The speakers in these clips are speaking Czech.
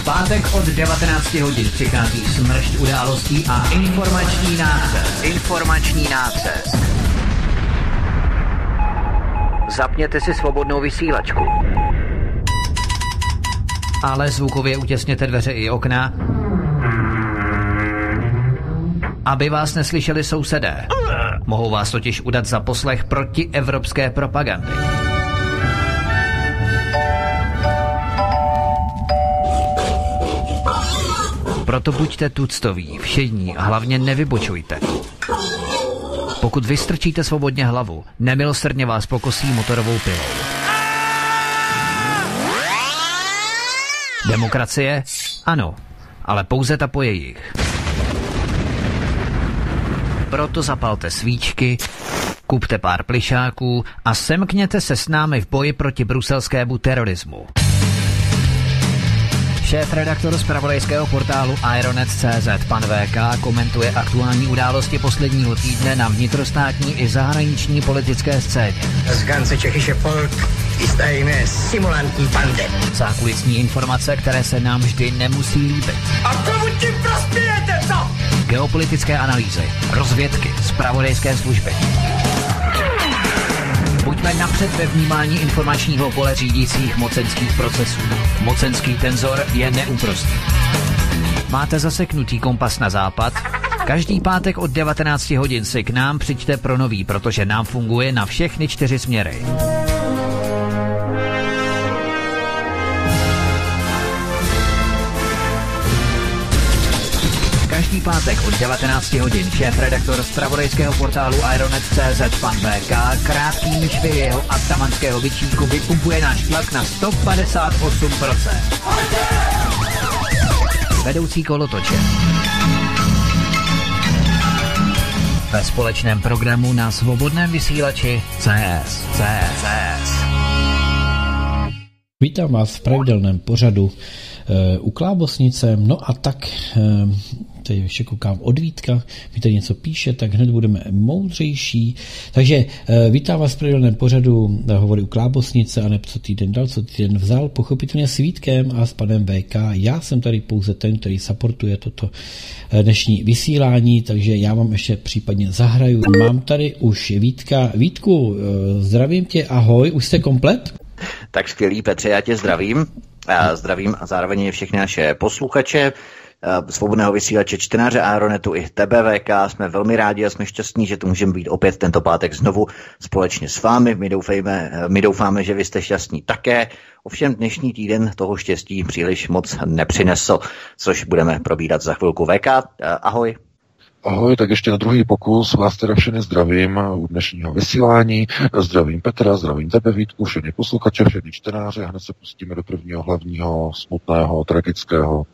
pátek od 19 hodin přichází smršť událostí a informační nácest. Zapněte si svobodnou vysílačku. Ale zvukově utěsněte dveře i okna, aby vás neslyšeli sousedé. Mohou vás totiž udat za poslech protievropské propagandy. Proto buďte tuctoví, všední a hlavně nevybočujte. Pokud vystrčíte svobodně hlavu, nemilosrdně vás pokosí motorovou pilou. Demokracie? Ano, ale pouze ta po jejich. Proto zapalte svíčky, kupte pár plišáků a semkněte se s námi v boji proti bruselskému terorismu. Šéf-redaktor zpravodajského portálu Ironet.cz pan VK komentuje aktuální události posledního týdne na vnitrostátní i zahraniční politické scéně. Das ganze tschechische Volk ist eine simulantní bande. Zákulisní informace, které se nám vždy nemusí líbit. A komu tím prospějete, co? Geopolitické analýzy, rozvědky, zpravodajské služby. Buďme napřed ve vnímání informačního pole řídících mocenských procesů. Mocenský tenzor je neúprostný. Máte zaseknutý kompas na západ? Každý pátek od 19 hodin si k nám přijďte pro nový, protože nám funguje na všechny 4 směry. Každý pátek od 19 hodin šéf-redaktor zpravodajského portálu Ironet.cz pan VK krátkými švy jeho atamanského bičíku vypumpuje náš tlak na 158%. Vedoucí kolotoče. Ve společném programu na svobodném vysílači CS. Vítám vás v pravidelném pořadu u Klábosnice. No a tak, tady ještě koukám od Vítka, mi tady něco píše, tak hned budeme moudřejší. Takže vítám vás v pravidelném pořadu Hovory u Klábosnice, a co týden dal, co týden vzal, pochopitelně s Vítkem a s panem VK. Já jsem tady pouze ten, který supportuje toto dnešní vysílání, takže já vám ještě případně zahraju. Mám tady už Vítka. Vítku, zdravím tě, ahoj, už jste komplet? Tak skvělý, Petře, já tě zdravím. Zdravím a zároveň všechny naše posluchače, svobodného vysílače, čtenáře Aeronetu i tebe, VK. Jsme velmi rádi a jsme šťastní, že tu můžeme být opět tento pátek znovu společně s vámi. My doufáme, že vy jste šťastní také. Ovšem dnešní týden toho štěstí příliš moc nepřinesl, což budeme probírat za chvilku. VK, ahoj. Ahoj, tak ještě na druhý pokus vás teda všechny zdravím u dnešního vysílání. Zdravím Petra, zdravím tebe, Vítku, všechny posluchače, všechny čtenáře. Hned se pustíme do prvního hlavního, smutného, tragického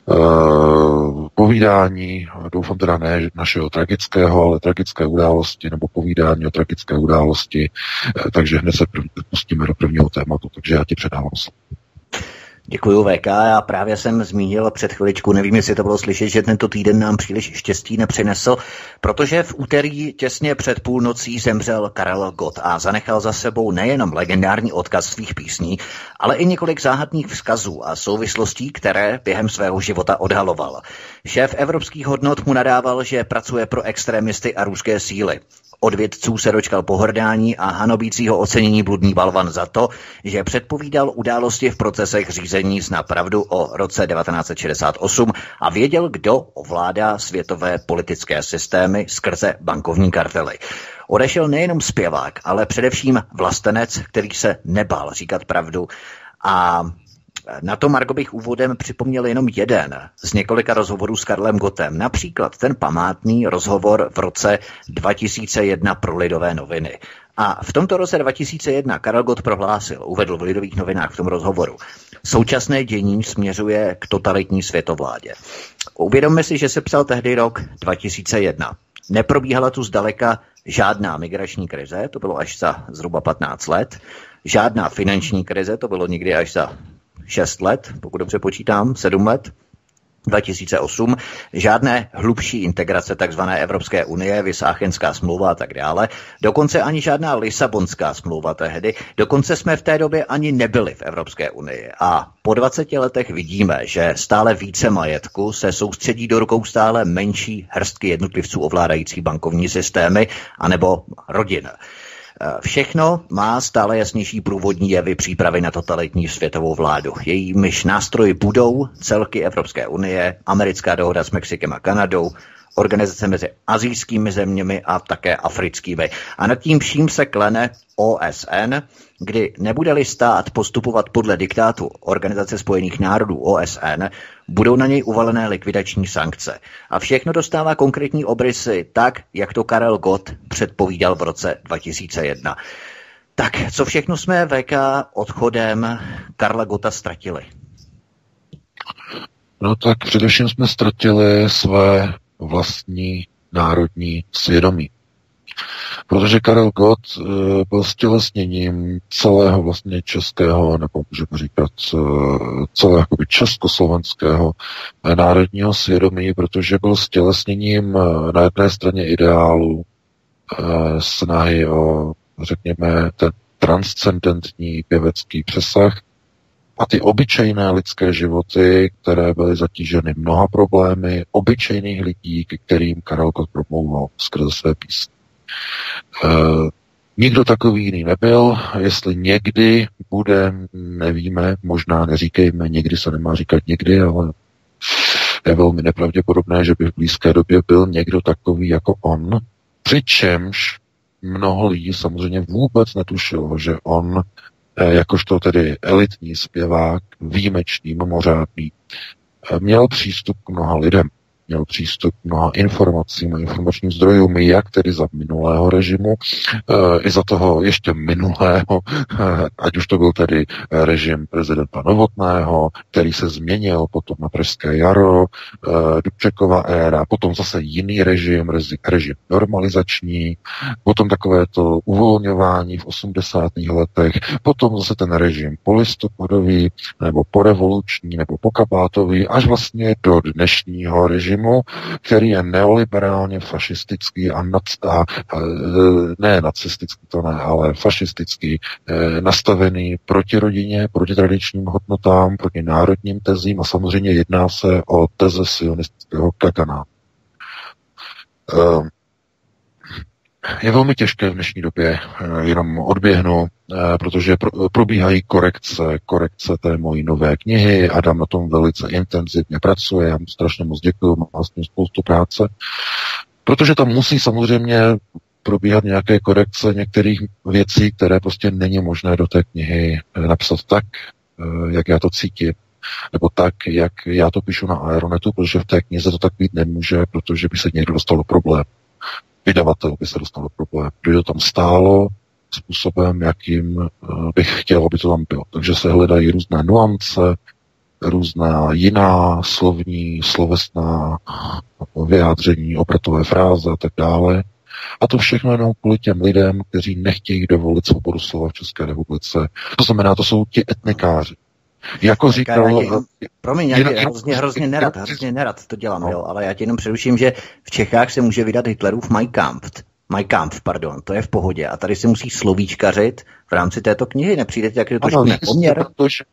povídání. Doufám teda ne našeho tragického, ale tragické události, nebo povídání o tragické události. Takže hned se pustíme do prvního tématu, takže já ti předávám slovo. Děkuju, VK. Já právě jsem zmínil před chviličku, nevím, jestli to bylo slyšet, že tento týden nám příliš štěstí nepřinesl, protože v úterý těsně před půlnocí zemřel Karel Gott a zanechal za sebou nejenom legendární odkaz svých písní, ale i několik záhadných vzkazů a souvislostí, které během svého života odhaloval. Šéf evropských hodnot mu nadával, že pracuje pro extremisty a ruské síly. Od vědců se dočkal pohrdání a hanobícího ocenění bludný balvan za to, že předpovídal události v procesech řízení zna pravdu o roce 1968 a věděl, kdo ovládá světové politické systémy skrze bankovní kartely. Odešel nejenom zpěvák, ale především vlastenec, který se nebál říkat pravdu. A na to, Margo, bych úvodem připomněl jenom jeden z několika rozhovorů s Karlem Gottem. Například ten památný rozhovor v roce 2001 pro Lidové noviny. A v tomto roce 2001 Karel Gott prohlásil, uvedl v Lidových novinách v tom rozhovoru: současné dění směřuje k totalitní světovládě. Uvědomme si, že se psal tehdy rok 2001. Neprobíhala tu zdaleka žádná migrační krize, to bylo až za zhruba 15 let. Žádná finanční krize, to bylo někdy až za 6 let, pokud dobře počítám, 7 let. 2008, žádné hlubší integrace takzvané Evropské unie, Vysáchenská smlouva a tak dále, dokonce ani žádná Lisabonská smlouva tehdy, dokonce jsme v té době ani nebyli v Evropské unii. A po 20 letech vidíme, že stále více majetku se soustředí do rukou stále menší hrstky jednotlivců ovládající bankovní systémy anebo rodin. Všechno má stále jasnější průvodní jevy přípravy na totalitní světovou vládu. Jejímiž nástroji budou celky Evropské unie, americká dohoda s Mexikem a Kanadou, organizace mezi asijskými zeměmi a také africkými. A nad tím vším se klene OSN, kdy nebude-li stát postupovat podle diktátu Organizace spojených národů OSN, budou na něj uvalené likvidační sankce. A všechno dostává konkrétní obrysy tak, jak to Karel Gott předpovídal v roce 2001. Tak, co všechno jsme VK odchodem Karla Gotta ztratili? No tak především jsme ztratili své vlastní národní svědomí. Protože Karel Gott byl stělesněním celého vlastně českého, nebo můžeme říkat celého jakoby československého národního svědomí, protože byl stělesněním na jedné straně ideálu, snahy o, řekněme, ten transcendentní pěvecký přesah a ty obyčejné lidské životy, které byly zatíženy mnoha problémy, obyčejných lidí, ke kterým Karel Gott promlouval skrze své písně. Nikdo takový jiný nebyl, jestli někdy bude, nevíme, možná neříkejme, někdy se nemá říkat někdy, ale je velmi nepravděpodobné, že by v blízké době byl někdo takový jako on, přičemž mnoho lidí samozřejmě vůbec netušilo, že on, jakožto tedy elitní zpěvák, výjimečný, mimořádný, měl přístup k mnoha lidem. Měl přístup k mnoha informacím a informačním zdrojům, jak tedy za minulého režimu, i za toho ještě minulého, ať už to byl tedy režim prezidenta Novotného, který se změnil potom na Pražské jaro, Dubčekova éra, potom zase jiný režim normalizační, potom takovéto uvolňování v 80. letech, potom zase ten režim polistopadový, nebo porevoluční, nebo pokabátový, až vlastně do dnešního režimu, který je neoliberálně fašistický a ne nacistický, to ne, ale fašistický, nastavený proti rodině, proti tradičním hodnotám, proti národním tezím a samozřejmě jedná se o teze sionistického Kagana. Je velmi těžké v dnešní době, jenom odběhnu, protože probíhají korekce té mojí nové knihy. Adam na tom velice intenzivně pracuje, já mu strašně moc děkuju, má vlastně spoustu práce, protože tam musí samozřejmě probíhat nějaké korekce některých věcí, které prostě není možné do té knihy napsat tak, jak já to cítím, nebo tak, jak já to píšu na Aeronetu, protože v té knize to tak být nemůže, protože by se někdo dostal do problému. Vydavatel by se dostal do problému, protože to tam stálo způsobem, jakým bych chtěl, aby to tam bylo. Takže se hledají různé nuance, různá jiná slovesná vyjádření, obratové fráze a tak dále. A to všechno jenom kvůli těm lidem, kteří nechtějí dovolit svobodu slova v České republice. To znamená, to jsou ti etnikáři. Jako říkal... Promiň, hrozně nerad to dělám, jo, ale já ti jenom přeruším, že v Čechách se může vydat Hitlerův Mein Kampf, to je v pohodě. A tady se musí slovíčkařit v rámci této knihy. Nepřijde ti, jak je to trošku nepoměr?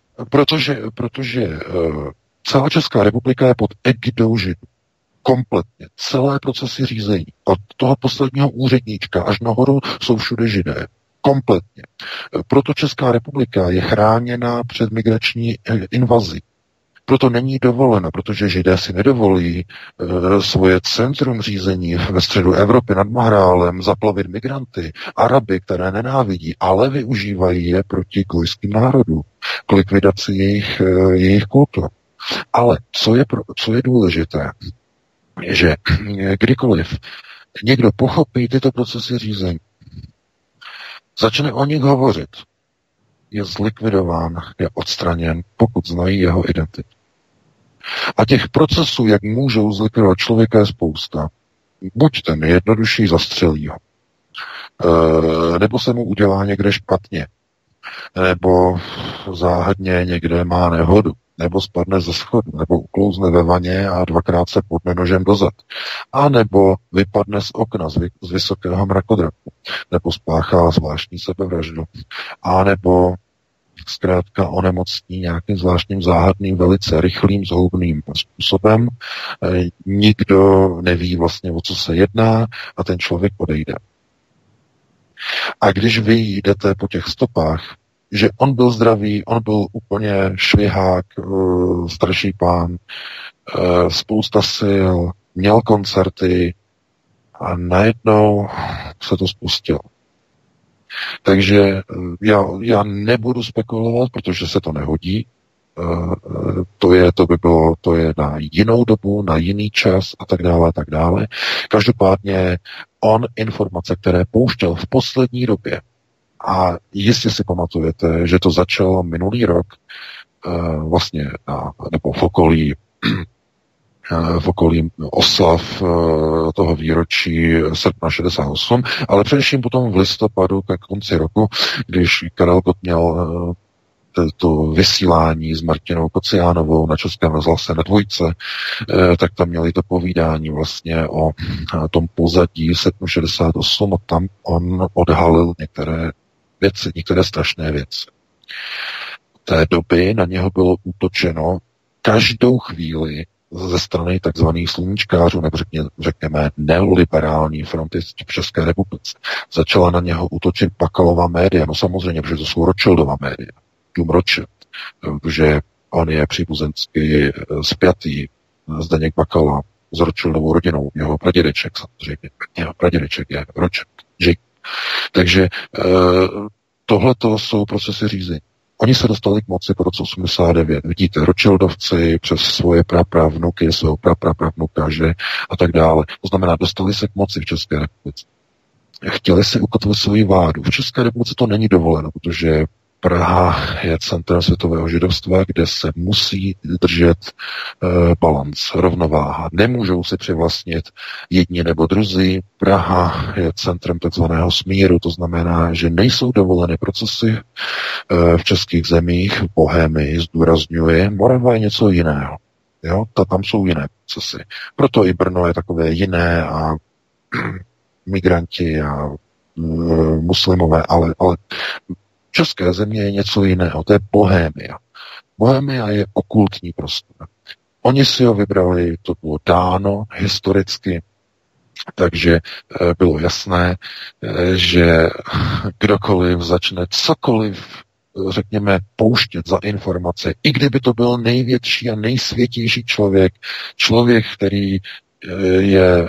Protože celá Česká republika je pod egidou Židů. Kompletně. Celé procesy řízení. Od toho posledního úředníčka až nahoru jsou všude Židé. Kompletně. Proto Česká republika je chráněna před migrační invazí. Proto není dovolena, protože Židé si nedovolí svoje centrum řízení ve středu Evropy nad Mahrálem zaplavit migranty, Araby, které nenávidí, ale využívají je proti gojským národům, k likvidaci jejich kultur. Ale co je důležité, je, že kdykoliv někdo pochopí tyto procesy řízení, začne o nich hovořit, je zlikvidován, je odstraněn, pokud znají jeho identitu. A těch procesů, jak můžou zlikvidovat člověka, je spousta. Buď ten jednodušší zastřelí ho, nebo se mu udělá někde špatně, nebo záhadně někde má nehodu, nebo spadne ze schodu, nebo uklouzne ve vaně a dvakrát se podne nožem do zad, a nebo vypadne z okna z vysokého mrakodrapu, nebo spáchá zvláštní sebevraždu, a nebo zkrátka onemocní nějakým zvláštním záhadným, velice rychlým, zhoubným způsobem. Nikdo neví vlastně, o co se jedná a ten člověk odejde. A když vy jdete po těch stopách, že on byl zdravý, on byl úplně švihák, starší pán, spousta sil, měl koncerty a najednou se to spustilo. Takže já nebudu spekulovat, protože se to nehodí. To je na jinou dobu, na jiný čas a tak dále, a tak dále. Každopádně on informace, které pouštěl v poslední době, a jistě si pamatujete, že to začalo minulý rok, vlastně nebo v okolí oslav toho výročí srpna 68, ale především potom v listopadu ke konci roku, když Karel Gott měl to vysílání s Martinou Kociánovou na Českém rozhlase na Dvojce, tak tam měli to povídání vlastně o tom pozadí srpnu 68 a tam on odhalil některé strašné věci. V té doby na něho bylo útočeno každou chvíli ze strany takzvaných sluníčkářů, nebo řekněme neoliberální fronty v České republice. Začala na něho útočit Bakalova média, no samozřejmě, protože to jsou Rothschildova média, Dům Rothschild, protože on je příbuzensky spjatý Zdeněk Bakala s Rothschildovou rodinou, jeho pradědeček samozřejmě, jeho pradědeček je Rothschild. Takže tohleto jsou procesy řízení. Oni se dostali k moci po roce 89. Vidíte, Rothschildovci přes svoje prapravnuky, svého prapravnuka, že a tak dále. To znamená, dostali se k moci v České republice. Chtěli si ukotvit svoji vládu. V České republice to není dovoleno, protože Praha je centrem světového židovstva, kde se musí držet balans, rovnováha. Nemůžou si přivlastnit jedni nebo druzí. Praha je centrem takzvaného smíru, to znamená, že nejsou dovoleny procesy v českých zemích, v Bohémii, zdůrazňuje. Morava je něco jiného. Jo? Tam jsou jiné procesy. Proto i Brno je takové jiné a migranti a muslimové, ale české země je něco jiného, to je Bohémia. Bohémia je okultní prostor. Oni si ho vybrali, to bylo dáno historicky, takže bylo jasné, že kdokoliv začne cokoliv, řekněme, pouštět za informace, i kdyby to byl největší a nejsvětější člověk, který je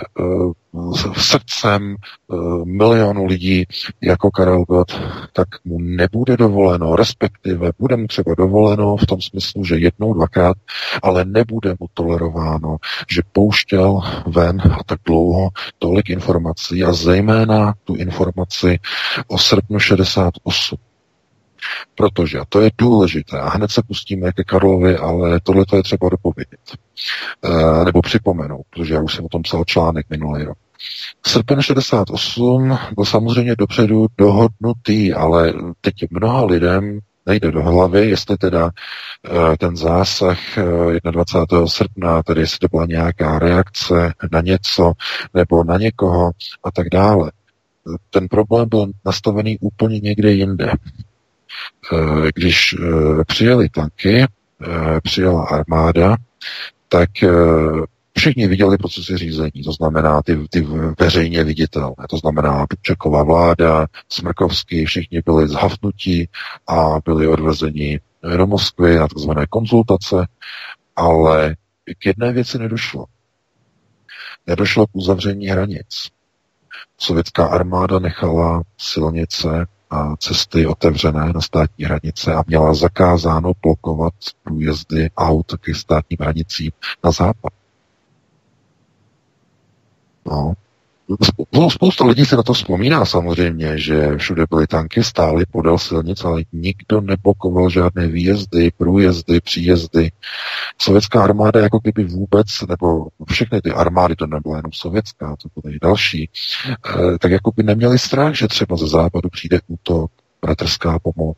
srdcem milionu lidí jako Karel Gott, tak mu nebude dovoleno, respektive bude mu třeba dovoleno v tom smyslu, že jednou, dvakrát, ale nebude mu tolerováno, že pouštěl ven a tak dlouho tolik informací a zejména tu informaci o srpnu 68. Protože, a to je důležité, a hned se pustíme ke Karlovi, ale tohle je třeba dopovědět. Nebo připomenout, protože já už jsem o tom psal článek minulý rok. Srpen 68 byl samozřejmě dopředu dohodnutý, ale teď mnoha lidem nejde do hlavy, jestli teda ten zásah 21. srpna, tedy jestli to byla nějaká reakce na něco nebo na někoho a tak dále. Ten problém byl nastavený úplně někde jinde. Když přijeli tanky, přijela armáda, tak všichni viděli procesy řízení, to znamená ty veřejně viditelné, to znamená Dubčekova vláda, Smrkovský, všichni byli zhafnutí a byli odvezeni do Moskvy na tzv. Konzultace, ale k jedné věci nedošlo. Nedošlo k uzavření hranic. Sovětská armáda nechala silnice a cesty otevřené na státní hranice a měla zakázáno blokovat průjezdy aut ke státním hranicím na západ. No. Spousta lidí se na to vzpomíná samozřejmě, že všude byly tanky, stály podél silnic, ale nikdo neblokoval žádné výjezdy, průjezdy, příjezdy. Sovětská armáda jako kdyby vůbec, nebo všechny ty armády, to nebyla jenom sovětská, to byly i další, tak jako by neměli strach, že třeba ze západu přijde útok, bratrská pomoc,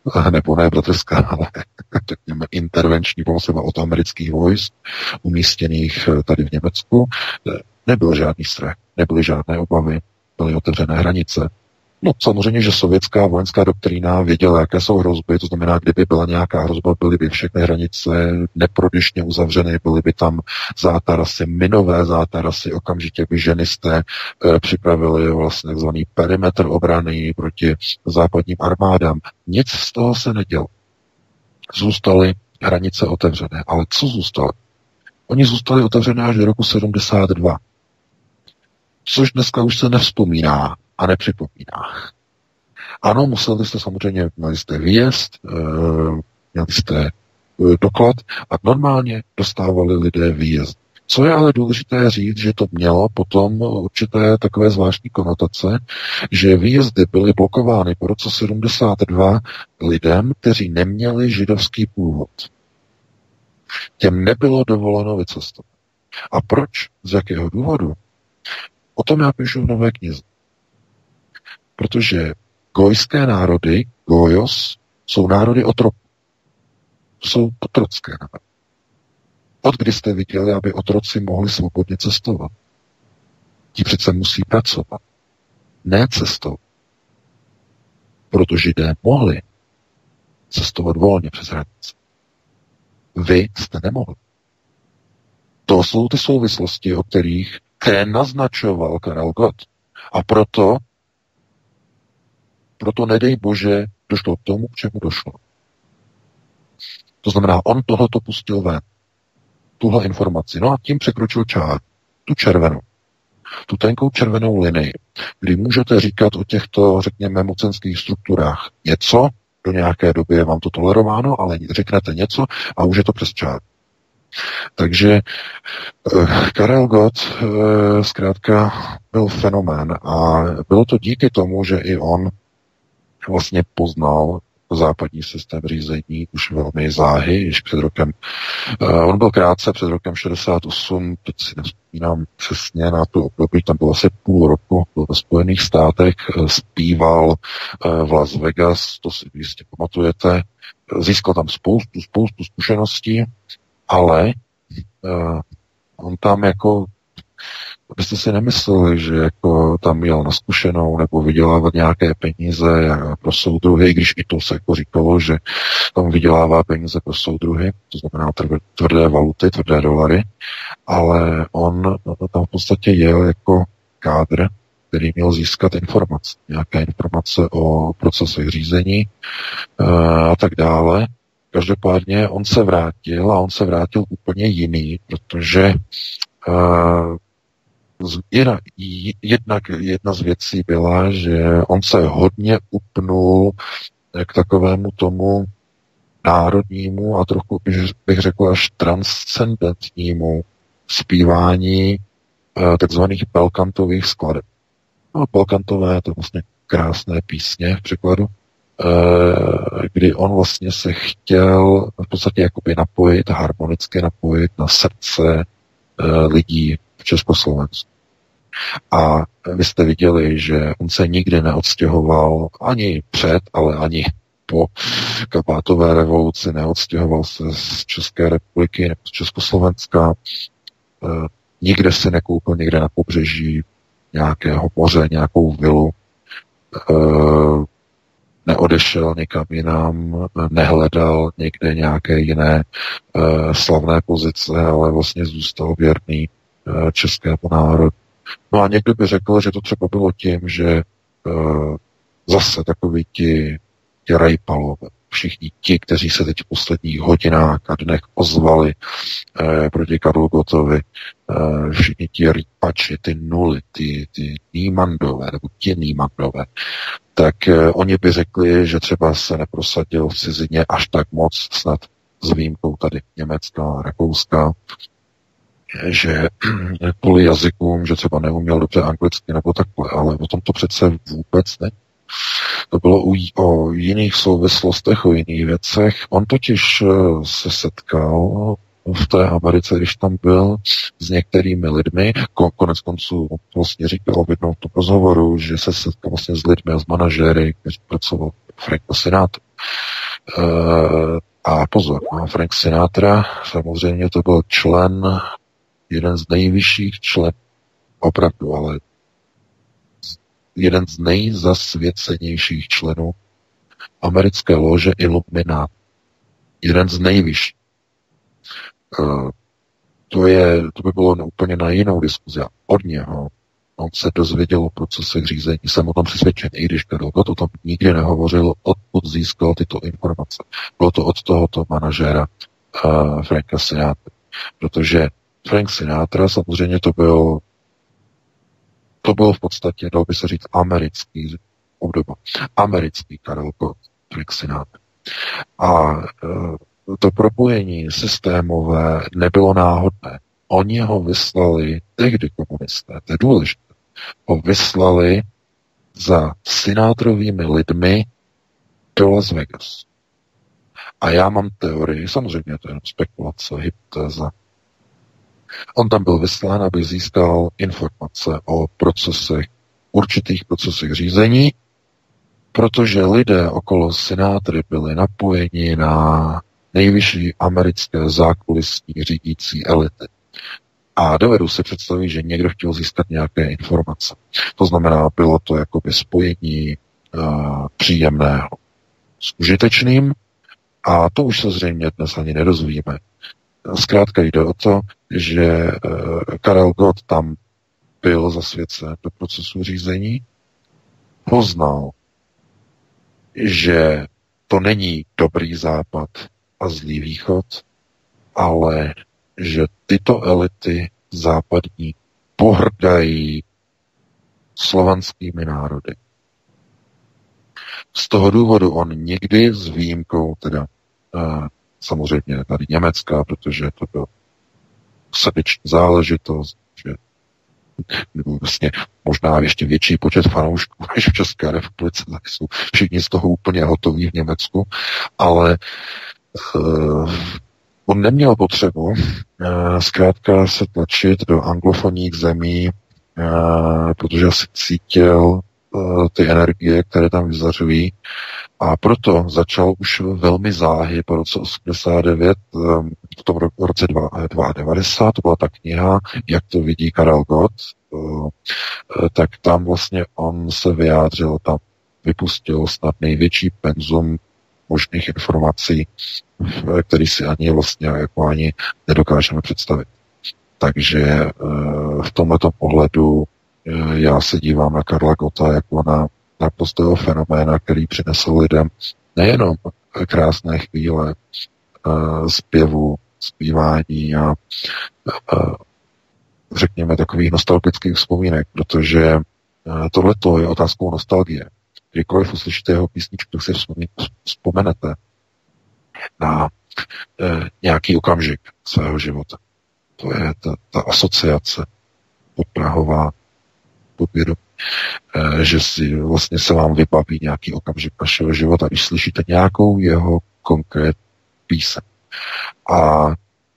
nebo ne bratrská, ale řekněme intervenční pomoc od amerických vojsk umístěných tady v Německu, nebyl žádný strach, nebyly žádné obavy, byly otevřené hranice. No samozřejmě, že sovětská vojenská doktrína věděla, jaké jsou hrozby, to znamená, kdyby byla nějaká hrozba, byly by všechny hranice neprodyšně uzavřeny, byly by tam zátarasy, minové zátarasy, okamžitě by ženisté připravili vlastně takzvaný perimetr obrany proti západním armádám. Nic z toho se nedělo. Zůstaly hranice otevřené. Ale co zůstaly? Oni zůstaly otevřené až do roku 72. Což dneska už se nevzpomíná a nepřipomíná. Ano, měli jste výjezd, měli jste doklad a normálně dostávali lidé výjezd. Co je ale důležité říct, že to mělo potom určité takové zvláštní konotace, že výjezdy byly blokovány po roce 72 lidem, kteří neměli židovský původ. Těm nebylo dovoleno vycestovat. A proč? Z jakého důvodu? O tom já píšu v nové knize. Protože gojské národy, gojos, jsou národy otroků. Jsou otrocké národy. Od kdy jste viděli, aby otroci mohli svobodně cestovat? Ti přece musí pracovat. Ne cestovat. Protože Židé mohli cestovat volně přes hranice. Vy jste nemohli. To jsou ty souvislosti, o kterých naznačoval Karel Gott. A proto nedej Bože, došlo k tomu, k čemu došlo. To znamená, on tohoto pustil ven. Tuhle informaci. No a tím překročil čáru. Tu červenou. Tu tenkou červenou linii, kdy můžete říkat o těchto, řekněme, mocenských strukturách něco, do nějaké doby je vám to tolerováno, ale řeknete něco a už je to přes čáru. Takže Karel Gott zkrátka byl fenomén a bylo to díky tomu, že i on vlastně poznal západní systém řízení už velmi záhy, již před rokem. On byl krátce před rokem 68, teď si nevzpomínám přesně na tu období, tam bylo asi půl roku, byl ve Spojených státech, zpíval v Las Vegas, to si jistě pamatujete, získal tam spoustu zkušeností, ale on tam jako, abyste si nemysleli, že jako tam jel na zkušenou nebo vydělávat nějaké peníze pro soudruhy, když i to se jako říkalo, že tam vydělává peníze pro soudruhy, to znamená tvrdé valuty, tvrdé dolary, ale on tam v podstatě jel jako kádr, který měl získat informace, nějaké informace o procesech řízení a tak dále. Každopádně on se vrátil úplně jiný, protože jedna z věcí byla, že on se hodně upnul k takovému tomu národnímu a trochu bych řekl až transcendentnímu zpívání takzvaných belkantových skladeb. No, belkantové, to je vlastně krásné písně v překladu, kdy on vlastně se chtěl v podstatě jakoby harmonicky napojit na srdce lidí v Československu. A vy jste viděli, že on se nikdy neodstěhoval ani před, ale ani po kapátové revoluci, neodstěhoval se z České republiky nebo z Československa. Nikde si nekoupil někde na pobřeží nějakého moře, nějakou vilu. Neodešel někam jinam, nehledal někde nějaké jiné slavné pozice, ale vlastně zůstal věrný českému národu. No a někdo by řekl, že to třeba bylo tím, že zase takoví ti rejpalové, všichni ti, kteří se teď v posledních hodinách a dnech ozvali proti Karlu Gottovi, všichni ti rýpači, ty nuly, ty Niemandové, nebo ti Niemandové, tak oni by řekli, že třeba se neprosadil v cizině až tak moc, snad s výjimkou tady Německa a Rakouska, že kvůli jazykům, že třeba neuměl dobře anglicky nebo takhle, ale o tom to přece vůbec ne. To bylo o jiných souvislostech, o jiných věcech. On totiž se setkal v té Americe, když tam byl, s některými lidmi. Konec konců vlastně říkal v jednom tom rozhovoru, že se setkal vlastně s lidmi a s manažéry, kteří pracovali Franka Sinatra. A pozor, no, Frank Sinatra, samozřejmě to byl jeden z nejvyšších členů, opravdu, ale jeden z nejzasvěcenějších členů americké lože Illuminati. Jeden z nejvyšších. To by bylo úplně na jinou diskuzi. Od něho on se dozvěděl o procesech řízení. Jsem o tom přesvědčen, i když Karel Gott o tom nikdy nehovořil, odkud získal tyto informace. Bylo to od tohoto manažéra Franka Sinatra. Protože Frank Sinatra samozřejmě to byl v podstatě, dalo by se říct, americký Karel Gott, Frank Sinatra. A to propojení systémové nebylo náhodné. Oni ho vyslali, tehdy komunisté, to je důležité, ho vyslali za Sinatrovými lidmi do Las Vegas. A já mám teorii, samozřejmě to je spekulace, hypotéza. On tam byl vyslán, aby získal informace o určitých procesech řízení, protože lidé okolo Sinatry byli napojeni na nejvyšší americké zákulisní řídící elity. A dovedu si představit, že někdo chtěl získat nějaké informace. To znamená, bylo to jakoby spojení příjemného s užitečným a to už se zřejmě dnes ani nedozvíme. Zkrátka jde o to, že Karel Gott tam byl zasvěcen do procesu řízení, poznal, že to není dobrý západ a zlý východ, ale že tyto elity západní pohrdají slovanskými národy. Z toho důvodu on nikdy s výjimkou, teda samozřejmě tady Německa, protože to byl srdeční záležitost, že vlastně možná ještě větší počet fanoušků než v České republice, tak jsou všichni z toho úplně hotoví v Německu, ale on neměl potřebu zkrátka se tlačit do anglofonních zemí, protože asi cítil ty energie, které tam vyzařují, a proto začal už velmi záhy po roce 89, v tom roce 1992, to byla ta kniha, Jak to vidí Karel Gott, tak tam vlastně on se vyjádřil, tam vypustil snad největší penzum možných informací, který si ani nedokážeme představit. Takže v tomto pohledu já se dívám na Karla Gotta jako na naprostého fenoména, který přinesl lidem nejenom krásné chvíle zpěvu, zpívání a řekněme takových nostalgických vzpomínek, protože tohleto je otázkou nostalgie. Kdykoliv uslyšíte jeho písničku, tak si vzpomenete na nějaký okamžik svého života. To je ta asociace podprahová, podvědomí, že si vlastně se vám vybaví nějaký okamžik vašeho života, když slyšíte nějakou jeho konkrétní píseň. A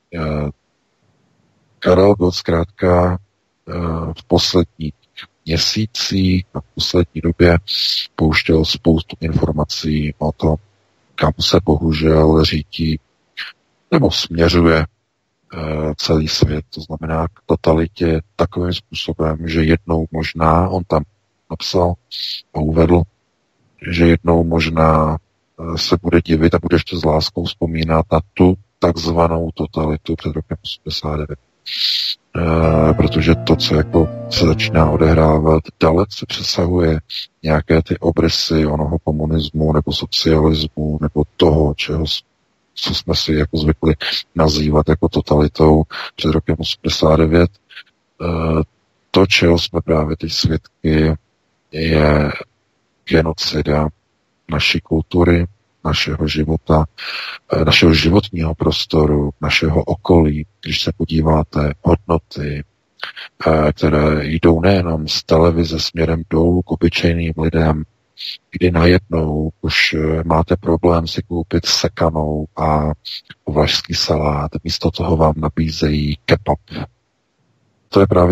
Karel Gott zkrátka v posledních měsících a v poslední době pouštěl spoustu informací o tom, kam se bohužel řídí nebo směřuje celý svět, to znamená k totalitě takovým způsobem, že jednou možná, on tam napsal a uvedl, že jednou možná se bude divit a bude ještě s láskou vzpomínat na tu takzvanou totalitu před rokem 89. Protože to, co jako se začíná odehrávat, dalece přesahuje nějaké ty obrysy onoho komunismu nebo socialismu nebo toho, co jsme si jako zvykli nazývat jako totalitou před rokem 89. To, čeho jsme právě teď svědky, je genocida naší kultury, našeho života, našeho životního prostoru, našeho okolí. Když se podíváte, hodnoty, které jdou nejenom z televize směrem dolů k obyčejným lidem, kdy najednou už máte problém si koupit sekanou a vlašský salát, místo toho vám nabízejí kebab. To je právě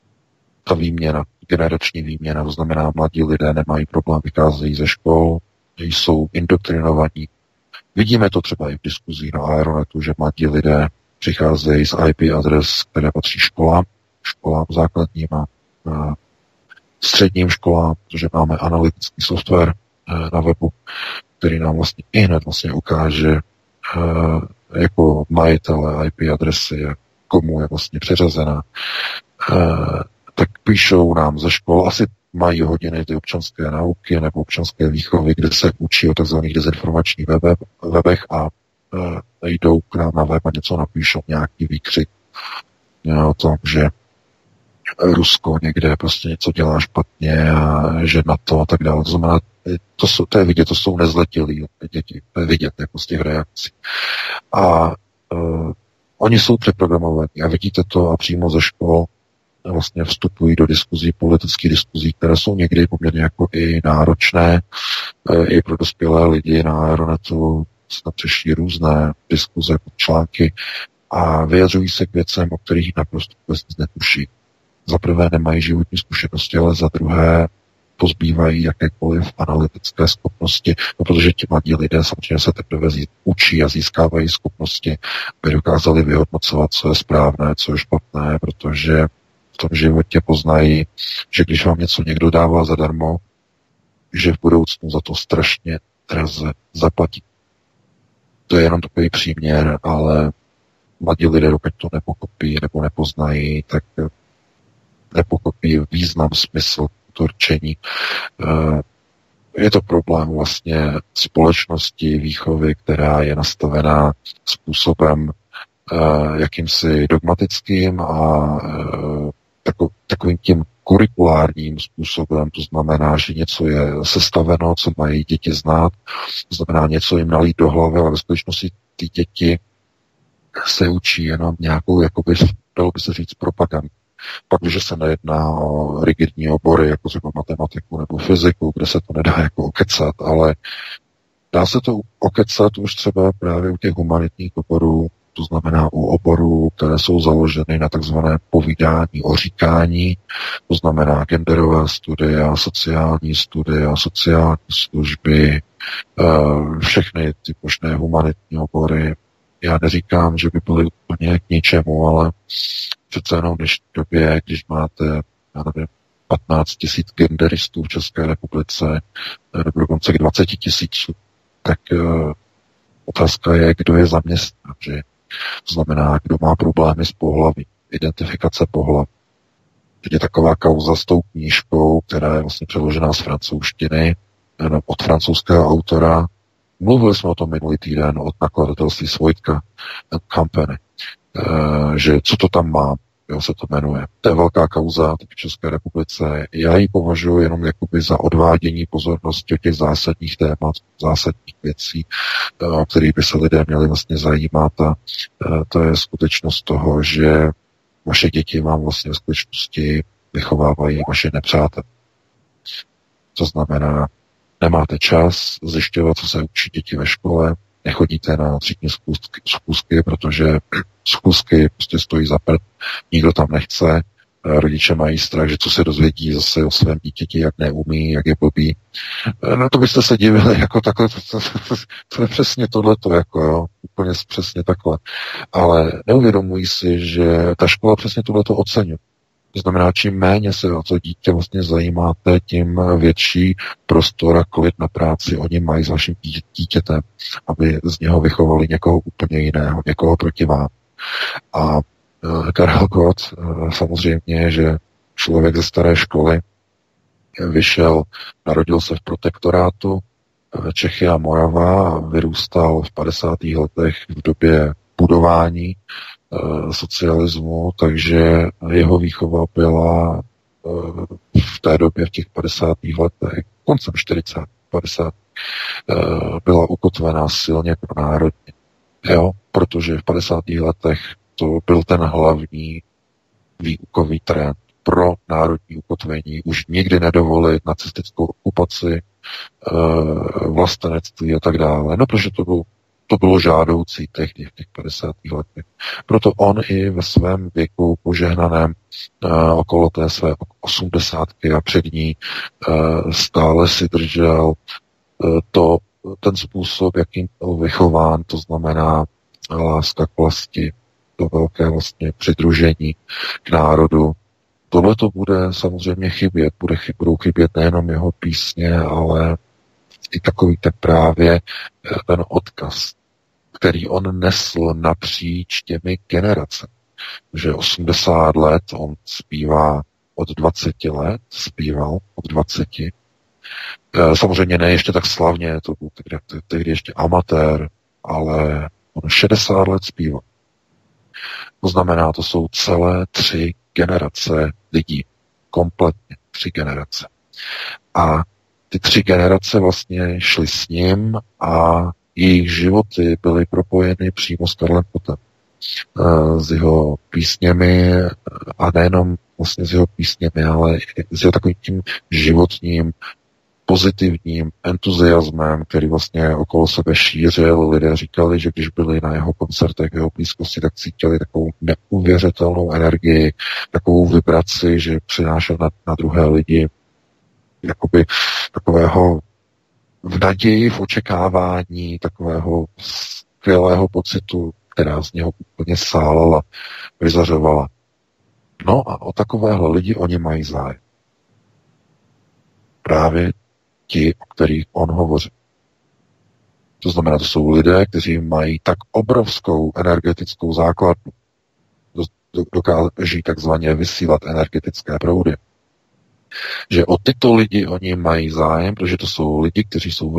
ta výměna, generační výměna, to znamená, mladí lidé nemají problém, vycházejí ze škol, jsou indoktrinovaní. Vidíme to třeba i v diskuzích na Aeronetu, že mladí lidé přicházejí z IP adres, které patří školám základním a středním školám, protože máme analytický software na webu, který nám vlastně i hned vlastně ukáže jako majitele IP adresy, komu je vlastně přeřazená. Tak píšou nám ze škol, asi mají hodiny ty občanské nauky nebo občanské výchovy, kde se učí o tzv. Dezinformačních webech a jdou k nám na web a něco napíšou, nějaký výkřik o tom, že Rusko někde prostě něco dělá špatně a že na to a tak dále. To znamená, to je vidět, to jsou nezletilí děti, to je vidět jako z těch reakcí. A oni jsou přeprogramovaní a vidíte to a přímo ze škol vlastně vstupují do diskuzí, politických diskuzí, které jsou někdy poměrně jako i náročné, i pro dospělé lidi na Aeronetu se přešly různé diskuze, články a vyjadřují se k věcem, o kterých naprosto vůbec nic netuší. Za prvé nemají životní zkušenosti, ale za druhé pozbývají jakékoliv analytické schopnosti, no, protože ti mladí lidé samozřejmě se teprve učí a získávají schopnosti, aby dokázali vyhodnocovat, co je správné, co je špatné, protože v tom životě poznají, že když vám něco někdo dává zadarmo, že v budoucnu za to strašně draze zaplatí. To je jenom takový příměr, ale mladí lidé, dokud to nepochopí nebo nepoznají, tak nepochopí význam, smysl to určení. Je to problém vlastně společnosti, výchovy, která je nastavená způsobem jakýmsi dogmatickým a takovým tím kurikulárním způsobem, to znamená, že něco je sestaveno, co mají děti znát, to znamená něco jim nalít do hlavy, ale ve skutečnosti ty děti se učí jenom nějakou, jakoby, dalo by se říct, propagandu. Pak, když se nejedná o rigidní obory, jako třeba matematiku nebo fyziku, kde se to nedá jako okecat, ale dá se to okecat už třeba právě u těch humanitních oborů, to znamená u oborů, které jsou založeny na takzvané povídání o říkání, to znamená genderové studia, sociální studia, sociální služby, všechny ty možné humanitní obory. Já neříkám, že by byly úplně k ničemu, ale přece jenom v dnešní době, když máte, já nevím, 15 000 genderistů v České republice, nebo dokonce k 20 000, tak otázka je, kdo je zaměstnán, že? To znamená, kdo má problémy s pohlaví, identifikace pohlaví. Teď je taková kauza s tou knížkou, která je vlastně přeložená z francouzštiny, od francouzského autora. Mluvili jsme o tom minulý týden od nakladatelství Svojtka Company, že co to tam má, jo, se to jmenuje. To je velká kauza v České republice. Já ji považuji jenom jakoby za odvádění pozornosti od těch zásadních témat, zásadních věcí, o kterých by se lidé měli vlastně zajímat. A to je skutečnost toho, že vaše děti vám vlastně v skutečnosti vychovávají vaše nepřátelé. To znamená, nemáte čas zjišťovat, co se učí děti ve škole, nechodíte na třídní schůzky, protože schůzky prostě stojí za prd, nikdo tam nechce, rodiče mají strach, že co se dozvědí zase o svém dítěti, jak neumí, jak je blbý. No to byste se divili, jako takhle, to je přesně tohleto, jako jo, úplně přesně takhle. Ale neuvědomují si, že ta škola přesně tohleto oceňuje. To znamená, čím méně se o to dítě vlastně zajímáte, tím větší prostor a klid na práci oni mají s vaším dítětem, aby z něho vychovali někoho úplně jiného, někoho proti vám. A Karel Gott samozřejmě, že člověk ze staré školy vyšel, narodil se v protektorátu Čechy a Morava, vyrůstal v 50. letech v době budování socialismu, takže jeho výchova byla v té době, v těch 50. letech, koncem 40. 50. Byla ukotvená silně pro národně. Jo? Protože v 50. letech to byl ten hlavní výukový trend pro národní ukotvení. Už nikdy nedovolit nacistickou okupaci, vlastenectví a tak dále. No, protože to bylo žádoucí tehdy v těch 50. letech. Proto on i ve svém věku požehnaném okolo té své 80 a před ní stále si držel ten způsob, jakým byl vychován, to znamená láska k vlasti, to velké vlastně přidružení k národu, tohle to bude samozřejmě chybět. Budou chybět nejenom jeho písně, ale i takový právě ten odkaz, který on nesl napříč těmi generacemi. Že 80 let, on zpívá od 20 let, zpíval od 20. Samozřejmě ne ještě tak slavně, to byl tehdy ještě amatér, ale on 60 let zpíval. To znamená, to jsou celé 3 generace lidí. Kompletně 3 generace. A ty 3 generace vlastně šly s ním a jejich životy byly propojeny přímo s Karlem Gottem. S jeho písněmi a nejenom vlastně s jeho písněmi, ale s jeho takovým tím životním, pozitivním entuziasmem, který vlastně okolo sebe šířil. Lidé říkali, že když byli na jeho koncertech, jeho blízkosti, tak cítili takovou neuvěřitelnou energii, takovou vibraci, že přinášel na druhé lidi jakoby takového v naději, v očekávání, takového skvělého pocitu, která z něho úplně sálala, vyzařovala. No a o takovéhle lidi oni mají zájem. Právě ti, o kterých on hovoří. To znamená, to jsou lidé, kteří mají tak obrovskou energetickou základnu, dokáží takzvaně vysílat energetické proudy, že o tyto lidi oni mají zájem, protože to jsou lidi, kteří jsou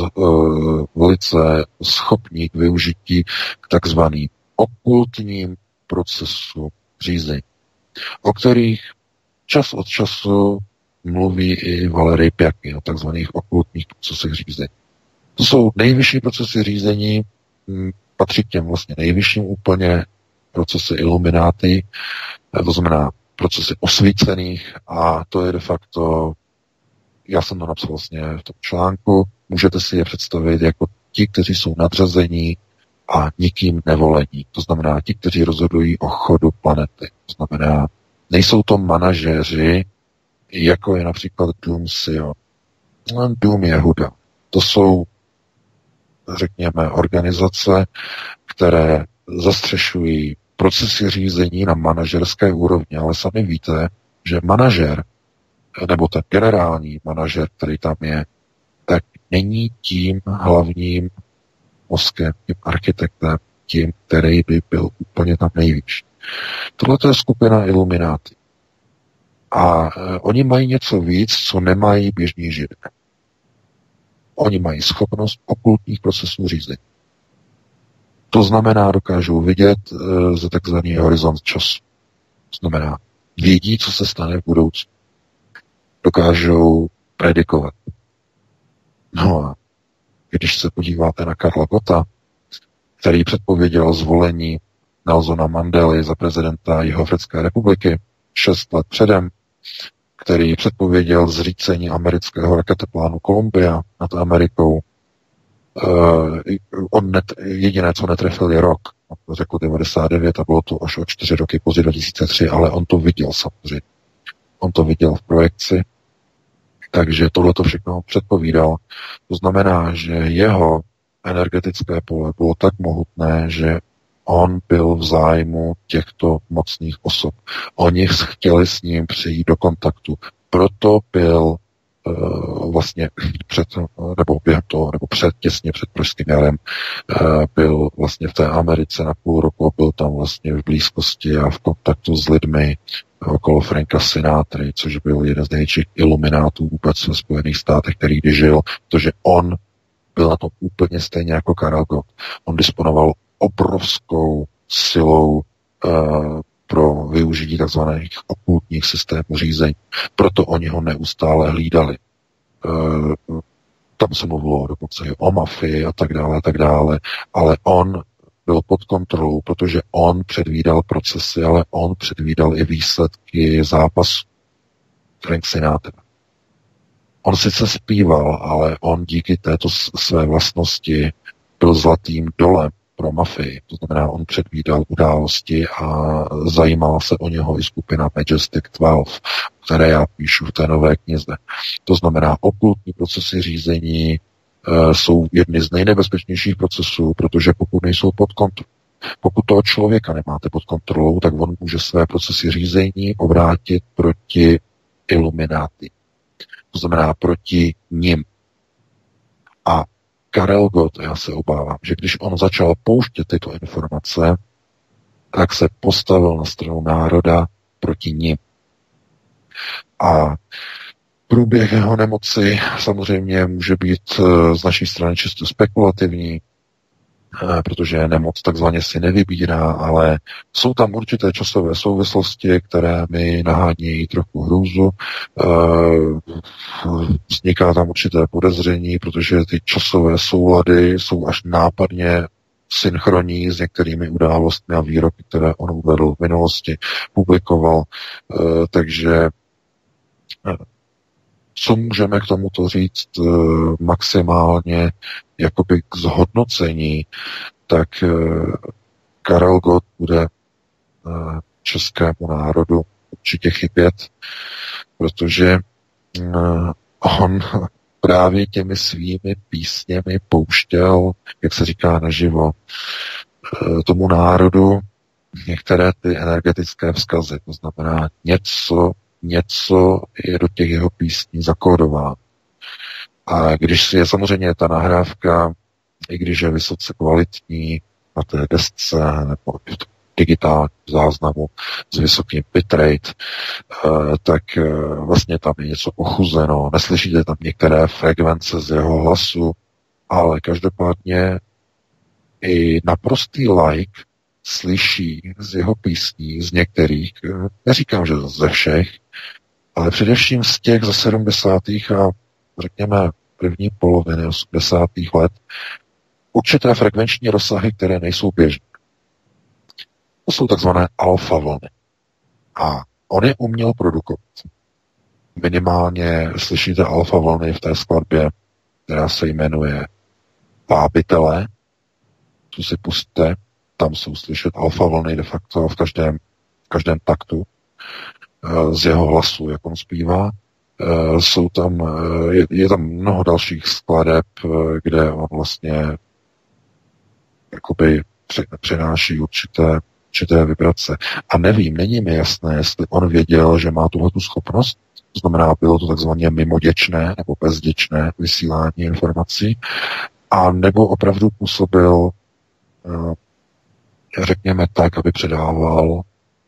velice schopní k využití k takzvaným okultním procesům řízení, o kterých čas od času mluví i Valery Pjakin o takzvaných okultních procesech řízení. To jsou nejvyšší procesy řízení, patří k těm vlastně nejvyšším úplně procesy Illuminati, to znamená procesy osvícených a to je de facto, já jsem to napsal vlastně v tom článku, můžete si je představit jako ti, kteří jsou nadřazení a nikým nevolení. To znamená ti, kteří rozhodují o chodu planety. To znamená, nejsou to manažéři, jako je například Dům Sion. Dům Jehuda. To jsou, řekněme, organizace, které zastřešují procesy řízení na manažerské úrovni, ale sami víte, že manažer, nebo ten generální manažer, který tam je, tak není tím hlavním mozkem, tím architektem, tím, který by byl úplně tam nejvíc. Tohle je skupina Illuminati. A oni mají něco víc, co nemají běžní Židé. Oni mají schopnost okultních procesů řízení. To znamená, dokážou vidět za takzvaný horizont času. To znamená, vědí, co se stane v budoucnu. Dokážou predikovat. No a když se podíváte na Karla Gotta, který předpověděl zvolení Nelsona Mandely za prezidenta Jihoafrické republiky 6 let předem, který předpověděl zřícení amerického raketoplánu Columbia nad Amerikou. Jediné, co netrefil, je rok. On to řekl 99 a bylo to až o 4 roky později 2003, ale on to viděl samozřejmě. On to viděl v projekci, takže tohle to všechno předpovídal. To znamená, že jeho energetické pole bylo tak mohutné, že on byl v zájmu těchto mocných osob. Oni chtěli s ním přijít do kontaktu. Proto byl vlastně těsně před Pražským jarem byl vlastně v té Americe na půl roku, byl tam vlastně v blízkosti a v kontaktu s lidmi okolo Franka Sinatry, což byl jeden z největších iluminátů vůbec ve Spojených státech, který kdy žil, protože on byl na tom úplně stejně jako Karel Gott. On disponoval obrovskou silou pro využití takzvaných okultních systémů řízení. Proto oni ho neustále hlídali. Tam se mluvilo dokonce i o mafii a tak dále, ale on byl pod kontrolou, protože on předvídal procesy, ale on předvídal i výsledky zápasu. Frank Sinatra. On sice zpíval, ale on díky této své vlastnosti byl zlatým dolem pro mafii. To znamená, on předvídal události a zajímala se o něho i skupina Majestic 12, které já píšu v té nové knize. To znamená, okultní procesy řízení jsou jedny z nejnebezpečnějších procesů, protože pokud nejsou pod kontrolou, pokud toho člověka nemáte pod kontrolou, tak on může své procesy řízení obrátit proti ilumináty. To znamená proti nim. A Karel Gott, já se obávám, že když on začal pouštět tyto informace, tak se postavil na stranu národa proti nim. A průběh jeho nemoci samozřejmě může být z naší strany čisto spekulativní, protože nemoc takzvaně si nevybírá, ale jsou tam určité časové souvislosti, které mi nahánějí trochu hrůzu. Vzniká tam určité podezření, protože ty časové soulady jsou až nápadně synchronní s některými událostmi a výroky, které on uvedl v minulosti, publikoval. Takže co můžeme k tomuto říct maximálně jakoby k zhodnocení, tak Karel Gott bude českému národu určitě chybět, protože on právě těmi svými písněmi pouštěl, jak se říká naživo, tomu národu některé ty energetické vzkazy. To znamená něco je do těch jeho písní zakódováno. A když je samozřejmě ta nahrávka, i když je vysoce kvalitní na té desce nebo v digitálním záznamu s vysokým bitrate, tak vlastně tam je něco ochuzeno. Neslyšíte tam některé frekvence z jeho hlasu, ale každopádně i naprostý like slyší z jeho písní, z některých, neříkám, že ze všech, ale především z těch ze 70. a řekněme první poloviny 80. let, určité frekvenční rozsahy, které nejsou běžné. To jsou takzvané alfa vlny. A on je uměl produkovat. Minimálně slyšíte alfa vlny v té skladbě, která se jmenuje Vábitelé. Tu si pusťte, tam jsou slyšet alfa vlny de facto v každém taktu z jeho hlasu, jak on zpívá. Jsou tam, je tam mnoho dalších skladeb, kde on vlastně jakoby přináší určité vibrace. A nevím, není mi jasné, jestli on věděl, že má tuhletu schopnost, to znamená, bylo to takzvaně mimoděčné nebo bezděčné vysílání informací, a nebo opravdu působil, řekněme tak, aby předával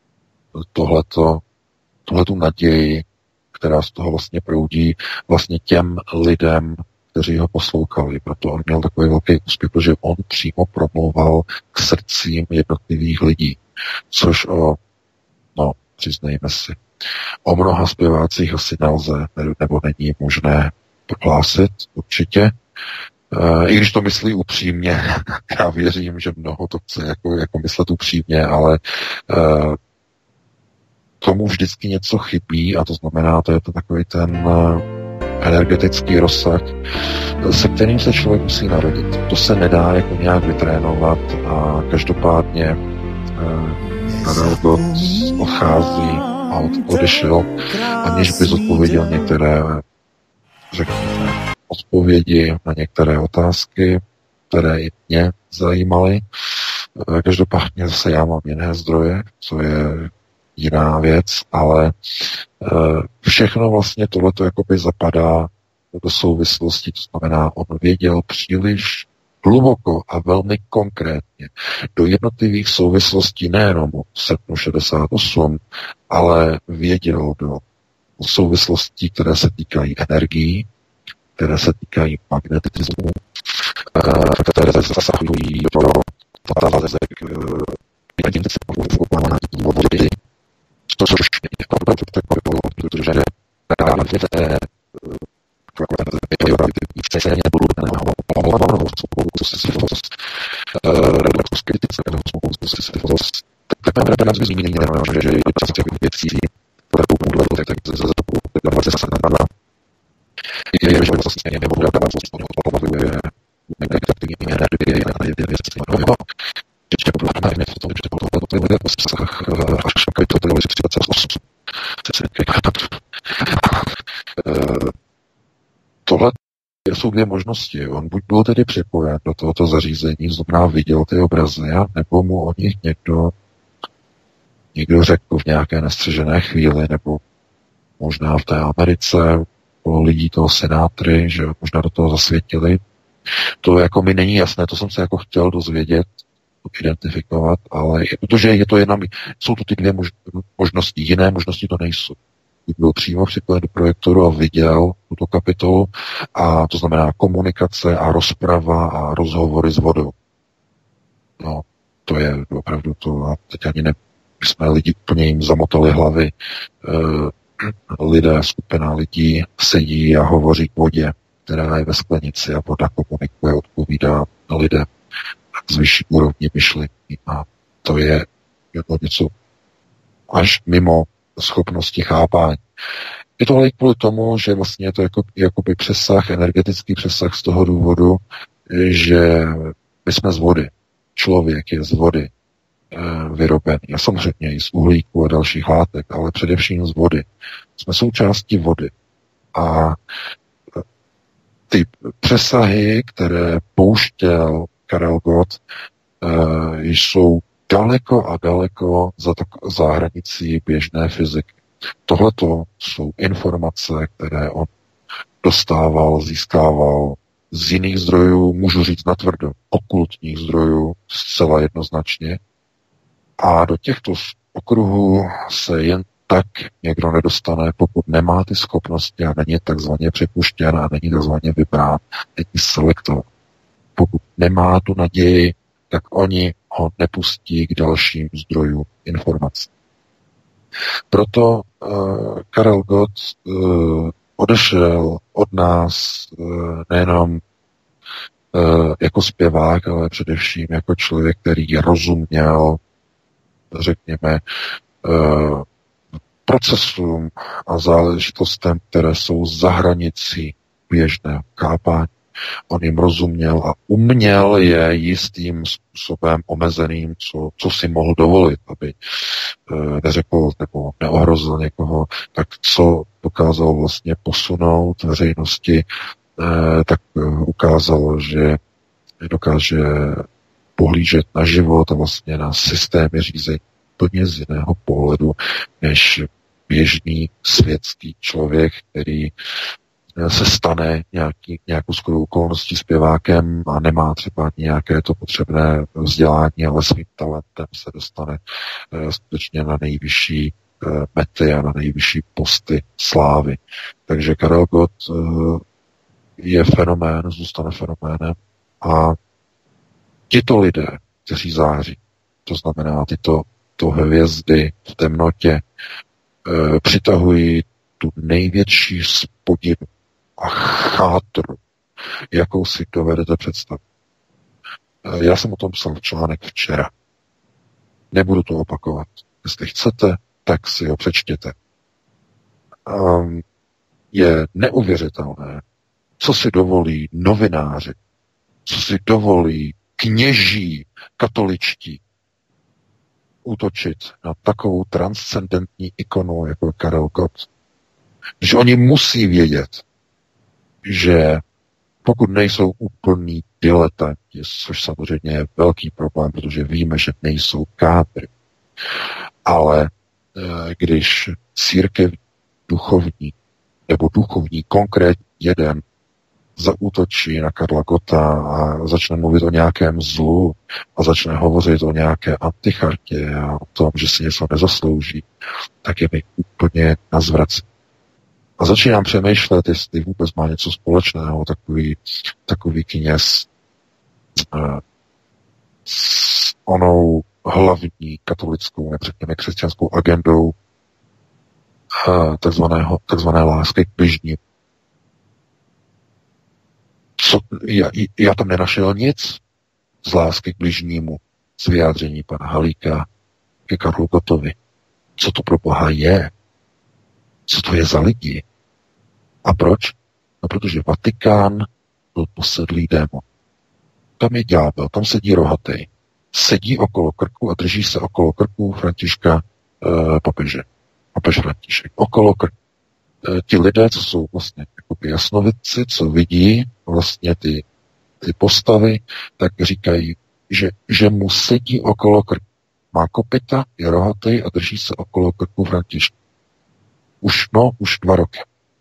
tuhletu naději, která z toho vlastně proudí vlastně těm lidem, kteří ho poslouchali. Proto on měl takový velký úspěch, protože on přímo promlouval k srdcím jednotlivých lidí, což přiznejme si, o mnoha zpěvácích asi nelze, nebo není možné prohlásit určitě. I když to myslí upřímně, já věřím, že mnoho to chce jako myslet upřímně, ale tomu vždycky něco chybí, a to znamená, to je to takový ten energetický rozsah, se kterým se člověk musí narodit. To se nedá jako nějak vytrénovat a každopádně Karel Gott odchází a odešel, aniž by zodpověděl některé, řekněme, odpovědi na některé otázky, které i mě zajímaly. Každopádně zase já mám jiné zdroje, co je jiná věc, ale všechno vlastně tohleto jakoby zapadá do souvislosti, to znamená, on věděl příliš hluboko a velmi konkrétně do jednotlivých souvislostí nejenom v srpnu 68, ale věděl do souvislostí, které se týkají energií, které se týkají magnetismu, které zasahují do závazek což protože tohle je jsou dvě možnosti. On buď byl tedy připojen do tohoto zařízení, znamená viděl ty obrazy, nebo mu o nich někdo řekl v nějaké nestřežené chvíli, nebo možná v té Americe bylo lidí toho senátory, že možná do toho zasvětili. To jako mi není jasné, to jsem se jako chtěl dozvědět, identifikovat, ale protože je to jsou to ty dvě možnosti, jiné možnosti to nejsou. Byl přímo připojen do projektoru a viděl tuto kapitolu, a to znamená komunikace a rozprava a rozhovory s vodou. No, to je opravdu to, a teď ani my jsme lidi úplně jim zamotali hlavy. Lidé, skupina lidí sedí a hovoří k vodě, která je ve sklenici, a voda komunikuje, odpovídá lidem z vyšší úrovně myšlení, a to je něco až mimo schopnosti chápání. Je to ale kvůli tomu, že vlastně je to jakoby přesah, energetický přesah z toho důvodu, že my jsme z vody. Člověk je z vody vyrobený. A samozřejmě i z uhlíku a dalších látek, ale především z vody. Jsme součástí vody. A ty přesahy, které pouštěl Karel Gott, jsou daleko a daleko za hranicí běžné fyziky. Tohleto jsou informace, které on dostával, získával z jiných zdrojů, můžu říct natvrdo, okultních zdrojů, zcela jednoznačně. A do těchto okruhů se jen tak někdo nedostane, pokud nemá ty schopnosti a není takzvaně přepuštěn a není takzvaně vybrán, není selektován. Pokud nemá tu naději, tak oni ho nepustí k dalším zdrojům informací. Proto Karel Gott odešel od nás nejenom jako zpěvák, ale především jako člověk, který rozuměl, řekněme, procesům a záležitostem, které jsou za hranicí běžného chápání. On jim rozuměl a uměl je jistým způsobem omezeným, co si mohl dovolit, aby neřekl nebo neohrozil někoho, tak co dokázal vlastně posunout veřejnosti, tak ukázalo, že dokáže pohlížet na život a vlastně na systémy řízení úplně z jiného pohledu, než běžný světský člověk, který se stane nějakou shodou okolností zpěvákem a nemá třeba nějaké to potřebné vzdělání, ale svým talentem se dostane skutečně na nejvyšší mety a na nejvyšší posty slávy. Takže Karel Gott je fenomén, zůstane fenoménem, a tito lidé, kteří září, to znamená tyto hvězdy v temnotě, přitahují tu největší spodinu a chátru, jakou si dovedete představit. Já jsem o tom psal článek včera. Nebudu to opakovat. Jestli chcete, tak si ho přečtěte. Je neuvěřitelné, co si dovolí novináři, co si dovolí kněží katoličtí útočit na takovou transcendentní ikonu jako Karel Gott. Že oni musí vědět, že pokud nejsou úplní diletanti, což samozřejmě je velký problém, protože víme, že nejsou kádry, ale když církev duchovní nebo duchovní konkrétní jeden zaútočí na Karla Gotta a začne mluvit o nějakém zlu a začne hovořit o nějaké antichartě a o tom, že si něco nezaslouží, tak je mi úplně na zvraci. A začínám přemýšlet, jestli vůbec má něco společného takový kněz s onou hlavní katolickou, řekněme křesťanskou agendou takzvané lásky k bližním. Já tam nenašel nic z lásky k bližnímu, z vyjádření pana Halíka ke Karlu Gottovi. Co to pro Boha je? Co to je za lidi? A proč? No, protože Vatikán byl posedlý démon. Tam je ďábel, tam sedí rohatej. Sedí okolo krku a drží se okolo krku Františka papeže. Papež František. Okolo krku. ti lidé, co jsou vlastně jasnovidci, co vidí vlastně ty postavy, tak říkají, že mu sedí okolo krku. Má kopyta, je rohatý a drží se okolo krku Františka. Už 2 roky.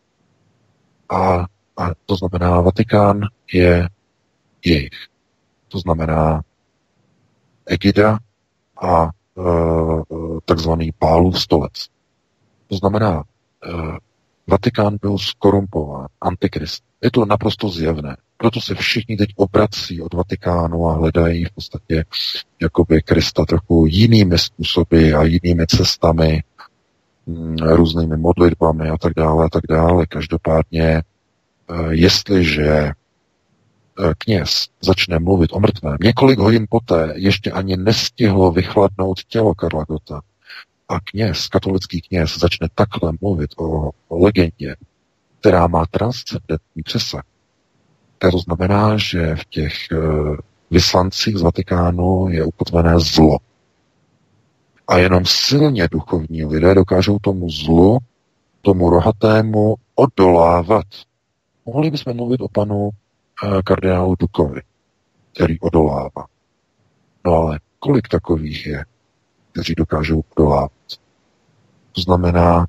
A to znamená, Vatikán je jejich. To znamená egida a takzvaný Pálův stolec. To znamená, Vatikán byl zkorumpován, antikrist. Je to naprosto zjevné. Proto se všichni teď obrací od Vatikánu a hledají v podstatě jakoby Krista trochu jinými způsoby a jinými cestami, různými modlitbami a tak dále, a tak dále. Každopádně, jestliže kněz začne mluvit o mrtvém, několik hodin poté ještě ani nestihlo vychladnout tělo Karla Gotta, a katolický kněz, začne takhle mluvit o legendě, která má transcendentní přesah. To znamená, že v těch vyslancích z Vatikánu je ukotvené zlo. A jenom silně duchovní lidé dokážou tomu zlu, tomu rohatému odolávat. Mohli bychom mluvit o panu kardinálu Dukovi, který odolává. No ale kolik takových je, kteří dokážou odolávat? To znamená,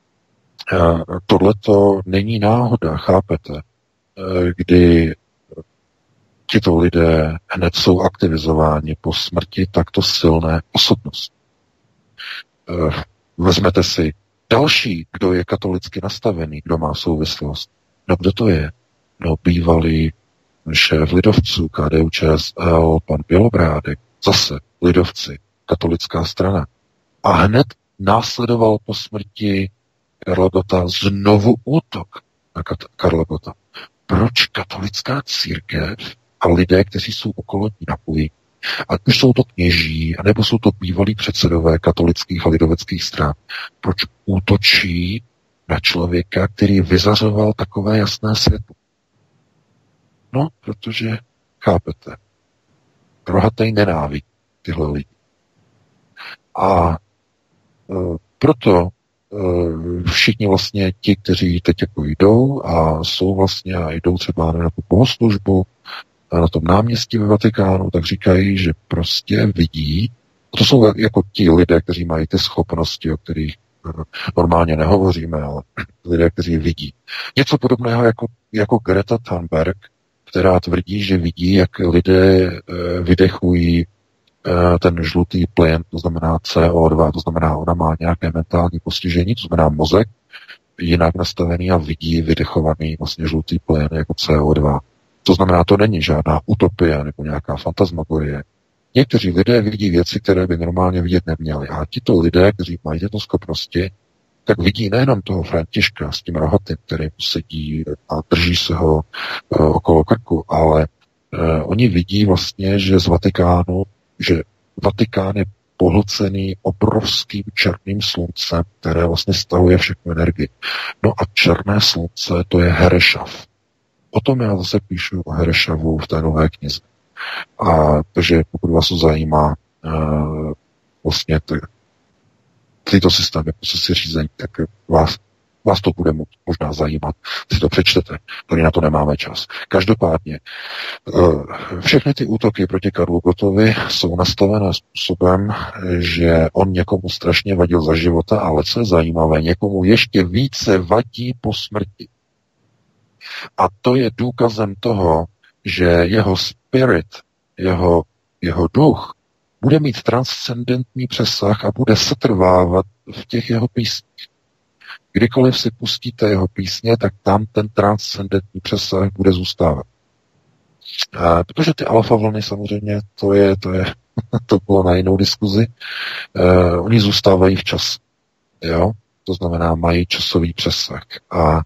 tohleto není náhoda, chápete? Kdy tito lidé hned jsou aktivizováni po smrti takto silné osobnosti. Vezmete si další, kdo je katolicky nastavený, kdo má souvislost. No kdo to je? No bývalý šéf lidovců KDU-ČSL, pan Bělobrádek, zase lidovci, katolická strana. A hned následoval po smrti Karla Gotta znovu útok na Karla Gotta. Proč katolická církev a lidé, kteří jsou okolo ní napojení, ať už jsou to kněží, anebo jsou to bývalí předsedové katolických a lidoveckých stran, proč útočí na člověka, který vyzařoval takové jasné světlo? No, protože, chápete, rohatej nenávidí tyhle lidi. A proto všichni vlastně ti, kteří teď jako jdou a jsou vlastně a jdou třeba na tu bohoslužbu na tom náměstí ve Vatikánu, tak říkají, že prostě vidí, to jsou jako ti lidé, kteří mají ty schopnosti, o kterých normálně nehovoříme, ale lidé, kteří vidí. Něco podobného jako Greta Thunberg, která tvrdí, že vidí, jak lidé vydechují ten žlutý plyn, to znamená CO2, to znamená, ona má nějaké mentální postižení, to znamená mozek, jinak nastavený a vidí vydechovaný vlastně žlutý plyn jako CO2. To znamená, to není žádná utopie nebo nějaká fantasmagorie. Někteří lidé vidí věci, které by normálně vidět neměli. A tito lidé, kteří mají tyto schopnosti, tak vidí nejenom toho Františka s tím rohatým, který sedí a drží se ho okolo krku, ale oni vidí vlastně, že z Vatikánu, že Vatikán je pohlcený obrovským černým sluncem, které vlastně stahuje všechnu energii. No a černé slunce, to je Herešav. O tom já zase píšu o Herešavu v té nové knize. A takže pokud vás to zajímá vlastně tyto systémy procesy řízení, tak vás to bude možná zajímat, si to přečtete, tady na to nemáme čas. Každopádně, všechny ty útoky proti Karlu Gottovi jsou nastavené způsobem, že on někomu strašně vadil za života, ale co je zajímavé, někomu ještě více vadí po smrti. A to je důkazem toho, že jeho spirit, jeho duch, bude mít transcendentní přesah a bude setrvávat v těch jeho písních. Kdykoliv si pustíte jeho písně, tak tam ten transcendentní přesah bude zůstávat. Protože ty alfa vlny samozřejmě, to bylo na jinou diskuzi, oni zůstávají v čase. Jo? To znamená, mají časový přesah. A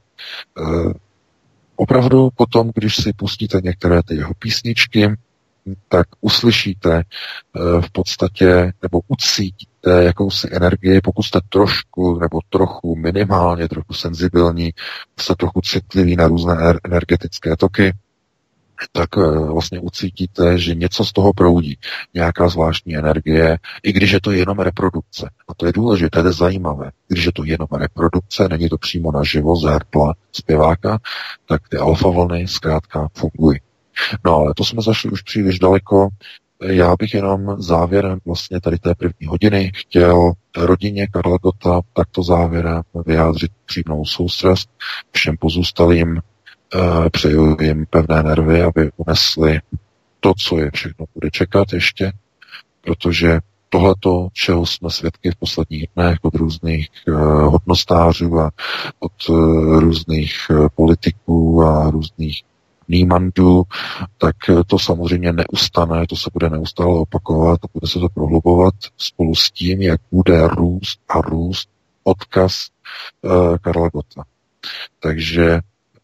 opravdu potom, když si pustíte některé ty jeho písničky, tak uslyšíte v podstatě, nebo ucítíte jakousi energii, pokud jste trošku, nebo trochu, minimálně trochu senzibilní, jste trochu citliví na různé energetické toky, tak vlastně ucítíte, že něco z toho proudí, nějaká zvláštní energie, i když je to jenom reprodukce. A to je důležité, to je zajímavé. Když je to jenom reprodukce, není to přímo naživo z hrdla zpěváka, tak ty alfa vlny zkrátka fungují. No ale to jsme zašli už příliš daleko. Já bych jenom závěrem vlastně tady té první hodiny chtěl rodině Karla Gotta takto závěrem vyjádřit přímou soustrast všem pozůstalým. Přeju jim pevné nervy, aby unesli to, co je všechno bude čekat ještě, protože tohleto, čeho jsme svědky v posledních dnech od různých hodnostářů a od různých politiků a různých nímandů, tak to samozřejmě neustane, to se bude neustále opakovat a bude se to prohlubovat spolu s tím, jak bude růst odkaz Karla Gotta. Takže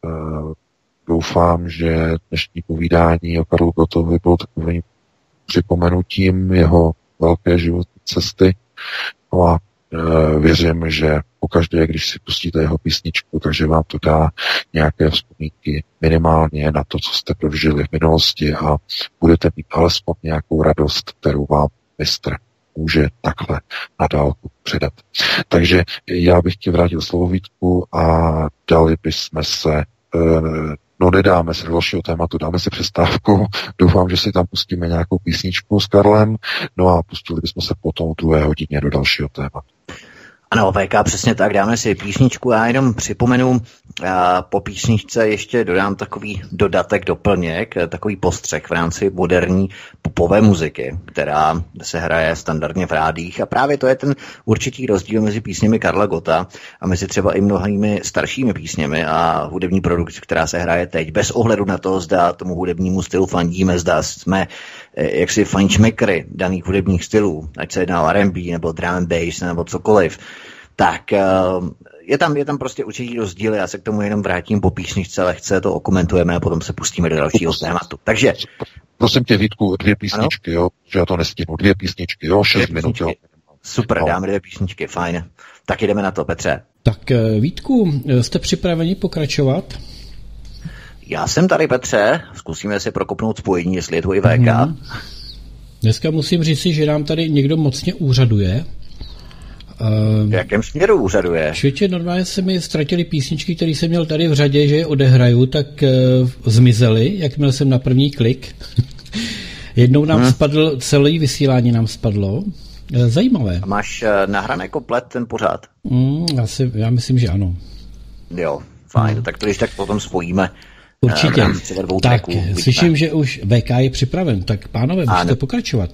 doufám, že dnešní povídání o Karlu Gottovi bylo takovým připomenutím jeho velké životní cesty. No a věřím, že pokaždé, když si pustíte jeho písničku, takže vám to dá nějaké vzpomínky minimálně na to, co jste prožili v minulosti a budete mít alespoň nějakou radost, kterou vám mistr může takhle na dálku předat. Takže já bych ti vrátil slovo, Vítku, a dali bychom se nedáme se do dalšího tématu, dáme si přestávku. Doufám, že si tam pustíme nějakou písničku s Karlem, no a pustili bychom se potom v 2 hodině do dalšího tématu. Ano, VK, přesně tak, dáme si písničku. Já jenom připomenu, po písničce ještě dodám takový dodatek, doplněk, takový postřeh v rámci moderní popové muziky, která se hraje standardně v rádích. A právě to je ten určitý rozdíl mezi písněmi Karla Gotta a mezi třeba i mnohými staršími písněmi a hudební produkci, která se hraje teď. Bez ohledu na to, zda tomu hudebnímu stylu fandíme, zda jsme jaksi fajnšmekry daných hudebních stylů, ať se jedná o R&B nebo drum and bass nebo cokoliv, tak je tam prostě určitý rozdíl. Já se k tomu jenom vrátím po písničce, lehce to okomentujeme a potom se pustíme do dalšího tématu. Takže prosím tě, Vítku, 2 písničky, ano? Jo, že já to nestihnu. 2 písničky, jo, 6 minut, jo. Super, dáme 2 písničky, fajn. Tak jdeme na to, Petře. Tak Vítku, jste připraveni pokračovat? Já jsem tady, Petře, zkusíme si prokopnout spojení, jestli je to i VK. Dneska musím říci, že nám tady někdo mocně úřaduje. V jakém směru úřaduje? Švětě, normálně se mi ztratily písničky, které jsem měl tady v řadě, že je odehraju, tak zmizely, jakmile jsem na první klik. Jednou nám spadl, celé vysílání nám spadlo. Zajímavé. A máš nahrané komplet ten pořád? Já myslím, že ano. Jo, fajn, tak to když tak potom spojíme. Určitě. Tak, slyším, že už VK je připraven, tak pánové, můžete pokračovat.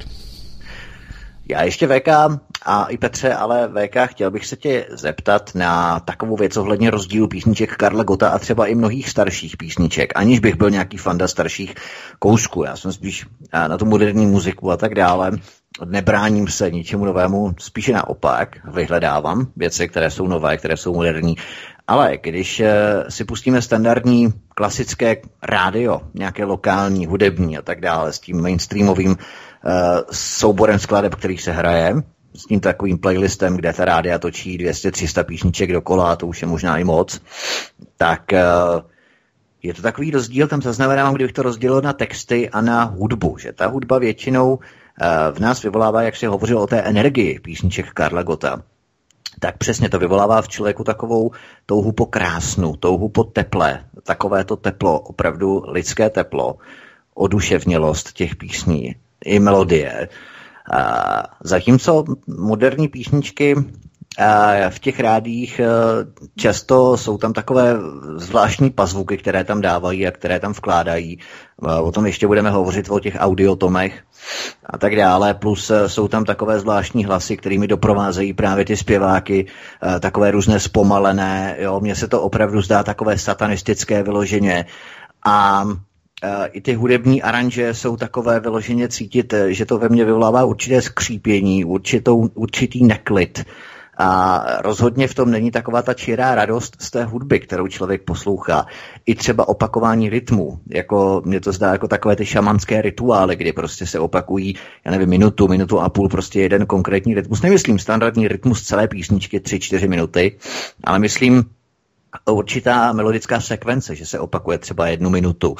Já ještě VK a i Petře, ale VK, chtěl bych se tě zeptat na takovou věc ohledně rozdílu písniček Karla Gotta a třeba i mnohých starších písniček, aniž bych byl nějaký fanda starších kousků. Já jsem spíš na tu moderní muziku a tak dále. Nebráním se ničemu novému, spíše naopak vyhledávám věci, které jsou nové, které jsou moderní. Ale když si pustíme standardní klasické rádio, nějaké lokální, hudební a tak dále, s tím mainstreamovým souborem skladeb, který se hraje, s tím takovým playlistem, kde ta rádia točí 200-300 písniček dokola, a to už je možná i moc, tak je to takový rozdíl, tam zaznamenám, kdybych to rozdělil na texty a na hudbu, že ta hudba většinou v nás vyvolává, jak si hovořil o té energii písniček Karla Gotta, tak přesně to vyvolává v člověku takovou touhu po krásnu, touhu po teple, takovéto teplo, opravdu lidské teplo, oduševnělost těch písní i melodie. Zatímco moderní písničky v těch rádích často jsou tam takové zvláštní pazvuky, které tam dávají a které tam vkládají. O tom ještě budeme hovořit, o těch audiotomech a tak dále. Plus jsou tam takové zvláštní hlasy, kterými doprovázejí právě ty zpěváky, takové různé zpomalené. Jo? Mně se to opravdu zdá takové satanistické vyloženě. A i ty hudební aranže jsou takové vyloženě cítit, že to ve mně vyvolává určité skřípění, určitý neklid. A rozhodně v tom není taková ta čirá radost z té hudby, kterou člověk poslouchá. I třeba opakování rytmu, jako mně to zdá jako takové ty šamanské rituály, kdy prostě se opakují, já nevím, minutu a půl, prostě jeden konkrétní rytmus. Nemyslím standardní rytmus celé písničky 3-4 minuty, ale myslím určitá melodická sekvence, že se opakuje třeba 1 minutu.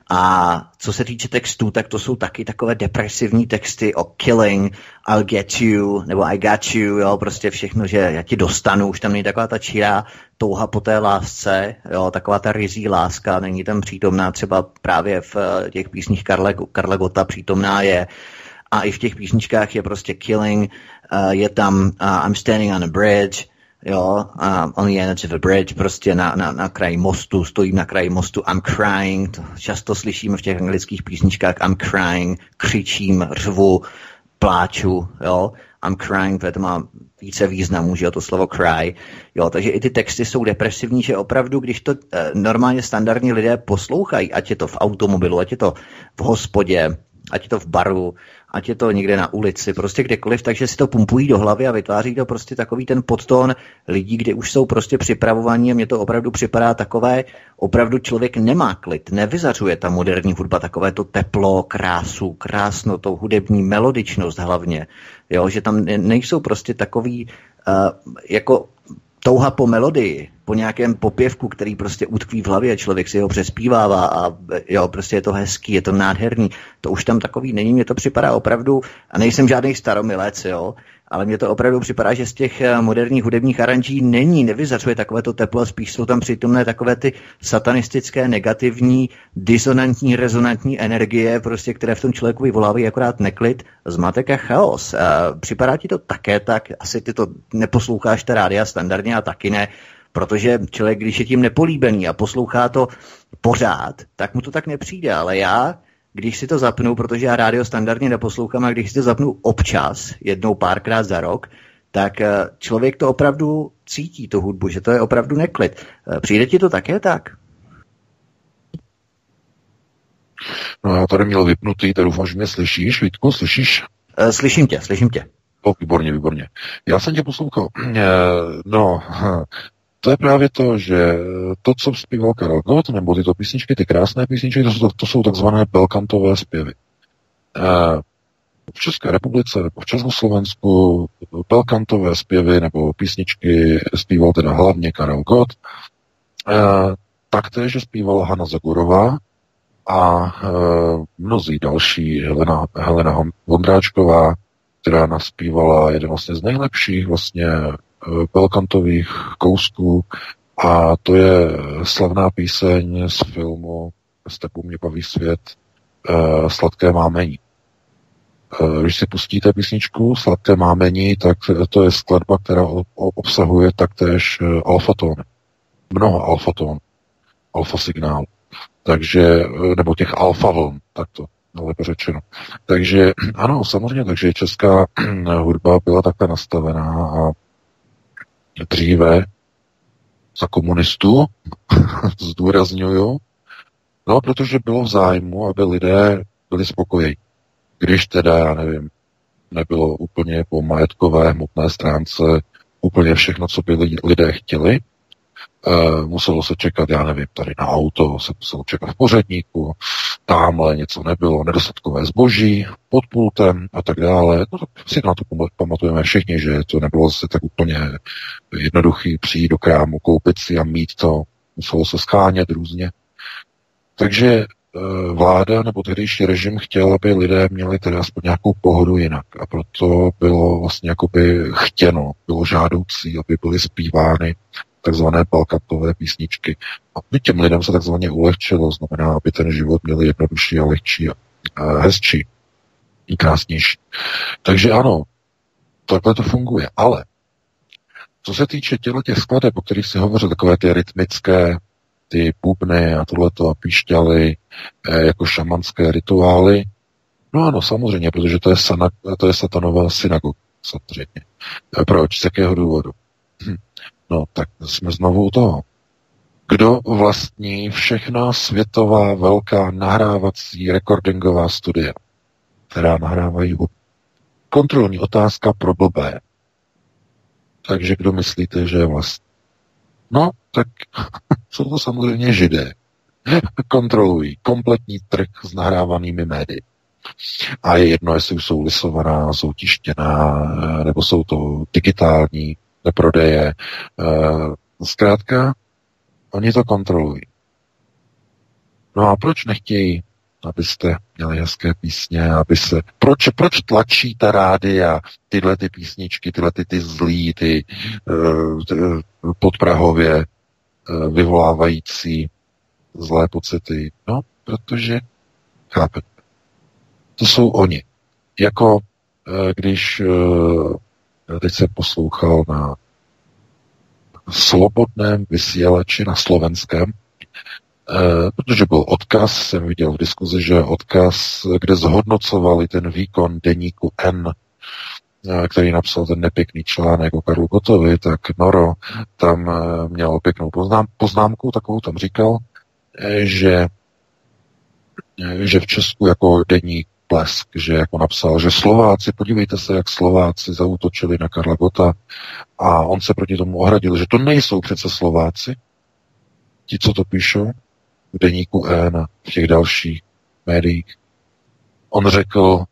A co se týče textů, tak to jsou taky takové depresivní texty o killing, I'll get you, nebo I got you, jo, prostě všechno, že já ti dostanu, už tam není taková ta čirá touha po té lásce, jo, taková ta ryzí láska, není tam přítomná třeba právě v těch písních Karla Gotta přítomná je. A i v těch písničkách je prostě killing, je tam I'm standing on a bridge, jo, on the edge of a bridge, prostě na kraji mostu, stojím na kraji mostu, I'm crying, to často slyšíme v těch anglických písničkách, I'm crying, křičím, řvu, pláču, jo, I'm crying, protože to má více významů, že jo, to slovo cry, jo, takže i ty texty jsou depresivní, že opravdu, když to normálně standardní lidé poslouchají, ať je to v automobilu, ať je to v hospodě, ať je to v baru, ať je to někde na ulici, prostě kdekoliv, takže si to pumpují do hlavy a vytváří to prostě takový ten podtón lidí, kde už jsou prostě připravovaní a mně to opravdu připadá takové, opravdu člověk nemá klid, nevyzařuje ta moderní hudba takové to teplo, krásu, krásnotu, hudební melodičnost hlavně, jo, že tam nejsou prostě takový jako touha po melodii, po nějakém popěvku, který prostě utkví v hlavě, člověk si ho přespívává a jo, prostě je to hezký, je to nádherný. To už tam takový není, mně to připadá opravdu, a nejsem žádný staromilec, jo, ale mně to opravdu připadá, že z těch moderních hudebních aranží nevyzařuje takové to teplo, spíš jsou tam přítomné takové ty satanistické, negativní, disonantní, rezonantní energie, prostě, které v tom člověku vyvolávají akorát neklid, zmatek a chaos. Připadá ti to také tak? Asi ty to neposloucháš ta rádia standardně a taky ne, protože člověk, když je tím nepolíbený a poslouchá to pořád, tak mu to tak nepřijde, ale já, když si to zapnu, protože já rádio standardně neposlouchám, a když si to zapnu občas, jednou párkrát za rok, tak člověk to opravdu cítí, tu hudbu, že to je opravdu neklid. Přijde ti to také tak? No já tady měl vypnutý, tady doufám, že mě slyšíš, Vítku, slyšíš? Slyším tě. Výborně. Já jsem tě poslouchal. To je právě to, že to, co zpíval Karel Gott, nebo tyto písničky, ty krásné písničky, to jsou takzvané belkantové zpěvy. V České republice, v Československu belkantové zpěvy nebo písničky zpíval teda hlavně Karel Gott, taktéž zpívala Hana Zagorová a mnozí další, Helena Vondráčková, která naspívala jeden vlastně z nejlepších vlastně belkantových kousků, a to je slavná píseň z filmu S tebou mě baví svět, Sladké mámení. Když si pustíte písničku Sladké mámení, tak to je skladba, která obsahuje taktéž alfatóny. Mnoho alfatónů, alfa signálů. Takže, nebo těch alfa vln, takto lépe řečeno. Takže ano, samozřejmě, takže česká hudba byla takhle nastavená a dříve za komunistů, zdůrazňuju, no, protože bylo v zájmu, aby lidé byli spokojení. Když teda, já nevím, nebylo úplně po majetkové, hmotné stránce úplně všechno, co by lidé chtěli, muselo se čekat, já nevím, tady na auto se muselo čekat v pořadníku, tamhle něco nebylo, nedostatkové zboží, pod pultem a tak dále. No tak si na to pamatujeme všichni, že to nebylo zase tak úplně jednoduchý přijít do krámu, koupit si a mít to, muselo se schánět různě. Takže vláda nebo tehdejší režim chtěl, aby lidé měli tedy aspoň nějakou pohodu jinak. A proto bylo vlastně jakoby chtěno, bylo žádoucí, aby byly zpívány takzvané belkantové písničky. A těm lidem se takzvaně ulehčilo, znamená, aby ten život měl jednodušší a lehčí a hezčí i krásnější. Takže ano, takhle to funguje. Ale co se týče těch skladeb, o kterých si hovořil, takové ty rytmické, ty bubny a tohleto a píšťaly, jako šamanské rituály, no ano, samozřejmě, protože to je satanová synagoga, samozřejmě. Proč? Z jakého důvodu? No, tak jsme znovu u toho. Kdo vlastní všechna světová velká nahrávací recordingová studia, která nahrávají hudbu? Kontrolní otázka pro blbé. Takže kdo myslíte, že je vlastní? No, tak jsou to samozřejmě Židé. Kontrolují kompletní trh s nahrávanými médii. A je jedno, jestli jsou lisovaná, jsou tištěná, nebo jsou to digitální prodeje. Zkrátka, Oni to kontrolují. No a proč nechtějí, abyste měli hezké písně, proč tlačíte rádia tyhle ty písničky, tyhle ty zlý, ty podprahově vyvolávající zlé pocity? No, protože, chápete, to jsou oni. Jako když teď jsem poslouchal na Slobodném vysílači na slovenském, protože byl odkaz, jsem viděl v diskuzi, že odkaz, kde zhodnocovali ten výkon deníku N, který napsal ten nepěkný článek o Karlu Gottovi, tak Noro tam měl pěknou poznámku, takovou tam říkal, že v Česku jako deník Blesk, že jako napsal, že Slováci, podívejte se, jak Slováci zaútočili na Karla Gotta, a on se proti tomu ohradil, že to nejsou přece Slováci, ti, co to píšou, v deníku N a v těch dalších médiích. On řekl,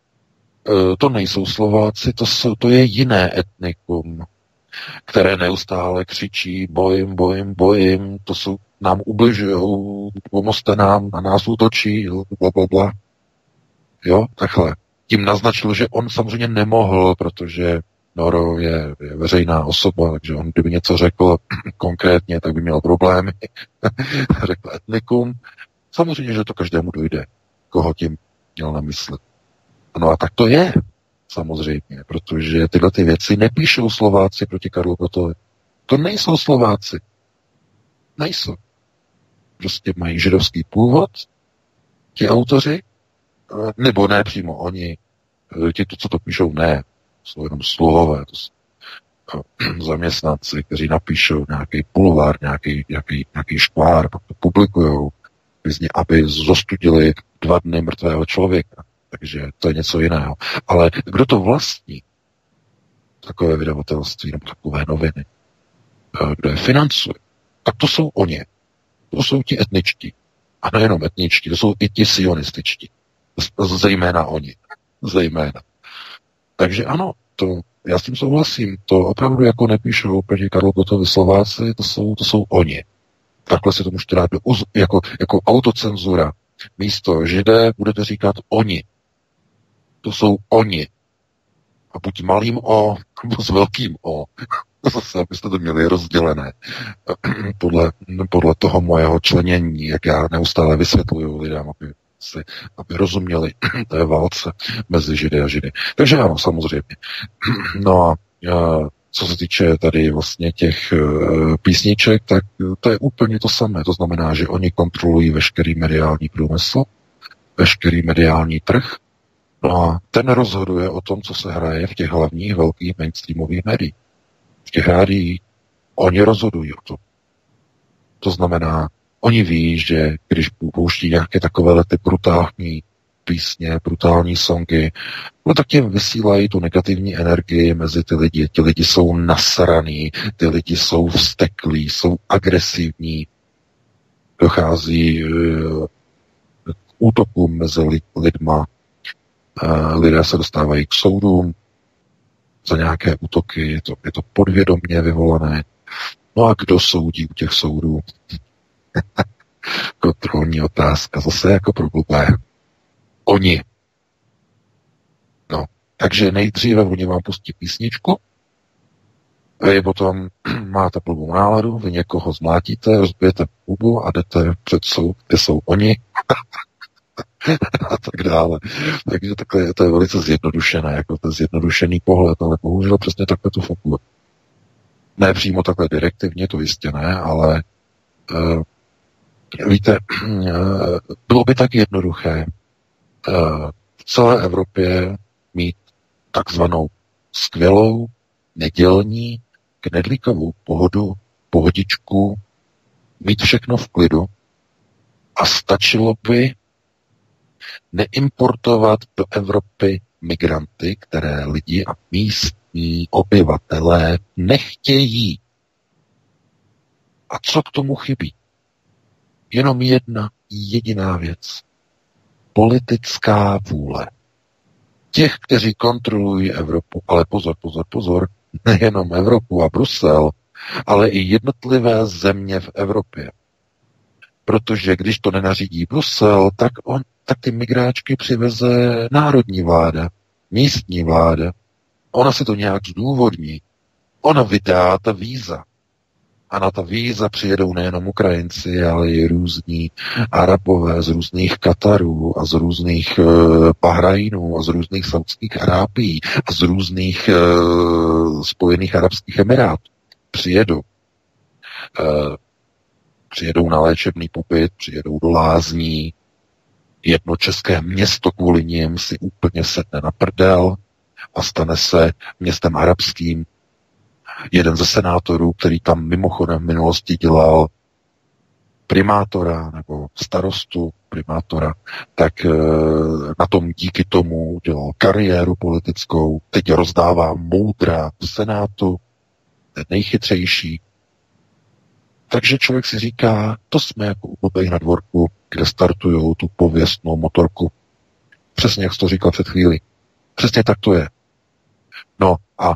to nejsou Slováci, to je jiné etnikum, které neustále křičí bojím, to jsou, nám ubližujou, pomozte nám, na nás útočí, blablabla. Jo, takhle. Tím naznačil, že on samozřejmě nemohl, protože Noro je veřejná osoba, takže on kdyby něco řekl konkrétně, tak by měl problémy. Řekl etnikum. Samozřejmě, že to každému dojde, koho tím měl na mysli. No a tak to je, samozřejmě, protože tyhle ty věci nepíšou Slováci proti Karlu Gottovi. To nejsou Slováci. Nejsou. Prostě mají židovský původ, ti autoři, nebo ne přímo oni, ti, co to píšou, ne, jsou jenom sluhové, to jsou zaměstnanci, kteří napíšou nějaký bulvár, nějaký škvár, pak to publikujou, aby zostudili 2 dny mrtvého člověka. Takže to je něco jiného. Ale kdo to vlastní, takové vydavatelství nebo takové noviny, kdo je financuje, tak to jsou oni. To jsou ti etničtí. A nejenom etničtí, to jsou i ti sionističtí. Zejména oni. Zejména. Takže ano, já s tím souhlasím. To opravdu jako nepíšou proti Karlu Gottovi Slováci, to jsou oni. Takhle si to můžete dát jako autocenzura. Místo Židé budete říkat oni. To jsou oni. A buď malým O, nebo s velkým O. Zase, abyste to měli rozdělené. Podle toho mojeho členění, jak já neustále vysvětluju lidem, aby rozuměli té válce mezi Židy a Židy. Takže ano, samozřejmě. No a co se týče tady vlastně těch písniček, tak to je úplně to samé. To znamená, že oni kontrolují veškerý mediální průmysl, veškerý mediální trh, no a ten rozhoduje o tom, co se hraje v těch hlavních velkých mainstreamových médiích. V těch rádiích oni rozhodují o tom. To znamená, oni ví, že když pouští nějaké takové ty brutální písně, brutální songy, no tak těm vysílají tu negativní energii mezi ty lidi. Ti lidi jsou nasraný, ty lidi jsou vzteklí, jsou agresivní, dochází k útokům mezi lidma, lidé se dostávají k soudům za nějaké útoky, je to podvědomě vyvolané. No a kdo soudí u těch soudů? Kontrolní otázka, zase jako pro blbé. Oni. No, takže nejdříve oni vám pustí písničku, vy potom máte blbou náladu, vy někoho zmlátíte, rozbijete hubu a jdete před soud, kde jsou oni a tak dále. Takže takhle to je velice zjednodušené, jako to zjednodušený pohled, ale bohužel přesně takhle to funguje. Ne přímo takhle direktivně, to jistě ne, ale víte, bylo by tak jednoduché v celé Evropě mít takzvanou skvělou, nedělní, knedlíkovou pohodu, pohodičku, mít všechno v klidu a stačilo by neimportovat do Evropy migranty, které lidi a místní obyvatelé nechtějí. A co k tomu chybí? Jenom jedna jediná věc. Politická vůle. Těch, kteří kontrolují Evropu, ale pozor, nejenom Evropu a Brusel, ale i jednotlivé země v Evropě. Protože když to nenařídí Brusel, tak ty migráčky přiveze národní vláda, místní vláda. Ona si to nějak zdůvodní. Ona vydá ta víza. A na ta víza přijedou nejenom Ukrajinci, ale i různí Arabové z různých Katarů a z různých Bahrajnů a z různých Saudských Arábií a z různých Spojených Arabských Emirátů. Přijedou na léčebný pobyt, přijedou do lázní, jedno české město kvůli nim si úplně sedne na prdel a stane se městem arabským. Jeden ze senátorů, který tam mimochodem v minulosti dělal primátora nebo starostu primátora, tak na tom díky tomu dělal kariéru politickou, teď rozdává moudra v senátu, ten nejchytřejší. Takže člověk si říká, to jsme jako u blbých na dvorku, kde startujou tu pověstnou motorku. Přesně jak jsi to říkal před chvílí. Přesně tak to je. No a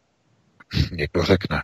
někdo řekne,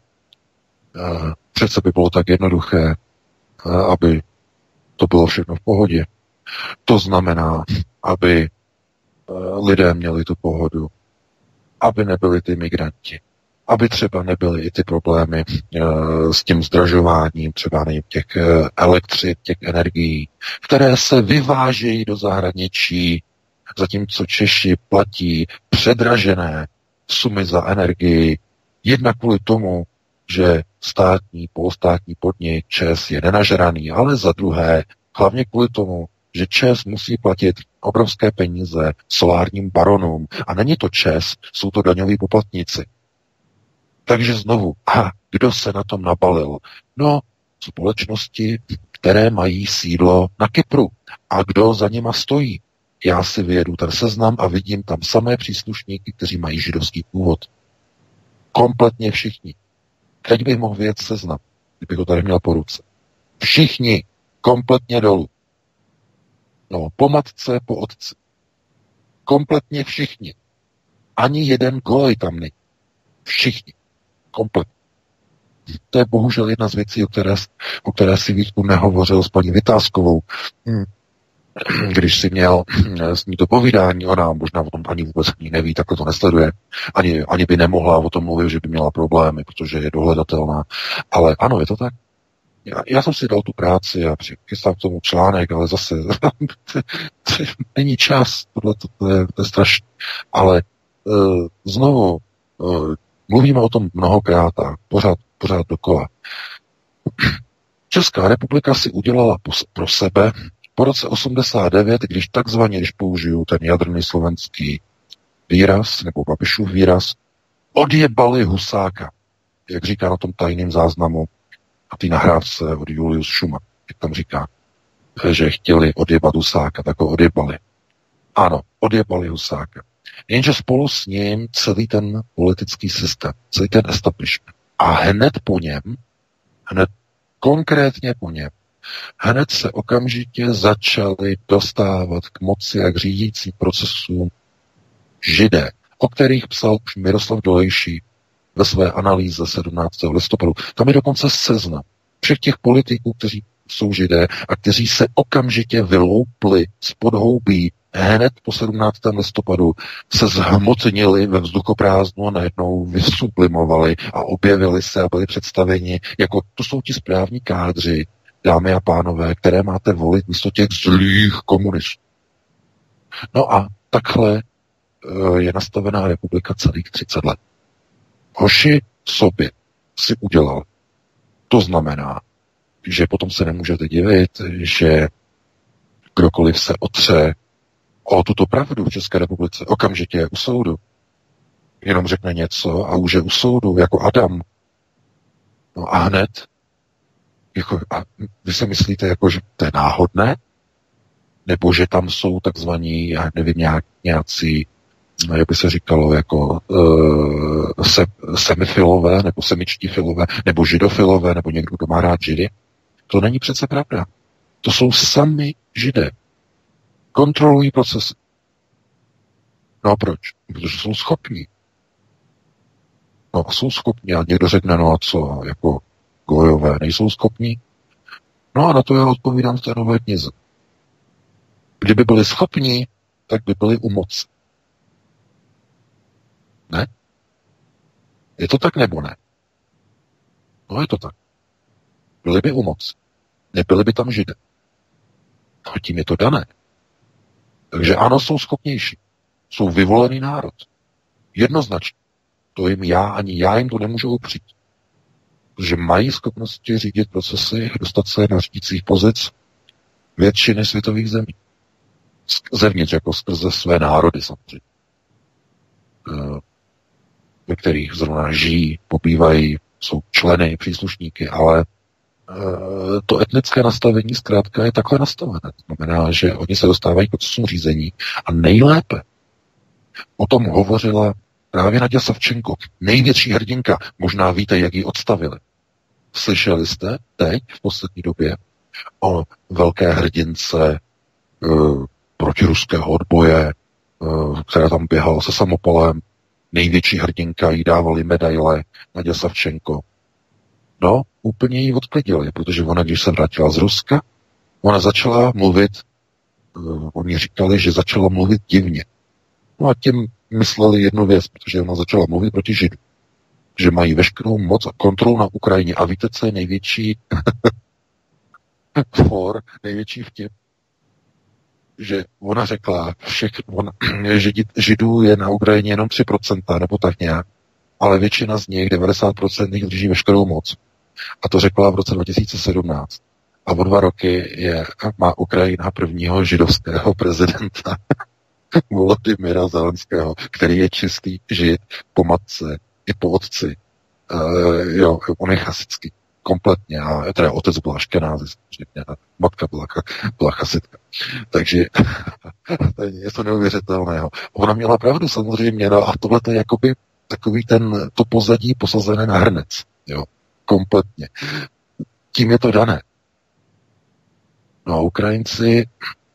přece by bylo tak jednoduché, aby to bylo všechno v pohodě. To znamená, aby lidé měli tu pohodu, aby nebyli ty migranti, aby třeba nebyly i ty problémy s tím zdražováním třeba těch elektřin, těch energií, které se vyvážejí do zahraničí, zatímco Češi platí předražené sumy za energii, jednak kvůli tomu, že státní, polostátní podnik ČEZ je nenažraný, ale za druhé, hlavně kvůli tomu, že ČEZ musí platit obrovské peníze solárním baronům. A není to ČEZ, jsou to daňoví poplatníci. Takže znovu, kdo se na tom nabalil? No, společnosti, které mají sídlo na Kypru. A kdo za nima stojí? Já si vyjedu ten seznam a vidím tam samé příslušníky, kteří mají židovský původ. Kompletně všichni. Teď bych mohl vyjet seznam, kdybych ho tady měl po ruce. Všichni, kompletně dolů. No, po matce, po otci. Kompletně všichni. Ani jeden goj tam není. Všichni. Kompletně. To je bohužel jedna z věcí, o které si Vítku nehovořil s paní Vytázkovou. Když si měl s ní to povídání, ona možná o tom ani vůbec ní neví, takhle to nesleduje. Ani by nemohla o tom mluvit, že by měla problémy, protože je dohledatelná. Ale ano, je to tak. Já jsem si dal tu práci a chystám k tomu článek, ale zase není čas, to je strašné. Ale znovu mluvíme o tom mnohokrát a pořád dokola. Česká republika si udělala pro sebe po roce 89, když použiju ten jadrný slovenský výraz, nebo Babišův výraz, odjebali Husáka, jak říká na tom tajném záznamu a té nahrávce od Julius Schuma, jak tam říká, že chtěli odjebat Husáka, tak ho odjebali. Ano, odjebali Husáka. Jenže spolu s ním celý ten politický systém, celý ten establishment. A hned konkrétně po něm, hned se okamžitě začali dostávat k moci a k řídícím procesům Židé, o kterých psal už Miroslav Dolejší ve své analýze 17. listopadu. Tam je dokonce seznam všech těch politiků, kteří jsou Židé a kteří se okamžitě vyloupli z podhoubí hned po 17. listopadu, se zhmotnili ve vzduchoprázdnu a najednou vysublimovali a objevili se a byli představeni jako to jsou ti správní kádři, dámy a pánové, které máte volit místo těch zlých komunistů. No a takhle je nastavená republika celých 30 let. Hoši sobě si udělal. To znamená, že potom se nemůžete divit, že kdokoliv se otře o tuto pravdu v České republice, okamžitě je u soudu. Jenom řekne něco a už je u soudu, jako Adam. No a hned, a vy si myslíte, jako, že to je náhodné? Nebo že tam jsou takzvaní, já nevím, nějací, jak by se říkalo, jako semifilové, nebo semičtí filové, nebo židofilové, nebo někdo, kdo má rád židy? To není přece pravda. To jsou sami Židé. Kontrolují procesy. No a proč? Protože jsou schopní. No a jsou schopni a někdo řekne, no a co, jako gojové nejsou schopni? No a na to já odpovídám v té nové knize. Kdyby byli schopni, tak by byli u moci. Ne? Je to tak nebo ne? No je to tak. Byli by u moci. Nebyli by tam Židé. No tím je to dané. Takže ano, jsou schopnější. Jsou vyvolený národ. Jednoznačně. To jim ani já jim to nemůžu upřít. Protože mají schopnosti řídit procesy, dostat se na řídících pozic většiny světových zemí. Zevnitř, jako skrze své národy samozřejmě. Ve kterých zrovna žijí, pobývají, jsou členy, příslušníky, ale to etnické nastavení zkrátka je takhle nastavené. To znamená, že oni se dostávají k procesům řízení a nejlépe o tom hovořila právě Naďa Savčenko, největší hrdinka. Možná víte, jak ji odstavili. Slyšeli jste teď v poslední době o velké hrdince protiruského odboje, která tam běhala se samopalem. Největší hrdinka, jí dávali medaile, Naďa Savčenko. No, úplně ji odklidili, protože ona, když se vrátila z Ruska, ona začala mluvit, oni říkali, že začala mluvit divně. No a tím mysleli jednu věc, protože ona začala mluvit proti Židům. Že mají veškerou moc a kontrolu na Ukrajině. A víte, co je největší největší vtip? Že ona řekla, že Židů je na Ukrajině jenom 3%, nebo tak nějak, ale většina z nich, 90% nich drží veškerou moc. A to řekla v roce 2017. A o 2 roky má Ukrajina prvního židovského prezidenta Volodymyra Zelenského, který je čistý Žid po matce i po otci. On je chasický. Kompletně. A teda otec byl Aškenázi, a matka byla chasitka. Takže to je něco neuvěřitelného. Ona měla pravdu samozřejmě, no a tohle je jakoby takový to pozadí posazené na hrnec. Jo, kompletně. Tím je to dané. No a Ukrajinci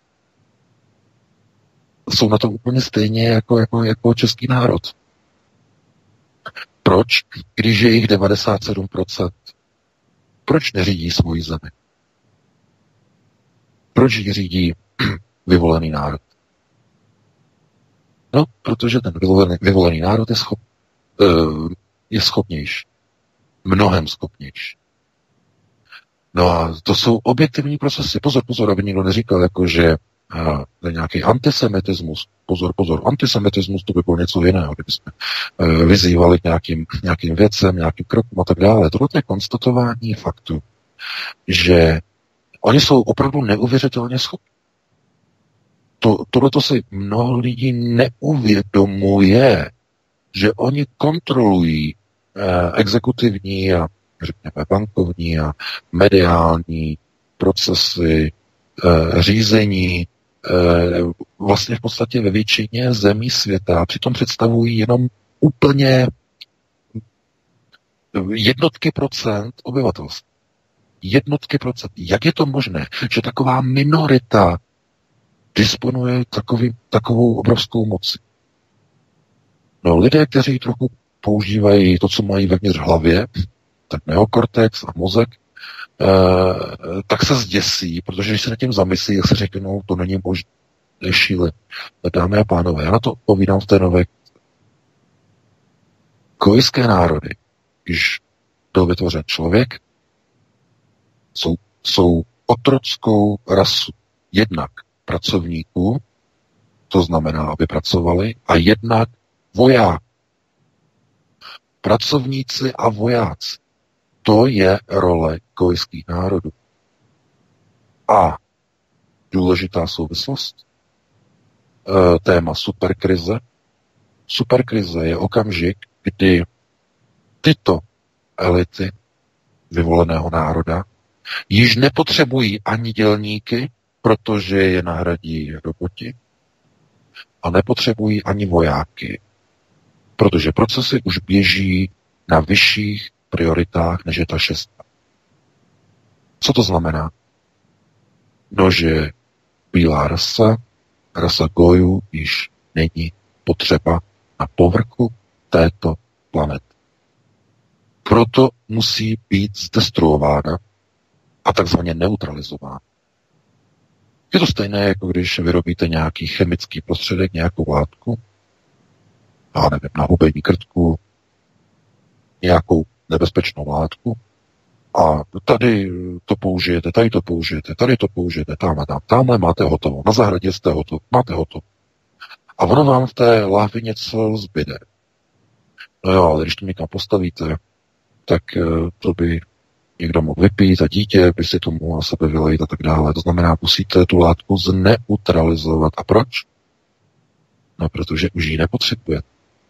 jsou na to úplně stejně jako český národ. Proč? Když je jich 97%, proč neřídí svoji zemi? Proč ji řídí vyvolený národ? No, protože ten vyvolený národ je schopnější. Mnohem schopnější. No a to jsou objektivní procesy. Pozor, aby nikdo neříkal, jako že nějaký antisemitismus. Pozor, antisemitismus to by bylo něco jiného, kdyby jsme vyzývali k nějakým věcem, nějakým krokům a tak dále. Tohle je konstatování faktu, že oni jsou opravdu neuvěřitelně schopni. Tohleto si mnoho lidí neuvědomuje, že oni kontrolují exekutivní a řekněme bankovní a mediální procesy, řízení vlastně v podstatě ve většině zemí světa. Přitom představují jenom úplně jednotky procent obyvatelstva. Jednotky procent. Jak je to možné, že taková minorita disponuje takovou obrovskou moci? No, lidé, kteří trochu používají to, co mají vevnitř hlavě, tak neokortex a mozek, tak se zděsí, protože když se nad tím zamyslí, jak se řeknou, to není možné, je šílené. Dámy a pánové, já na to povídám v té nové. Gojské národy, když byl vytvořen člověk, jsou otrockou rasu. Jednak pracovníků, to znamená, aby pracovali, a jednak voják. Pracovníci a vojáci. To je role gojských národů. A důležitá souvislost, téma superkrize. Superkrize je okamžik, kdy tyto elity vyvoleného národa již nepotřebují ani dělníky, protože je nahradí roboti, a nepotřebují ani vojáky, protože procesy už běží na vyšších prioritách, než je ta 6. Co to znamená? No, že bílá rasa Gojů již není potřeba na povrchu této planety. proto musí být zdestruována a takzvaně neutralizována. Je to stejné, jako když vyrobíte nějaký chemický prostředek, nějakou látku, já nevím, na hubení krtku, nějakou nebezpečnou látku, a tady to použijete, tady to použijete, tady to použijete, tamhle máte hotovo, na zahradě jste hotovo, máte hotovo. A ono vám v té láhvi něco zbyde. No jo, ale když to někam postavíte, tak to by někdo mohl vypít a dítě by si to mohlo na sebe vylejt a tak dále. To znamená, musíte tu látku zneutralizovat. A proč? No, protože už ji nepotřebujete.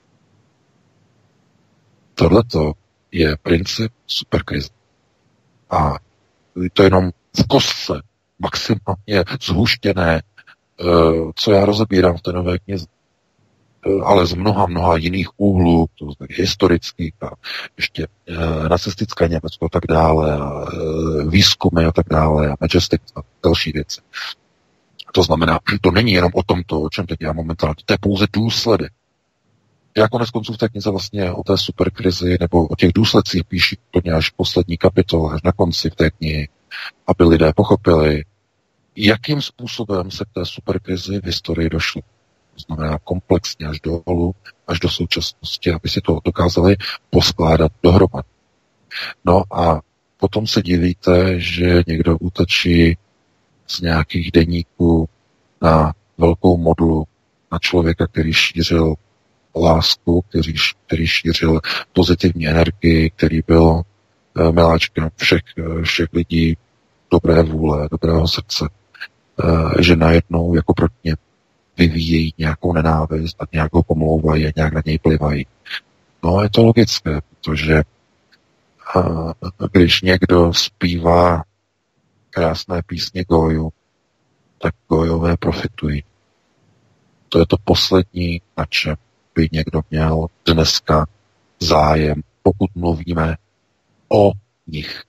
Tohleto je princip superkrize. A to je jenom v kostce, maximálně zhuštěné, co já rozebírám v té nové knize. Ale z mnoha jiných úhlů, to historických a ještě nacistické Německo a tak dále, a výzkumy a tak dále, a Majestic a další věci. To znamená, to není jenom o tomto, o čem teď já momentálně, to je pouze důsledek. Já konec konců v té knize vlastně o té superkrizi nebo o těch důsledcích píši úplně až poslední kapitol, až na konci v té knihy, aby lidé pochopili, jakým způsobem se k té superkrizi v historii došlo. To znamená komplexně až dolů, až do současnosti, aby si to dokázali poskládat dohromady. No a potom se divíte, že někdo útočí z nějakých deníků na velkou modlu, na člověka, který šířil lásku, který šířil pozitivní energii, který byl miláčkem všech lidí dobré vůle, dobrého srdce, že najednou jako proti němu vyvíjejí nějakou nenávist a nějak ho pomlouvají a nějak na něj plivají. No, je to logické, protože když někdo zpívá krásné písně Goju, tak Gojové profitují. To je to poslední, na čem by někdo měl dneska zájem, pokud mluvíme o nich.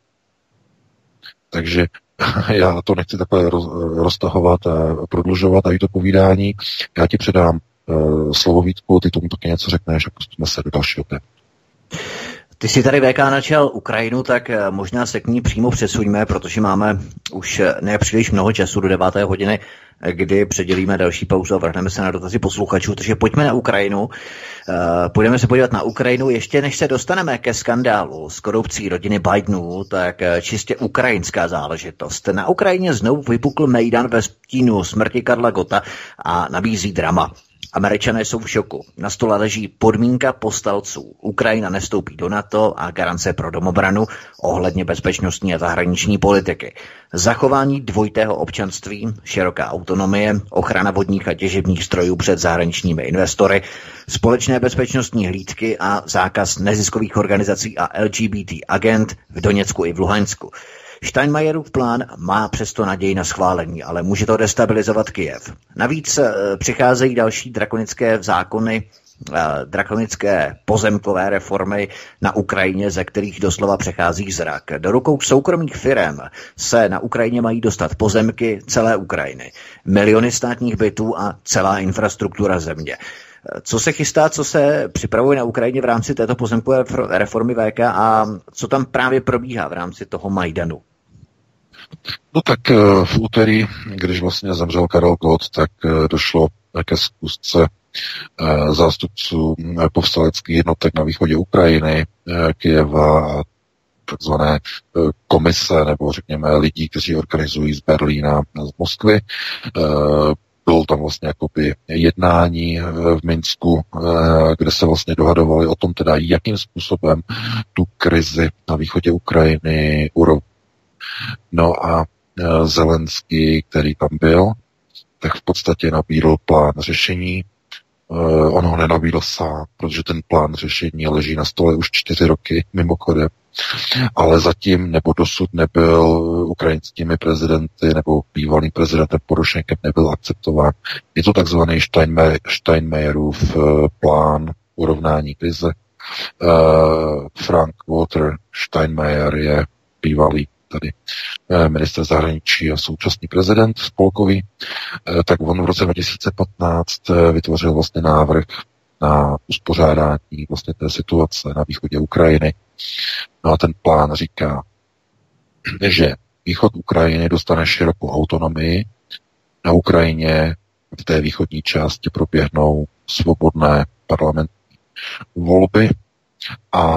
Takže já to nechci takhle roztahovat a prodlužovat a i to povídání. Já ti předám slovo, Vítku, ty tomu taky něco řekneš a pustíme se do dalšího tématu. Ty jsi tady VK načal Ukrajinu, tak možná se k ní přímo přesuňme, protože máme už nepříliš mnoho času do 9. hodiny, kdy předělíme další pauzu a vrhneme se na dotazy posluchačů. Takže pojďme na Ukrajinu. Půjdeme se podívat na Ukrajinu. Ještě než se dostaneme ke skandálu s korupcí rodiny Bidenů, tak čistě ukrajinská záležitost. Na Ukrajině znovu vypukl mejdan ve stínu smrti Karla Gotta a nabízí drama. Američané jsou v šoku. Na stole leží podmínka povstalců. Ukrajina nestoupí do NATO a garance pro domobranu ohledně bezpečnostní a zahraniční politiky. Zachování dvojitého občanství, široká autonomie, ochrana vodních a těžebních strojů před zahraničními investory, společné bezpečnostní hlídky a zákaz neziskových organizací a LGBT agent v Doněcku i v Luhansku. Steinmeierův plán má přesto naději na schválení, ale může to destabilizovat Kyjev. Navíc přicházejí další drakonické zákony, drakonické pozemkové reformy na Ukrajině, ze kterých doslova přechází zrak. Do rukou soukromých firem se na Ukrajině mají dostat pozemky celé Ukrajiny, miliony státních bytů a celá infrastruktura země. Co se chystá, co se připravuje na Ukrajině v rámci této pozemkové reformy VK a co tam právě probíhá v rámci toho Majdanu? No tak v úterý, když vlastně zemřel Karel Gott, tak došlo ke schůzce zástupců povstaleckých jednotek na východě Ukrajiny, Kyjeva a takzvané komise, nebo řekněme lidí, kteří organizují z Berlína a z Moskvy. Bylo tam vlastně jakoby jednání v Minsku, kde se vlastně dohadovali o tom teda, jakým způsobem tu krizi na východě Ukrajiny urovnat. No a Zelenský, který tam byl, tak v podstatě nabídl plán řešení. On ho nenabídl sám, protože ten plán řešení leží na stole už 4 roky, mimochodem. Ale zatím nebo dosud nebyl ukrajinskými prezidenty nebo bývalým prezidentem Porošenkem nebyl akceptován. Je to takzvaný Steinmeierův plán urovnání krize. Frank-Walter Steinmeier je bývalý tady ministr zahraničí a současný prezident spolkový, tak on v roce 2015 vytvořil vlastně návrh na uspořádání vlastně té situace na východě Ukrajiny. No a ten plán říká, že východ Ukrajiny dostane širokou autonomii, na Ukrajině v té východní části proběhnou svobodné parlamentní volby a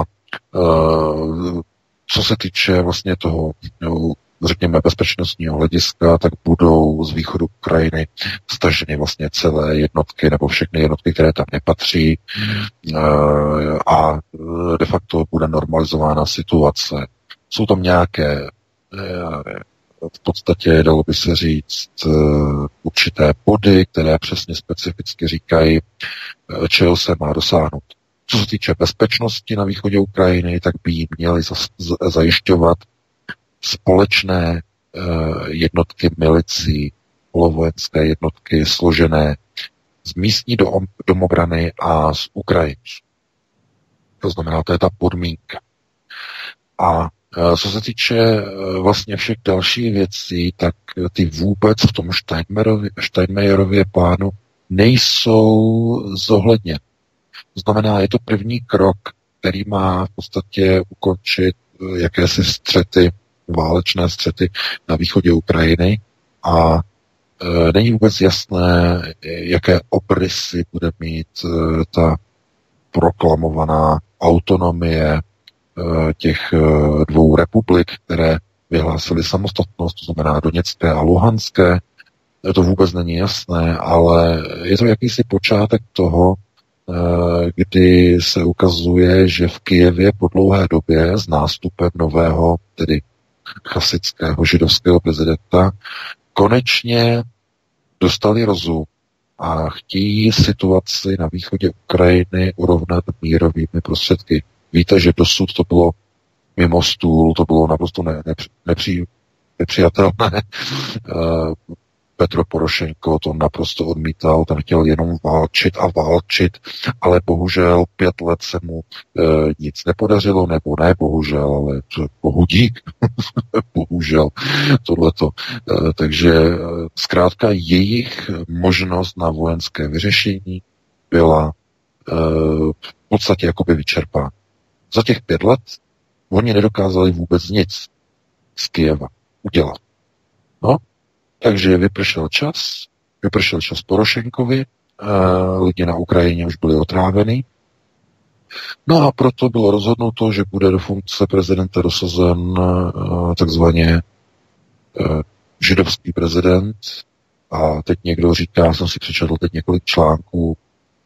co se týče vlastně toho, řekněme, bezpečnostního hlediska, tak budou z východu Ukrajiny staženy vlastně celé jednotky nebo všechny jednotky, které tam nepatří a de facto bude normalizována situace. Jsou tam nějaké v podstatě, dalo by se říct, určité body, které přesně specificky říkají, čeho se má dosáhnout. Co se týče bezpečnosti na východě Ukrajiny, tak by jí měly zajišťovat společné jednotky milicí, polovojenské jednotky složené z místní domobrany a z Ukrajinců. To znamená, to je ta podmínka. A co se týče vlastně všech dalších věcí, tak ty vůbec v tom Steinmeierově plánu nejsou zohledněny. To znamená, je to první krok, který má v podstatě ukončit jakési střety, válečné střety na východě Ukrajiny a není vůbec jasné, jaké obrysy bude mít ta proklamovaná autonomie těch dvou republik, které vyhlásily samostatnost, to znamená Doněcké a Luhanské. To vůbec není jasné, ale je to jakýsi počátek toho, kdy se ukazuje, že v Kyjevě po dlouhé době s nástupem nového, tedy chasického židovského prezidenta, konečně dostali rozum a chtějí situaci na východě Ukrajiny urovnat mírovými prostředky. Víte, že dosud to bylo mimo stůl, to bylo naprosto nepřijatelné. Petro Porošenko to naprosto odmítal, ten chtěl jenom válčit, ale bohužel 5 let se mu nic nepodařilo, nebo ne bohužel, ale bohudík, bohužel tohleto. Takže zkrátka jejich možnost na vojenské vyřešení byla v podstatě jakoby vyčerpána. Za těch 5 let oni nedokázali vůbec nic z Kyjeva udělat. No, takže vypršel čas Porošenkovi, lidi na Ukrajině už byli otráveni. No a proto bylo rozhodnuto, že bude do funkce prezidenta dosazen takzvaně židovský prezident. A teď někdo říká, jsem si přečetl teď několik článků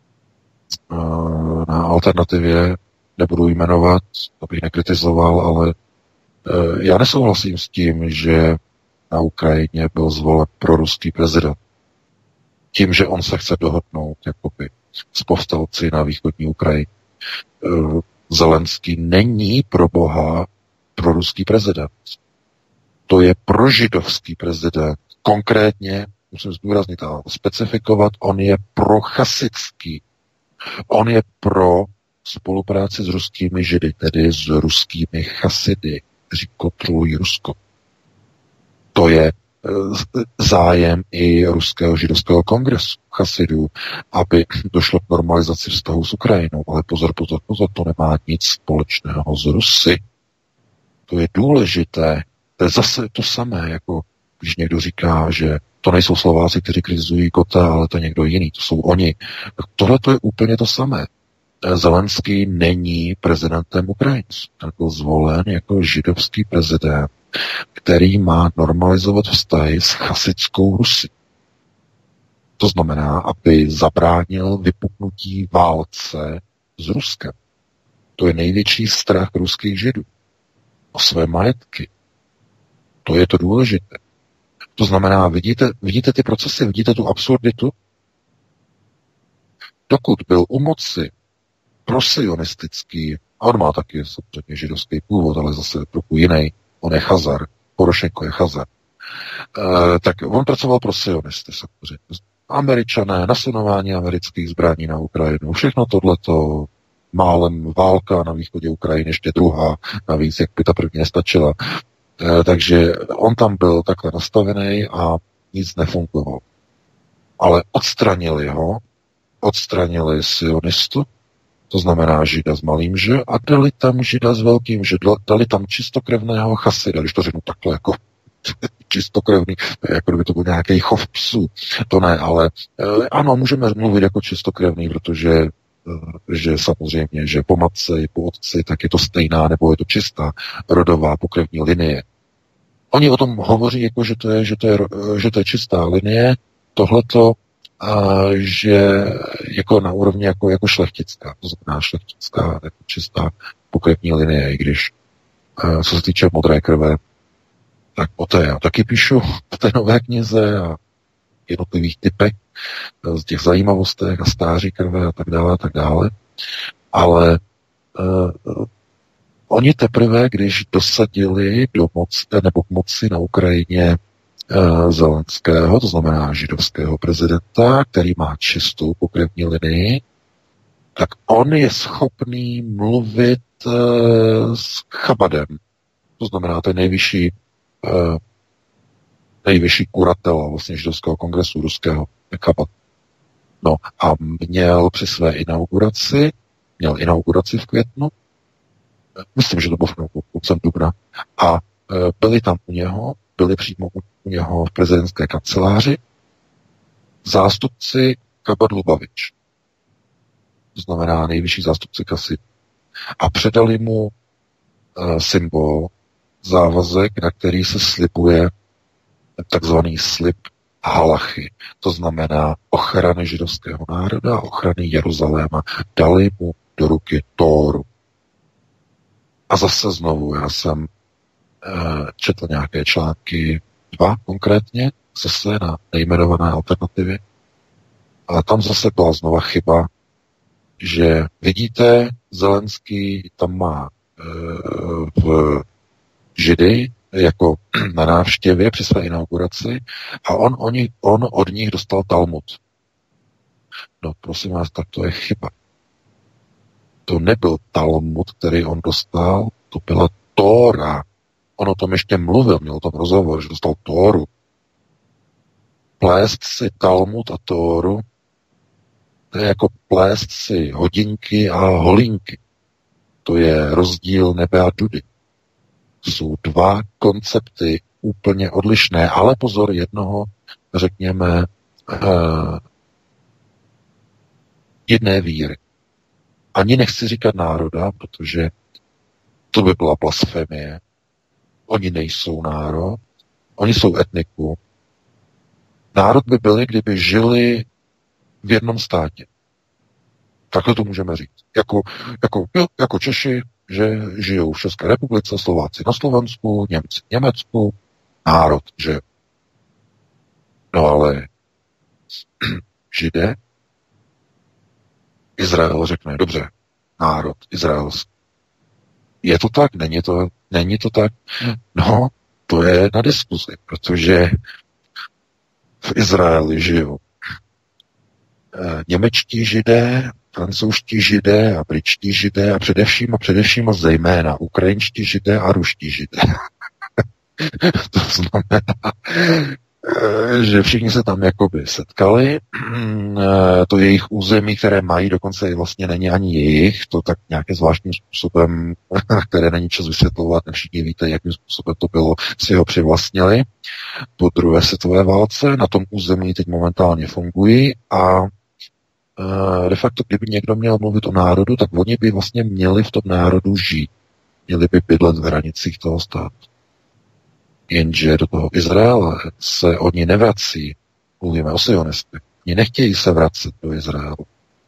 na Alternativě, nebudu jmenovat, abych nekritizoval, ale já nesouhlasím s tím, že na Ukrajině byl zvolen proruský prezident. Tím, že on se chce dohodnout jakoby s povstalci na východní Ukrajině. Zelenský není pro boha proruský prezident. To je prožidovský prezident. Konkrétně, musím zdůraznit a specifikovat, on je prochasický. On je pro spolupráci s ruskými židy, tedy s ruskými chasidy, kteří kontrolují Rusko. To je zájem i ruského židovského kongresu chasidů, aby došlo k normalizaci vztahu s Ukrajinou. Ale pozor, to nemá nic společného s Rusy. To je důležité. To je zase to samé, jako když někdo říká, že to nejsou Slováci, kteří kritizují Kota, ale to je někdo jiný, to jsou oni. Tohle to je úplně to samé. Zelenský není prezidentem Ukrajinců. Ten byl zvolen jako židovský prezident, který má normalizovat vztahy s chasickou Rusí. To znamená, aby zabránil vypuknutí válce s Ruskem. To je největší strach ruských židů o své majetky. To je to důležité. To znamená, vidíte ty procesy, vidíte tu absurditu? Dokud byl u moci prosionistický, a on má taky samozřejmě židovský původ, ale zase trochu jiný, on je Chazar, Porošenko je Chazar, tak on pracoval pro sionisty, samozřejmě. Američané, nasunování amerických zbraní na Ukrajinu, všechno tohleto, málem válka na východě Ukrajiny, ještě druhá, navíc, jak by ta první nestačila. Takže on tam byl takhle nastavený a nic nefungovalo. Ale odstranili ho, odstranili sionistu To znamená Žida s malým Ž a dali tam Žida s velkým Ž. Dali tam čistokrevného chasida, když to řeknu takhle jako čistokrevný, jako kdyby to byl nějaký chov psů. To ne, ale ano, můžeme mluvit jako čistokrevný, protože že samozřejmě, že po matce i po otci, tak je to stejná, nebo je to čistá rodová pokrevní linie. Oni o tom hovoří, jako že to je čistá linie, tohleto, že jako na úrovni jako šlechtická, to znamená šlechtická, jako čistá pokrevní linie, i když co se týče modré krve, tak o té já taky píšu v té nové knize a jednotlivých typech, z těch zajímavostech a stáří krve a tak dále. Ale oni teprve, když dosadili do moci, nebo k moci na Ukrajině Zelenského, to znamená židovského prezidenta, který má čistou pokrevní linii, tak on je schopný mluvit s Chabadem. To znamená ten nejvyšší kuratel vlastně židovského kongresu ruského, Chabad. No a měl při své inauguraci v květnu, myslím, že to bylo koncem dubna, a byli přímo u něho v prezidentské kanceláři zástupci Chabad Lubavič. To znamená nejvyšší zástupci Kasy. A předali mu symbol, závazek, na který se slibuje takzvaný slib halachy. To znamená ochrany židovského národa, ochrany Jeruzaléma. Dali mu do ruky Tóru. A zase znovu, já jsem četl nějaké články, 2 konkrétně, zase na nejmenované alternativy. A tam zase byla znova chyba, že vidíte, Zelenský tam má v Židy jako na návštěvě při své inauguraci a on od nich dostal Talmud. No prosím vás, tak to je chyba. To nebyl Talmud, který on dostal, to byla Tóra. On o tom ještě mluvil, měl o tom rozhovor, že dostal Tóru. Plést si Talmud a Tóru, to je jako plést si hodinky a holínky. To je rozdíl nebe a dudy. Jsou 2 koncepty úplně odlišné, ale pozor, jednoho, řekněme, jedné víry. Ani nechci říkat národa, protože to by byla blasfemie. Oni nejsou národ, oni jsou etnikum. Národ by byli, kdyby žili v jednom státě. Takhle to můžeme říct. Jako Češi, že žijou v České republice, Slováci na Slovensku, Němci v Německu, národ, že no ale Židé, Izrael řekne, dobře, národ izraelský. Je to tak? Není to tak? No, to je na diskuzi, protože v Izraeli žijou němečtí Židé, francouzští Židé a britští Židé a především a zejména ukrajinští Židé a ruští Židé. To znamená, že všichni se tam jakoby setkali, to jejich území, které mají, dokonce vlastně není ani jejich, to tak nějakým zvláštním způsobem, které není čas vysvětlovat, všichni víte, jakým způsobem to bylo, si ho přivlastnili po druhé světové válce, na tom území teď momentálně fungují a de facto, kdyby někdo měl mluvit o národu, tak oni by vlastně měli v tom národu žít. Měli by bydlet v hranicích toho státu. Jenže do toho Izraele se oni nevrací. Mluvíme o sionistech. Oni nechtějí se vracet do Izraelu.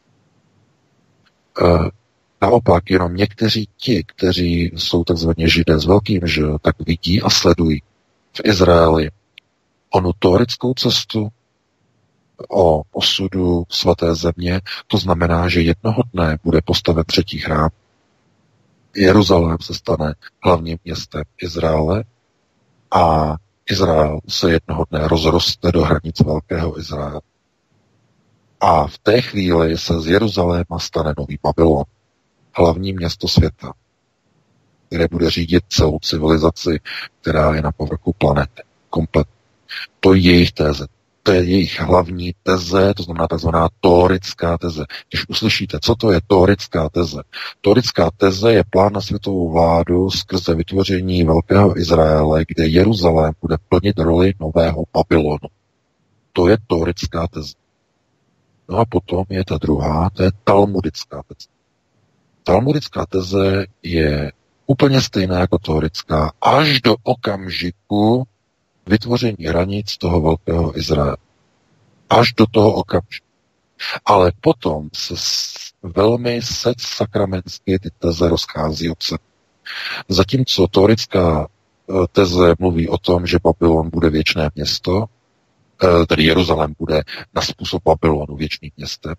Naopak, jenom někteří ti, kteří jsou takzvaně Židé s velkým Ž, tak vidí a sledují v Izraeli onu teoretickou cestu o osudu svaté země. To znamená, že jednoho dne bude postaven 3. chrám. Jeruzalém se stane hlavním městem Izraele a Izrael se jednoho dne rozroste do hranic Velkého Izraele. A v té chvíli se z Jeruzaléma stane nový Babylon, hlavní město světa, které bude řídit celou civilizaci, která je na povrchu planety. Kompletně. To je jejich téze. To je jejich hlavní teze, to znamená takzvaná tórická teze. Když uslyšíte, co to je tórická teze? Tórická teze je plán na světovou vládu skrze vytvoření Velkého Izraele, kde Jeruzalém bude plnit roli nového Babylonu. To je tórická teze. No a potom je ta druhá, to je talmudická teze. Talmudická teze je úplně stejná jako tórická až do okamžiku vytvoření hranic toho Velkého Izraele. Až do toho okamžiku. Ale potom se velmi sakramentsky ty teze rozchází od sebe. Zatímco tórická teze mluví o tom, že Babylon bude věčné město, tedy Jeruzalém bude na způsob Babylonu věčným městem,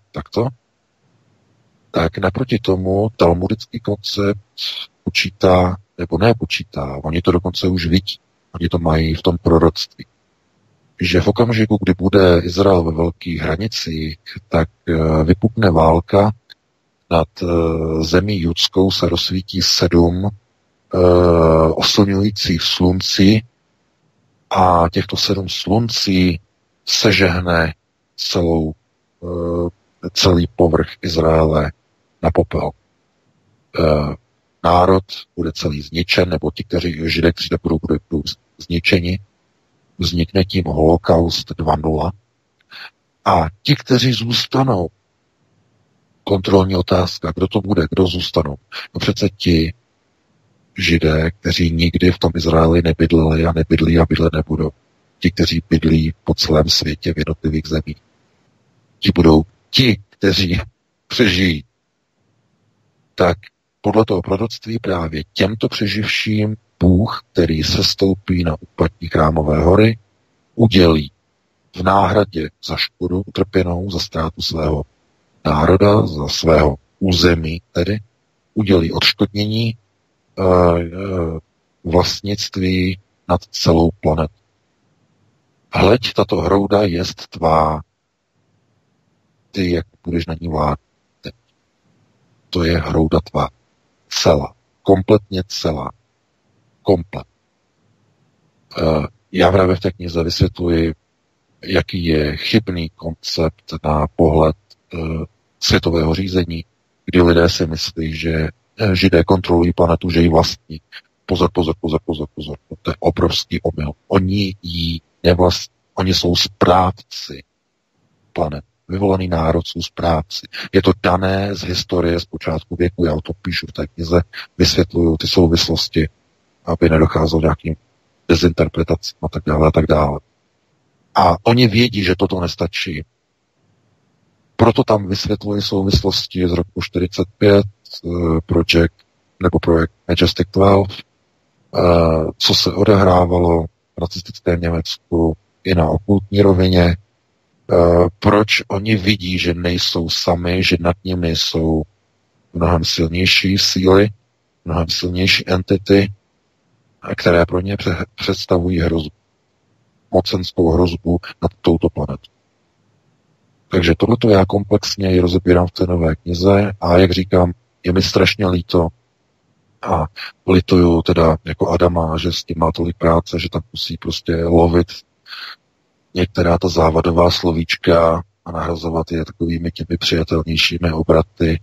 tak naproti tomu talmudický koncept počítá, nebo nepočítá, oni to dokonce už vidí, oni to mají v tom proroctví, že v okamžiku, kdy bude Izrael ve velkých hranicích, tak vypukne válka, nad zemí judskou se rozsvítí 7 oslňujících slunci a těchto 7 sluncí sežehne celý povrch Izraele na popel. Národ bude celý zničen, nebo ti, Židé, kteří budou zničeni, vznikne tím holokaust 2.0. A ti, kteří zůstanou, kontrolní otázka, kdo to bude, kdo zůstanou? No přece ti Židé, kteří nikdy v tom Izraeli nebydleli a nebydlí a bydlet nebudou. Ti, kteří bydlí po celém světě v jednotlivých zemích. Ti budou ti, kteří přežijí. Tak podle toho proroctví právě těmto přeživším Bůh, který sestoupí na úpatí Chrámové hory, udělí v náhradě za škodu utrpěnou, za ztrátu svého národa, za svého území, tedy udělí odškodnění vlastnictví nad celou planetu. Hleď, tato hrouda jest tvá, ty, jak budeš na ní vládnout. To je hrouda tvá. Celá. Kompletně celá. Komplet. Já právě v té knize vysvětluji, jaký je chybný koncept na pohled světového řízení, kdy lidé si myslí, že Židé kontrolují planetu, že ji vlastní. Pozor. To je obrovský omyl. Oni ji nevlastní. Oni jsou správci planet. Vyvolený národ jsou správci. Je to dané z historie z počátku věku. Já o tom píšu v té knize, vysvětluju ty souvislosti, aby nedocházelo nějakým dezinterpretacím a tak dále a tak dále. A oni vědí, že toto nestačí. Proto tam vysvětlují souvislosti z roku 45, projekt Majestic 12, co se odehrávalo v nacistickém Německu i na okultní rovině, proč oni vidí, že nejsou sami, že nad nimi jsou mnohem silnější síly, mnohem silnější entity, které pro ně představují hrozbu, mocenskou hrozbu nad touto planetou. Takže tohleto já komplexně rozebírám v té nové knize a jak říkám, je mi strašně líto a lituju teda jako Adama, že s tím má tolik práce, že tam musí prostě lovit některá ta závadová slovíčka a nahrazovat je takovými těmi přijatelnějšími obraty.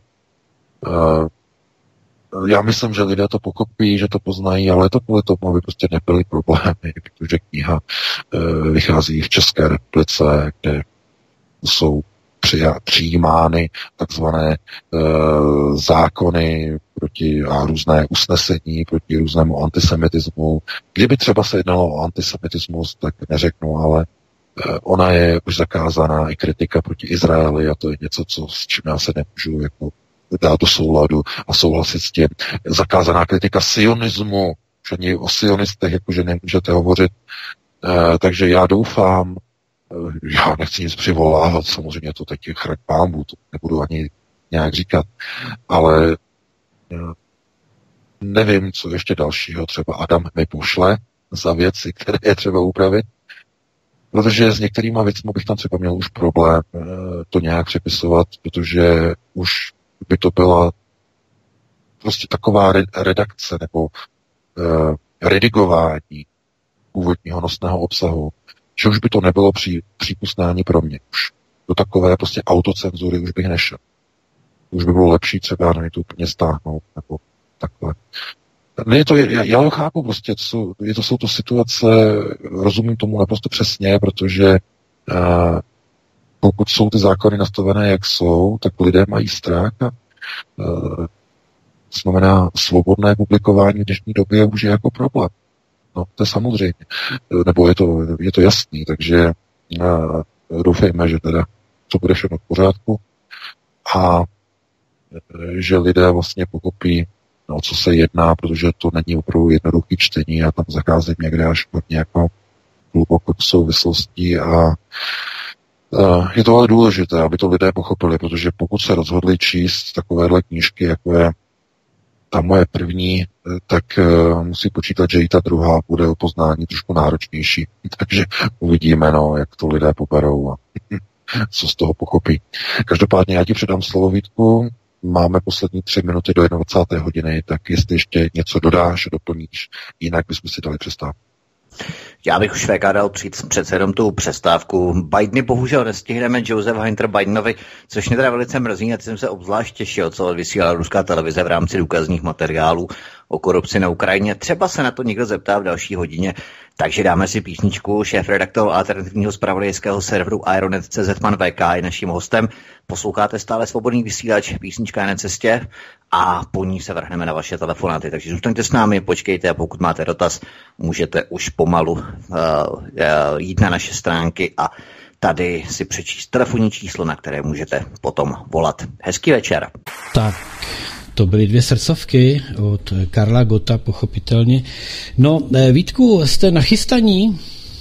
Já myslím, že lidé to pochopí, že to poznají, ale to kvůli tomu, aby prostě nebyly problémy, protože kniha vychází v České republice, kde jsou přijímány takzvané zákony a různé usnesení proti různému antisemitismu. Kdyby třeba se jednalo o antisemitismus, tak neřeknu, ale ona je už zakázaná i kritika proti Izraeli a to je něco, s čím já se nemůžu jako dát do souladu a souhlasit s tím. Zakázaná kritika sionismu, že ani o sionistech jakože nemůžete hovořit. Takže já doufám, já nechci nic přivolávat, samozřejmě to teď je chraň pámbu, to nebudu ani nějak říkat, ale nevím, co ještě dalšího třeba Adam mi pošle za věci, které je třeba upravit, protože s některýma věcmi bych tam třeba měl už problém to nějak přepisovat, protože už by to byla prostě taková redakce nebo redigování původního nosného obsahu, že už by to nebylo přípustné ani pro mě. Už do takové prostě autocenzury už bych nešel. Už by bylo lepší třeba na to úplně stáhnout, nebo takhle. Ne, já to chápu prostě, jsou to situace, rozumím tomu naprosto přesně, protože pokud jsou ty zákony nastavené, jak jsou, tak lidé mají strach a znamená svobodné publikování v dnešní době už je jako problém. No, to je samozřejmě. Nebo je to jasný, takže doufejme, že teda to bude všechno v pořádku a že lidé vlastně pochopí, o co se jedná, protože to není opravdu jednoduché čtení a tam zacházím někde až hodně jako hluboko k souvislostí a je to ale důležité, aby to lidé pochopili, protože pokud se rozhodli číst takovéhle knížky, jako je ta moje první, tak musí počítat, že i ta druhá bude o poznání trošku náročnější. Takže uvidíme, jak to lidé poberou a co z toho pochopí. Každopádně já ti předám slovo, Vítku. Máme poslední 3 minuty do 21. hodiny, tak jestli ještě něco dodáš, doplníš, jinak bychom si dali přestávku. Já bych už VK dal přece jenom tu přestávku. Bideny bohužel nestihneme, Joseph Hunter Bidenovi, což mě teda velice mrzí, a jsem se obzvlášť těšil, co vysílala ruská televize v rámci důkazních materiálů o korupci na Ukrajině. Třeba se na to někdo zeptá v další hodině, takže dáme si písničku. Šéfredaktor alternativního zpravodajského serveru Ironet.cz pan VK je naším hostem. Posloucháte stále Svobodný vysílač, písnička je na cestě a po ní se vrhneme na vaše telefonáty. Takže zůstaňte s námi, počkejte a pokud máte dotaz, můžete už pomalu jít na naše stránky a tady si přečíst telefonní číslo, na které můžete potom volat. Hezký večer. Tak, to byly 2 srdcovky od Karla Gotta, pochopitelně. No, Vítku, jste nachystaní?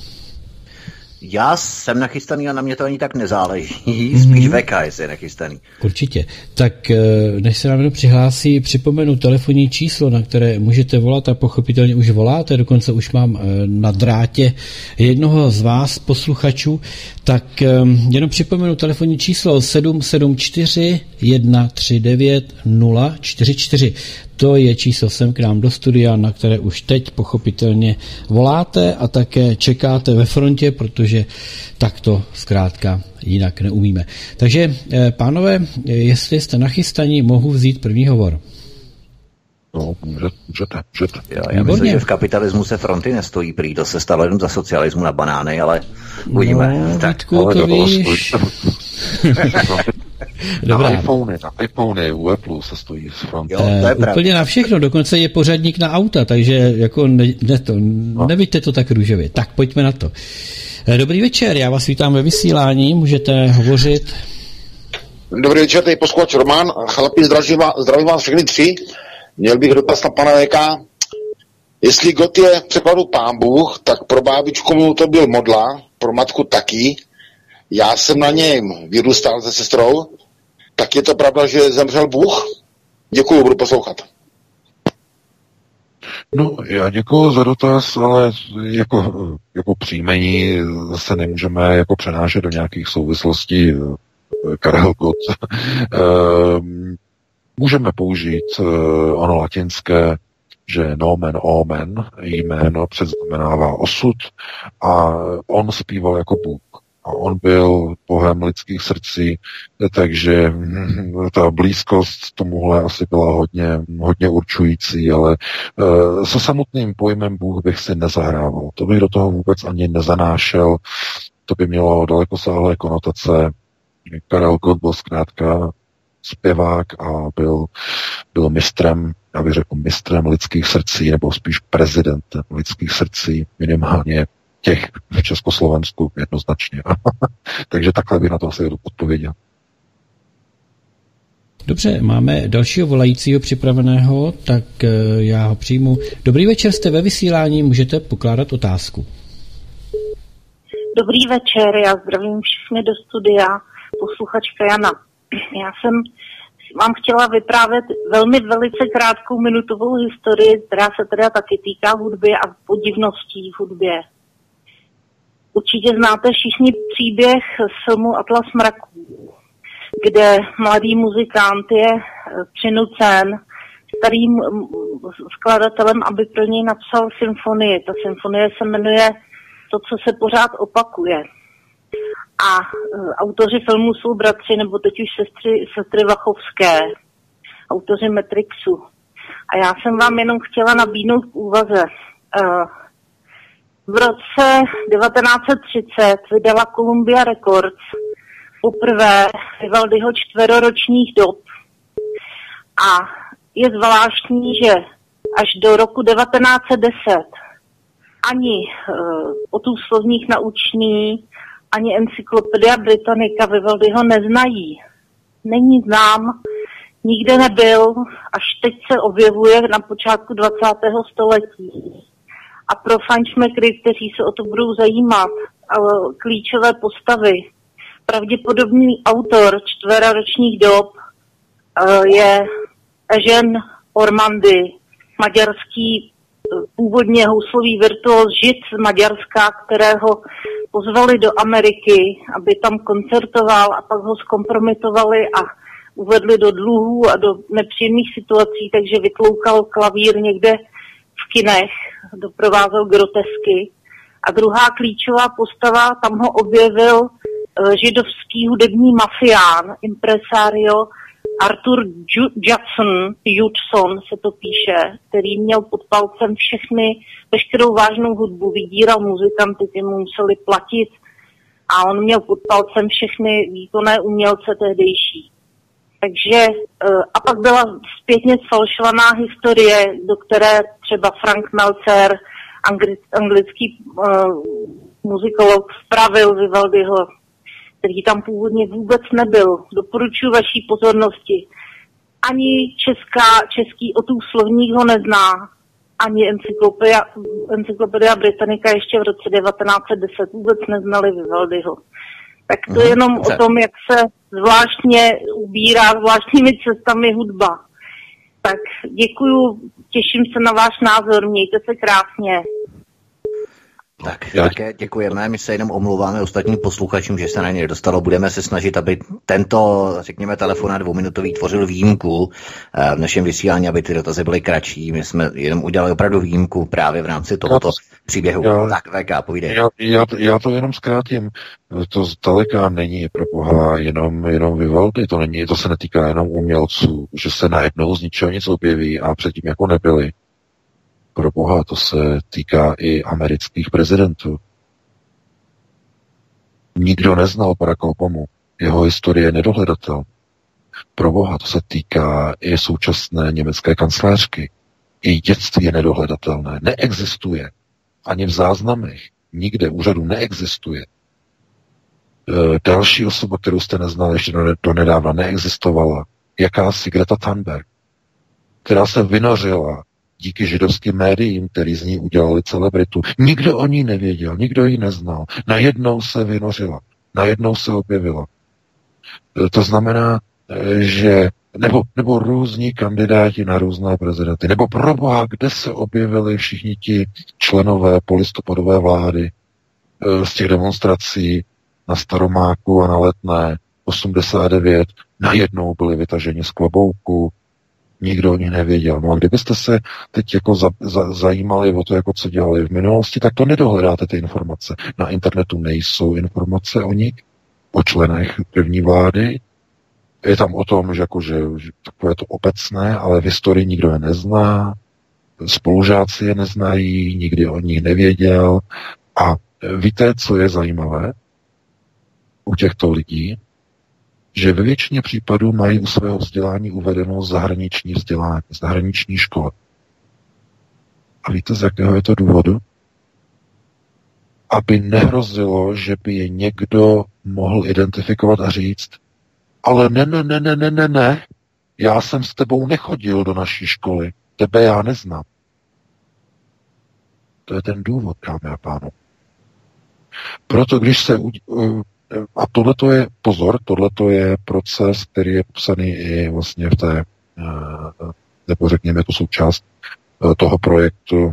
Já jsem nachystaný a na mě to ani tak nezáleží. Spíš VK, jestli je nachystaný. Určitě. Tak než se nám někdo přihlásí, připomenu telefonní číslo, na které můžete volat a pochopitelně už voláte, dokonce už mám na drátě jednoho z vás, posluchačů, tak jenom připomenu telefonní číslo 774 139 044. To je číslo sem k nám do studia, na které už teď pochopitelně voláte a také čekáte ve frontě, protože tak to zkrátka jinak neumíme. Takže, pánové, jestli jste nachystaní, mohu vzít první hovor. No, můžete. Já myslím, že v kapitalismu se fronty nestojí prý, to se stalo jenom za socialismu na banány, ale uvidíme. No, tak. Vítku, to víš. Dobrá. Na iPhony, u Apple se stojí z fronty. Úplně na všechno, dokonce je pořadník na auta, takže jako nevidíte to tak růžově. Tak pojďme na to. Dobrý večer, já vás vítám ve vysílání, můžete hovořit. Dobrý večer, tady posluchač Roman. Chlapi, zdravím vás všechny 3. Měl bych dotaz na pana VK. Jestli God je v překladu Pán Bůh, tak pro bábičku mu to byl modla, pro matku taky. Já jsem na něm vyrůstal se sestrou. Tak je to pravda, že zemřel Bůh? Děkuju, budu poslouchat. No, já děkuju za dotaz, ale jako příjmení se nemůžeme jako přenášet do nějakých souvislostí. Karel Gott. Můžeme použít ono latinské, že nomen omen, jméno předznamenává osud a on zpíval jako Bůh. A on byl bohem lidských srdcí, takže ta blízkost tomuhle asi byla hodně určující, ale se samotným pojmem Bůh bych si nezahrával. To bych do toho vůbec ani nezanášel, to by mělo dalekosáhlé konotace. Karel Gott byl zkrátka zpěvák a byl mistrem, já bych řekl mistrem lidských srdcí, nebo spíš prezidentem lidských srdcí, minimálně těch v Československu jednoznačně. Takže takhle bych na to asi odpověděl. Dobře, máme dalšího volajícího připraveného, tak já ho přijmu. Dobrý večer, jste ve vysílání, můžete pokládat otázku. Dobrý večer, já zdravím všechny do studia, posluchačka Jana. Já jsem vám chtěla vyprávět velice krátkou minutovou historii, která se teda taky týká hudby a podivností v hudbě. Určitě znáte všichni příběh z filmu Atlas mraků, kde mladý muzikant je přinucen starým skladatelem, aby pro něj napsal symfonii. Ta symfonie se jmenuje to, co se pořád opakuje. A autoři filmu jsou bratři, nebo teď už sestry Wachowské, autoři Matrixu. A já jsem vám jenom chtěla nabídnout k úvaze. V roce 1930 vydala Columbia Records poprvé Vivaldiho 4ročních dob. A je zvláštní, že až do roku 1910 ani Otův slovník naučný, ani Encyklopedia Britannica Vivaldiho neznají. Není znám, nikde nebyl, až teď se objevuje na počátku 20. století. A pro fajnšmekry, kteří se o to budou zajímat, klíčové postavy, pravděpodobný autor 4ročních dob je Eugène Ormandy, maďarský původně houslový virtuóz Žid z Maďarska, kterého pozvali do Ameriky, aby tam koncertoval a pak ho zkompromitovali a uvedli do dluhů a do nepříjemných situací, takže vytloukal klavír někde v kinech, doprovázel grotesky. A druhá klíčová postava, tam ho objevil židovský hudební mafián, impresario Arthur Judson se to píše, který měl pod palcem veškerou vážnou hudbu, vydíral muzikanty, ty mu museli platit a on měl pod palcem všechny výkonné umělce tehdejší. Takže a pak byla zpětně sfalšovaná historie, do které třeba Frank Meltzer, anglický muzikolog, vpravil Vivaldiho, který tam původně vůbec nebyl. Doporučuji vaší pozornosti. Ani český Otův slovník ho nezná, ani Encyklopedia Britannica ještě v roce 1910 vůbec neznali Vivaldiho. Tak to je jenom o tom, jak se zvláštně ubírá zvláštními cestami hudba. Tak děkuju, těším se na váš názor, mějte se krásně. Tak také děkujeme, my se jenom omlouváme ostatním posluchačům, že se na ně dostalo. Budeme se snažit, aby tento, řekněme, telefonát 2minutový tvořil výjimku v našem vysílání, aby ty dotazy byly kratší. My jsme jenom udělali opravdu výjimku právě v rámci tohoto příběhu. Tak, VK, povídej. Já to jenom zkrátím. To zdaleka není pro Boha jenom Vivaldi, to se netýká jenom umělců, že se najednou z ničeho nic objeví a předtím jako nebyli. Pro Boha, to se týká i amerických prezidentů. Nikdo neznal Baracka Obamu. Jeho historie je nedohledatelná. Pro Boha, to se týká i současné německé kancléřky. Její dětství je nedohledatelné. Neexistuje. Ani v záznamech. Nikde úřadu neexistuje. Další osoba, kterou jste neznali, ještě donedávna neexistovala. Jakási Greta Thunberg, která se vynořila díky židovským médiím, který z ní udělali celebritu. Nikdo o ní nevěděl, nikdo ji neznal. Najednou se vynořila, najednou se objevila. To znamená, že nebo různí kandidáti na různé prezidenty, nebo proboha, kde se objevili všichni ti členové polistopadové vlády z těch demonstrací na Staromáku a na Letné 89, najednou byli vytaženi z klobouku, nikdo o nich nevěděl. No a kdybyste se teď jako zajímali o to, jako co dělali v minulosti, tak to nedohledáte ty informace. Na internetu nejsou informace o nich, o členech první vlády. Je tam o tom, že takové to obecné, ale v historii nikdo je nezná, spolužáci je neznají, nikdy o nich nevěděl. A víte, co je zajímavé u těchto lidí? Že ve většině případů mají u svého vzdělání uvedeno zahraniční vzdělání, zahraniční škola. A víte, z jakého je to důvodu? Aby nehrozilo, že by je někdo mohl identifikovat a říct, ale ne, já jsem s tebou nechodil do naší školy, tebe já neznám. To je ten důvod, dámy a pánové. Proto když se a tohleto je, pozor, tohleto je proces, který je popsaný i vlastně v té, nebo řekněme, to součást toho projektu,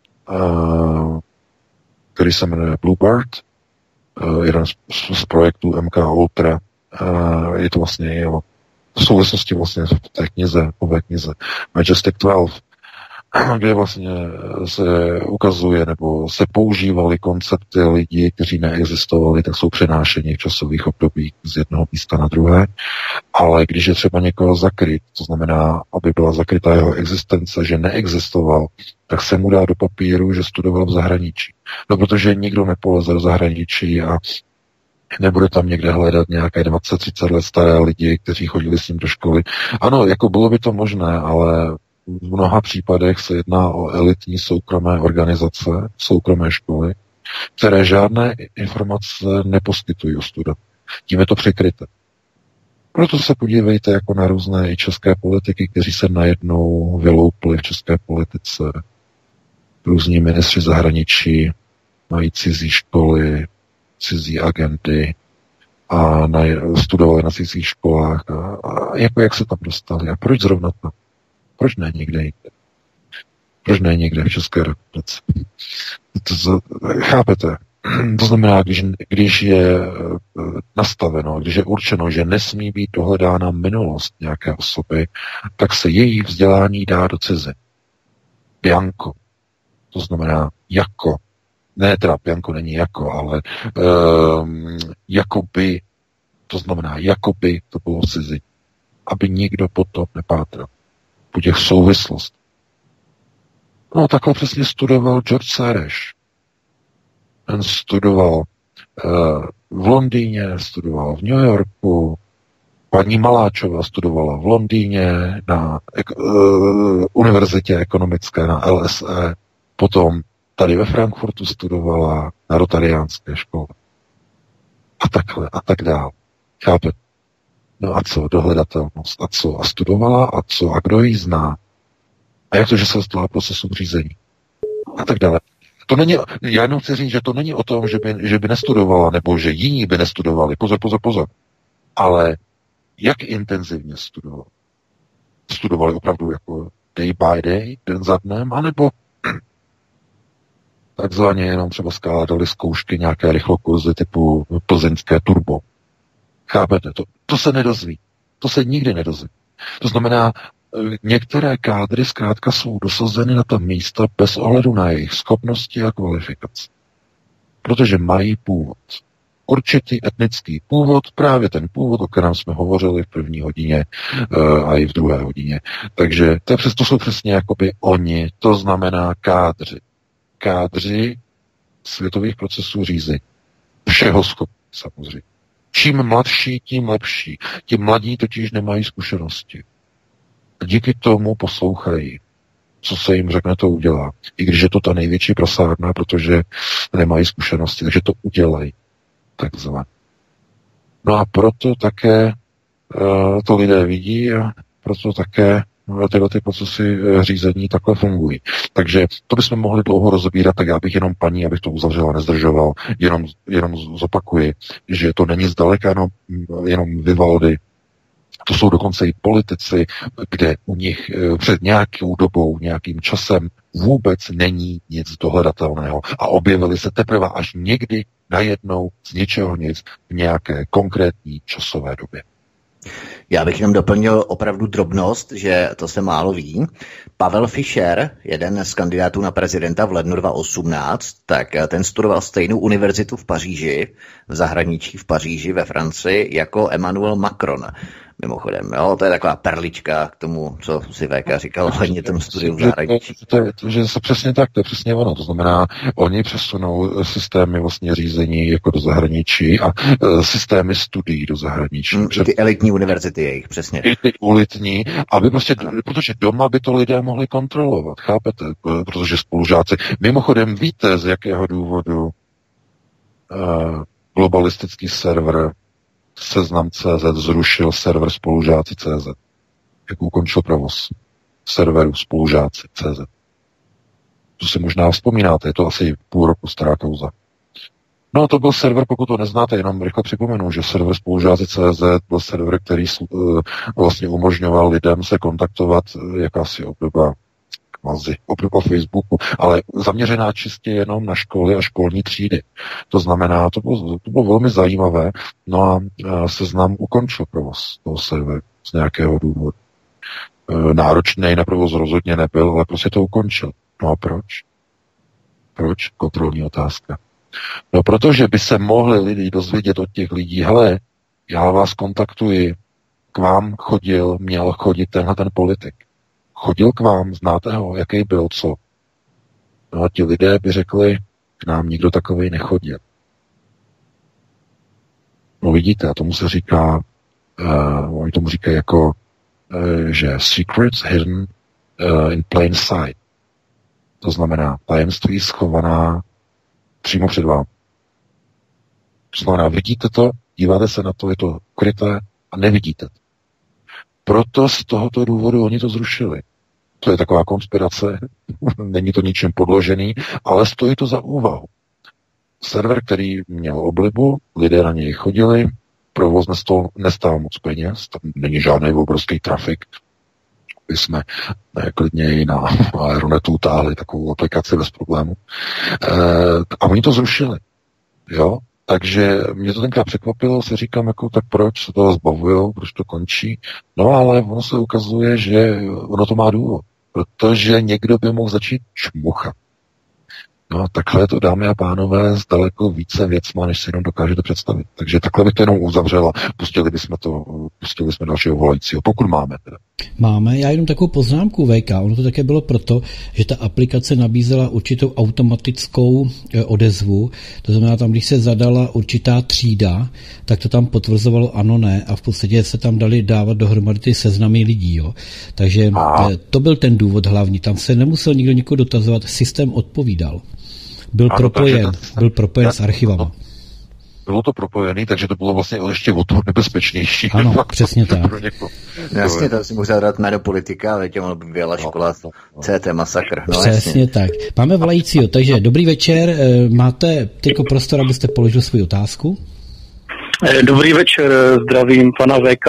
který se jmenuje Bluebird, jeden z projektů MK Ultra. Je to vlastně v souvislosti vlastně v té knize, nové knize Majestic 12. kde vlastně se ukazuje nebo se používaly koncepty lidí, kteří neexistovali, tak jsou přenášeni v časových obdobích z jednoho místa na druhé. Ale když je třeba někoho zakryt, to znamená, aby byla zakrytá jeho existence, že neexistoval, tak se mu dá do papíru, že studoval v zahraničí. No, protože nikdo nepoleze do zahraničí a nebude tam někde hledat nějaké 20-30 let staré lidi, kteří chodili s ním do školy. Ano, jako bylo by to možné, ale v mnoha případech se jedná o elitní soukromé organizace, soukromé školy, které žádné informace neposkytují o studentech. Tím je to překryté. Proto se podívejte jako na různé i české politiky, kteří se najednou vyloupli v české politice. Různí ministři zahraničí mají cizí školy, cizí agendy a studovali na cizích školách. A jako jak se tam dostali? A proč zrovna tam? Proč ne někde jinde? Proč ne někde v České republice? Chápete? To znamená, když je nastaveno, když je určeno, že nesmí být dohledána minulost nějaké osoby, tak se její vzdělání dá do ciziny. Bianco. To znamená jako. Ne, teda Bianco není jako, ale jakoby. To znamená, jakoby to bylo v cizině. Aby nikdo potom nepátral. Po těch souvislostech. No, takhle přesně studoval George Soros. Ten studoval v Londýně, studoval v New Yorku, paní Maláčová studovala v Londýně na univerzitě ekonomické, na LSE, potom tady ve Frankfurtu studovala na rotariánské škole. A takhle, a tak dál. Chápete? No a co? Dohledatelnost. A co? A studovala? A co? A kdo ji zná? A jak to, že se dostala procesu řízení? A tak dále. To není, já jenom chci říct, že to není o tom, že by nestudovala, nebo že jiní by nestudovali. Pozor. Ale jak intenzivně studovala? Studovali opravdu jako day by day, den za dnem, anebo takzvaně jenom třeba skládali zkoušky, nějaké rychlokurzy typu plzeňské turbo. Chápete? To se nedozví. To se nikdy nedozví. To znamená, některé kádry zkrátka jsou dosazeny na ta místa bez ohledu na jejich schopnosti a kvalifikaci. Protože mají původ. Určitý etnický původ, právě ten původ, o kterém jsme hovořili v první hodině a i v druhé hodině. Takže to jsou přesně jakoby oni, to znamená kádři. Kádři světových procesů řízení. Všeho schopní samozřejmě. Čím mladší, tím lepší. Ti mladí totiž nemají zkušenosti. Díky tomu poslouchají, co se jim řekne, to udělá. I když je to ta největší prasárna, protože nemají zkušenosti, takže to udělají. Takzvaně. No a proto také to lidé vidí a proto také tyhle ty procesy řízení takhle fungují. Takže to bychom mohli dlouho rozebírat, tak já bych jenom paní, abych to uzavřela, nezdržoval, jenom zopakuji, že to není zdaleka jenom Vivaldi. To jsou dokonce i politici, kde u nich před nějakou dobou, nějakým časem vůbec není nic dohledatelného a objevili se teprve až někdy najednou z ničeho nic v nějaké konkrétní časové době. Já bych jenom doplnil opravdu drobnost, že to se málo ví. Pavel Fischer, jeden z kandidátů na prezidenta v lednu 2018, tak ten studoval stejnou univerzitu v Paříži, v zahraničí v Paříži ve Francii, jako Emmanuel Macron. Mimochodem, jo, to je taková perlička k tomu, co si VK říkal hodně tomu studiu v zahraničí. To je přesně tak, to je přesně ono. To znamená, oni přesunou systémy vlastně řízení jako do zahraničí a systémy studií do zahraničí. Ty elitní univerzity jejich, přesně. I ty elitní, aby prostě, protože doma by to lidé mohli kontrolovat, chápete? Protože spolužáci. Mimochodem, víte, z jakého důvodu globalistický server Seznam.cz zrušil server Spolužáci.cz. Jak ukončil provoz serveru Spolužáci.cz. To si možná vzpomínáte, je to asi půl roku stará kauza. No a to byl server, pokud to neznáte, jenom rychle připomenu, že server Spolužáci.cz byl server, který vlastně umožňoval lidem se kontaktovat, jakási obdoba Facebooku, ale zaměřená čistě jenom na školy a školní třídy. To znamená, to bylo velmi zajímavé, no a Seznam ukončil provoz toho serveru z nějakého důvodu. náročný na provoz rozhodně nebyl, ale prostě to ukončil. No a proč? Proč? Kontrolní otázka. No protože by se mohli lidi dozvědět od těch lidí, hele, já vás kontaktuji, k vám měl chodit tenhle ten politik. Chodil k vám, znáte ho, jaký byl, co? No a ti lidé by řekli, k nám nikdo takovej nechodil. No vidíte, a tomu se říká, oni tomu říkají jako, že secrets hidden in plain sight. To znamená tajemství schovaná přímo před vámi. To znamená, vidíte to, díváte se na to, je to ukryté a nevidíte to. Proto z tohoto důvodu oni to zrušili. To je taková konspirace, není to ničem podložený, ale stojí to za úvahu. Server, který měl oblibu, lidé na něj chodili, provoz nestál moc peněz, tam není žádný obrovský trafik. My jsme klidně i na Aeronetu utáhli takovou aplikaci bez problému. A oni to zrušili. Jo? Takže mě to tenkrát překvapilo, si říkám, jako, tak proč se toho zbavujou, proč to končí. No ale ono se ukazuje, že ono to má důvod. Protože někdo by mohl začít čmuchat. No takhle je to, dámy a pánové, s daleko více věcma, než si jenom dokážete představit. Takže takhle bych to jenom uzavřela. Pustili jsme dalšího volajícího, pokud máme teda. Máme, já jenom takovou poznámku VK, ono to také bylo proto, že ta aplikace nabízela určitou automatickou odezvu, to znamená tam, když se zadala určitá třída, tak to tam potvrzovalo ano, ne a v podstatě se tam dali dávat dohromady ty seznamy lidí, jo. Takže to byl ten důvod hlavní, tam se nemusel nikdo nikoho dotazovat, systém odpovídal. Byl propojen s archivama. Bylo to propojený, takže to bylo vlastně ještě o to nebezpečnější. Ano, přesně tak. Jasně, to si můžu dát jméno politika, ale tě mohla by byla škola CT masakr. No, přesně jasně. Tak. Máme volajícího, takže dobrý večer, máte tyko prostor, abyste položil svou otázku? Dobrý večer, zdravím pana VK.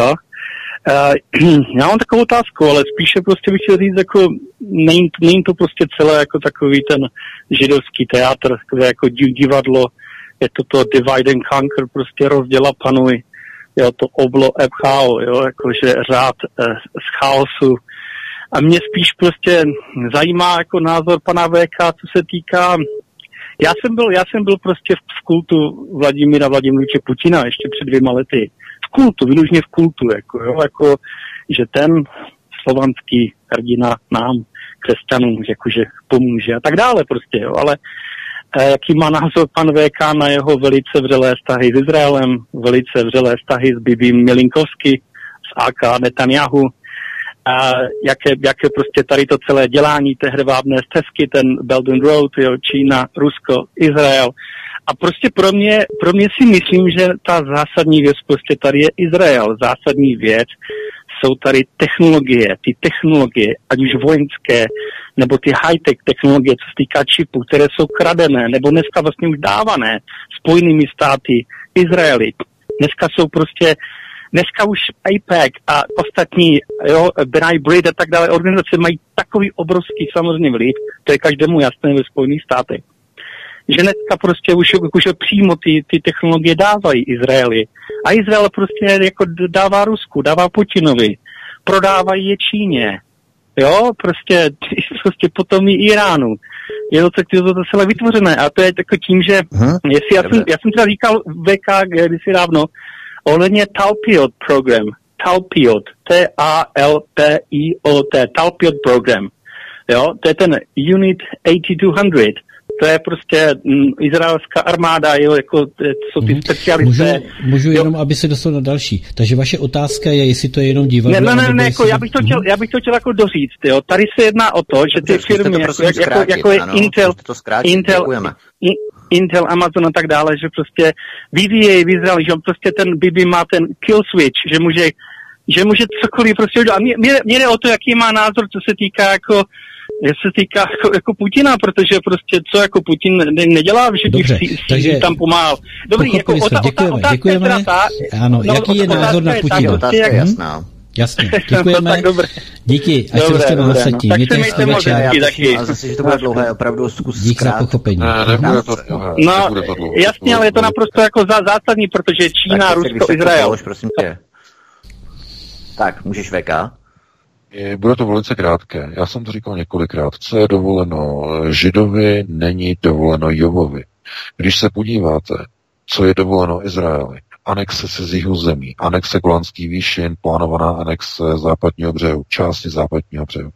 Já mám takovou otázku, ale spíše prostě bych chtěl říct, jako není to prostě celé jako takový ten židovský teátr, kde jako divadlo, je to divide and conquer, prostě rozděla panuj, jo, to oblo ebchao, jo, jakože řád z chaosu. A mě spíš prostě zajímá jako názor pana VK, co se týká, já jsem byl prostě v kultu Vladimira Vladimiroviče Putina ještě před 2 lety. V kultu, vylužně v kultu, jako že ten slovanský hrdina nám, křesťanům, jakože pomůže a tak dále prostě, jo, ale jaký má názor pan VK na jeho velice vřelé vztahy s Izraelem, velice vřelé vztahy s Bibím Milinkovsky, s AK Netanyahu, a jaké prostě tady to celé dělání té hrvábné stezky, ten Belt and Road, jo, Čína, Rusko, Izrael. A prostě pro mě si myslím, že ta zásadní věc prostě tady je Izrael. Zásadní věc jsou tady ty technologie, ať už vojenské, nebo ty high-tech technologie, co se týká čipů, které jsou kradené, nebo dneska vlastně už dávané Spojenými státy, Izraeli. Dneska už AIPAC a ostatní, jo, B'nai B'rith a tak dále, organizace mají takový obrovský samozřejmě vliv, to je každému jasné ve Spojených státech, že dneska prostě už přímo ty technologie dávají Izraeli. A Izrael prostě jako dává Rusku, dává Putinovi, prodávají je Číně, jo, prostě potom i Iránu. Je to celé vytvořené a to je jako tím, že já jsem třeba říkal VK kdysi dávno, ohledně Talpiot program, Talpiot, T-A-L-P-I-O-T, Talpiot program, jo, to je ten Unit 8200, to je prostě izraelská armáda, jo, jako jsou ty specialisté. Můžu jenom, aby se dostal na další. Takže vaše otázka je, jestli to je jenom divadlo. Ne, jako já bych to chtěl jako doříct, jo. Tady se jedná o to, že ty firmy, jako je Intel, Amazon a tak dále, že prostě vyvíjejí v Izraeli, že prostě ten Bibi má ten kill switch, že může cokoliv prostě udělat. Mě jde o to, jaký má názor, co se týká jako Putina, protože prostě co jako Putin nedělá, že si tam pomáhal. Dobrý, jako děkujeme. Ano, jaký je názor na Putina? Otázka je jasná. Jasně, děkujeme. Tak dobré. Díky, až se dostaneme na setí. Tak se mějte moc taky. A zase, že to bude dlouhé, opravdu zkus Dík za pochopení. Nebude to dlouhé. No, jasně, ale je to naprosto jako zásadní, protože Čína, Rusko, Izrael. Prosím tě. Tak, můžeš VK? Bude to velice krátké. Já jsem to říkal několikrát. Co je dovoleno Židovi, není dovoleno Jovovi. Když se podíváte, co je dovoleno Izraeli, anexe cizích území, anexe Golanských výšin, plánovaná anexe západního břehu, části západního břehu.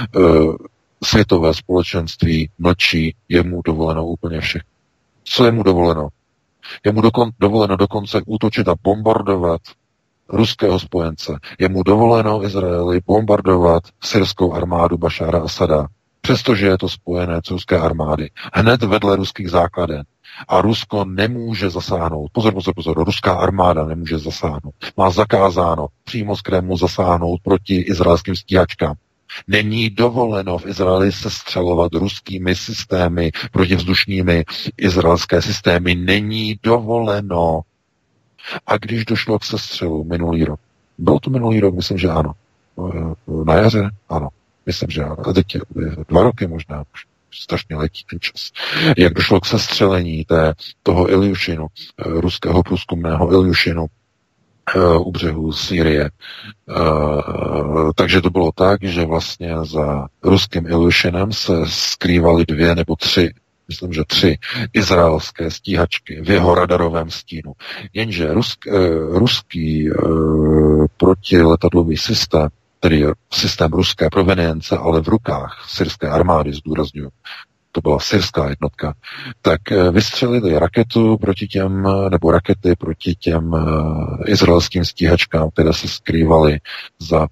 Světové společenství mlčí, je mu dovoleno úplně všechno. Co je mu dovoleno? Je mu dovoleno dokonce útočit a bombardovat ruského spojence. Je mu dovoleno Izraeli bombardovat syrskou armádu Bašára Asada, přestože je to spojenec ruské armády, hned vedle ruských základen. A Rusko nemůže zasáhnout. Pozor, ruská armáda nemůže zasáhnout. Má zakázáno přímo z Kremlu zasáhnout proti izraelským stíhačkám. Není dovoleno v Izraeli sestřelovat ruskými systémy, protivzdušnými izraelské systémy. Není dovoleno. A když došlo k sestřelu minulý rok, bylo to minulý rok, myslím, že ano. Na jaře? Ano. Myslím, že ano. A teď 2 roky možná, strašně letí ten čas. Jak došlo k sestřelení toho Iljušinu, ruského průzkumného Iljušinu u břehu Sýrie. Takže to bylo tak, že vlastně za ruským Iljušinem se skrývaly 2 nebo 3, myslím, že 3 izraelské stíhačky v jeho radarovém stínu. Jenže ruský protiletadlový systém, tedy systém ruské provenience, ale v rukách syrské armády, zdůrazňuji, to byla syrská jednotka, tak vystřelili raketu proti těm, nebo rakety proti těm izraelským stíhačkám, které se skrývaly za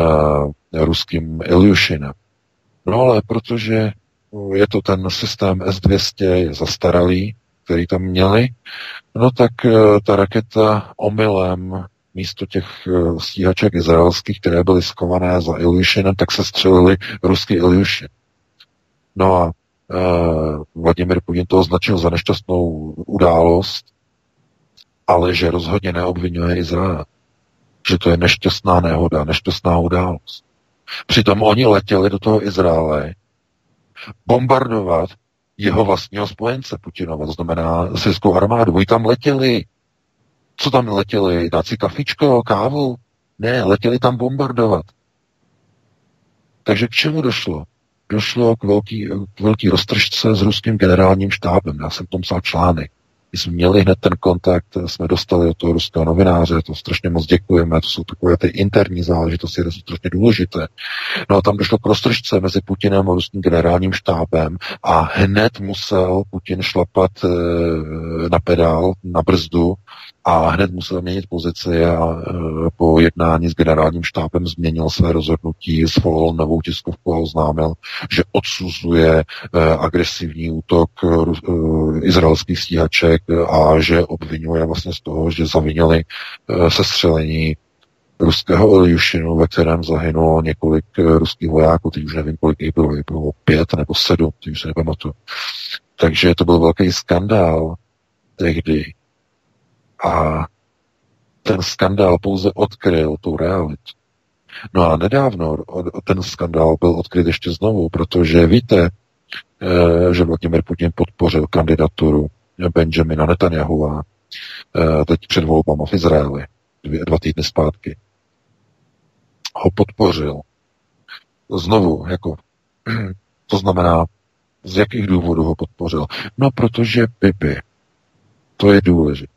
ruským Iljušinem. No ale protože je to ten systém S-200, je zastaralý, který tam měli, no tak ta raketa omylem místo těch stíhaček izraelských, které byly schované za Iljušinem, tak se střelili ruský Iljušin. No a Vladimir Putin to označil za nešťastnou událost, ale že rozhodně neobvinuje Izrael. Že to je nešťastná nehoda, nešťastná událost. Přitom oni letěli do toho Izraele bombardovat jeho vlastního spojence Putinova, to znamená syrskou armádu. Oni tam letěli. Co tam letěli? Dát si kafičko, kávu? Ne, letěli tam bombardovat. Takže k čemu došlo? Došlo k velký roztržce s ruským generálním štábem. Já jsem tom psal článek. My jsme měli hned ten kontakt, jsme dostali od toho ruského novináře, to strašně moc děkujeme, to jsou takové ty interní záležitosti, které jsou strašně důležité. No a tam došlo k roztržce mezi Putinem a ruským generálním štábem a hned musel Putin šlapat na pedál, na brzdu a hned musel měnit pozici a po jednání s generálním štábem změnil své rozhodnutí, svolal novou tiskovku a oznámil, že odsuzuje agresivní útok izraelských stíhaček a že obvinuje vlastně z toho, že zavinili sestřelení ruského Iljušinu, ve kterém zahynulo několik ruských vojáků, teď už nevím, kolik jich bylo 5 nebo 7, teď už se nepamatuju. Takže to byl velký skandál tehdy. A ten skandál pouze odkryl tu realitu. No a nedávno ten skandál byl odkryt ještě znovu, protože víte, že Vladimir Putin podpořil kandidaturu Benjamina Netanyahua teď před volbama v Izraeli 2 týdny zpátky. Ho podpořil. Znovu, jako, to znamená, z jakých důvodů ho podpořil? No, protože Bibi, to je důležité.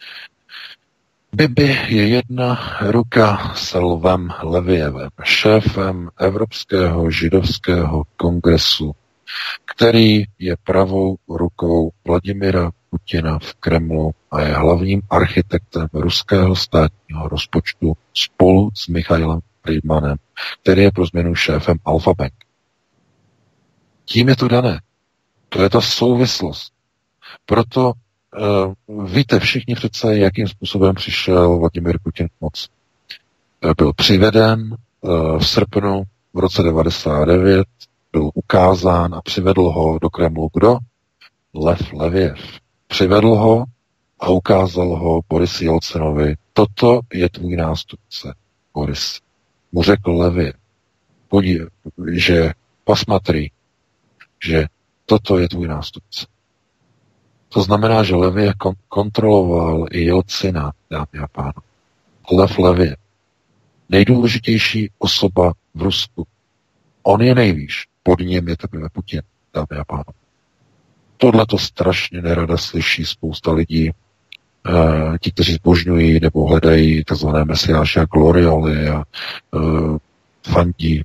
Bibi je jedna ruka s Lvem Levijevem, šéfem Evropského židovského kongresu, který je pravou rukou Vladimira Putina v Kremlu a je hlavním architektem ruského státního rozpočtu spolu s Michailem Friedmanem, který je pro změnu šéfem Alfa Bank. Tím je to dané. To je ta souvislost. Proto víte všichni přece, jakým způsobem přišel Vladimir Putin k moci. Byl přiveden v srpnu v roce 1999, byl ukázán a přivedl ho do Kremlu kdo? Lev Levijev. Přivedl ho a ukázal ho Boris Jelcinovi. Toto je tvůj nástupce, Boris. Mu řekl Levijev, že pasmatry, že toto je tvůj nástupce. To znamená, že Levijev kontroloval i Jelcina, dámy a pánové. Lev Levijev. nejdůležitější osoba v Rusku. On je nejvýš, pod ním je teprve Putin, dámy a pánové. Tohle to strašně nerada slyší spousta lidí, ti, kteří zbožňují nebo hledají tzv. Mesiáše a glorioly a fandí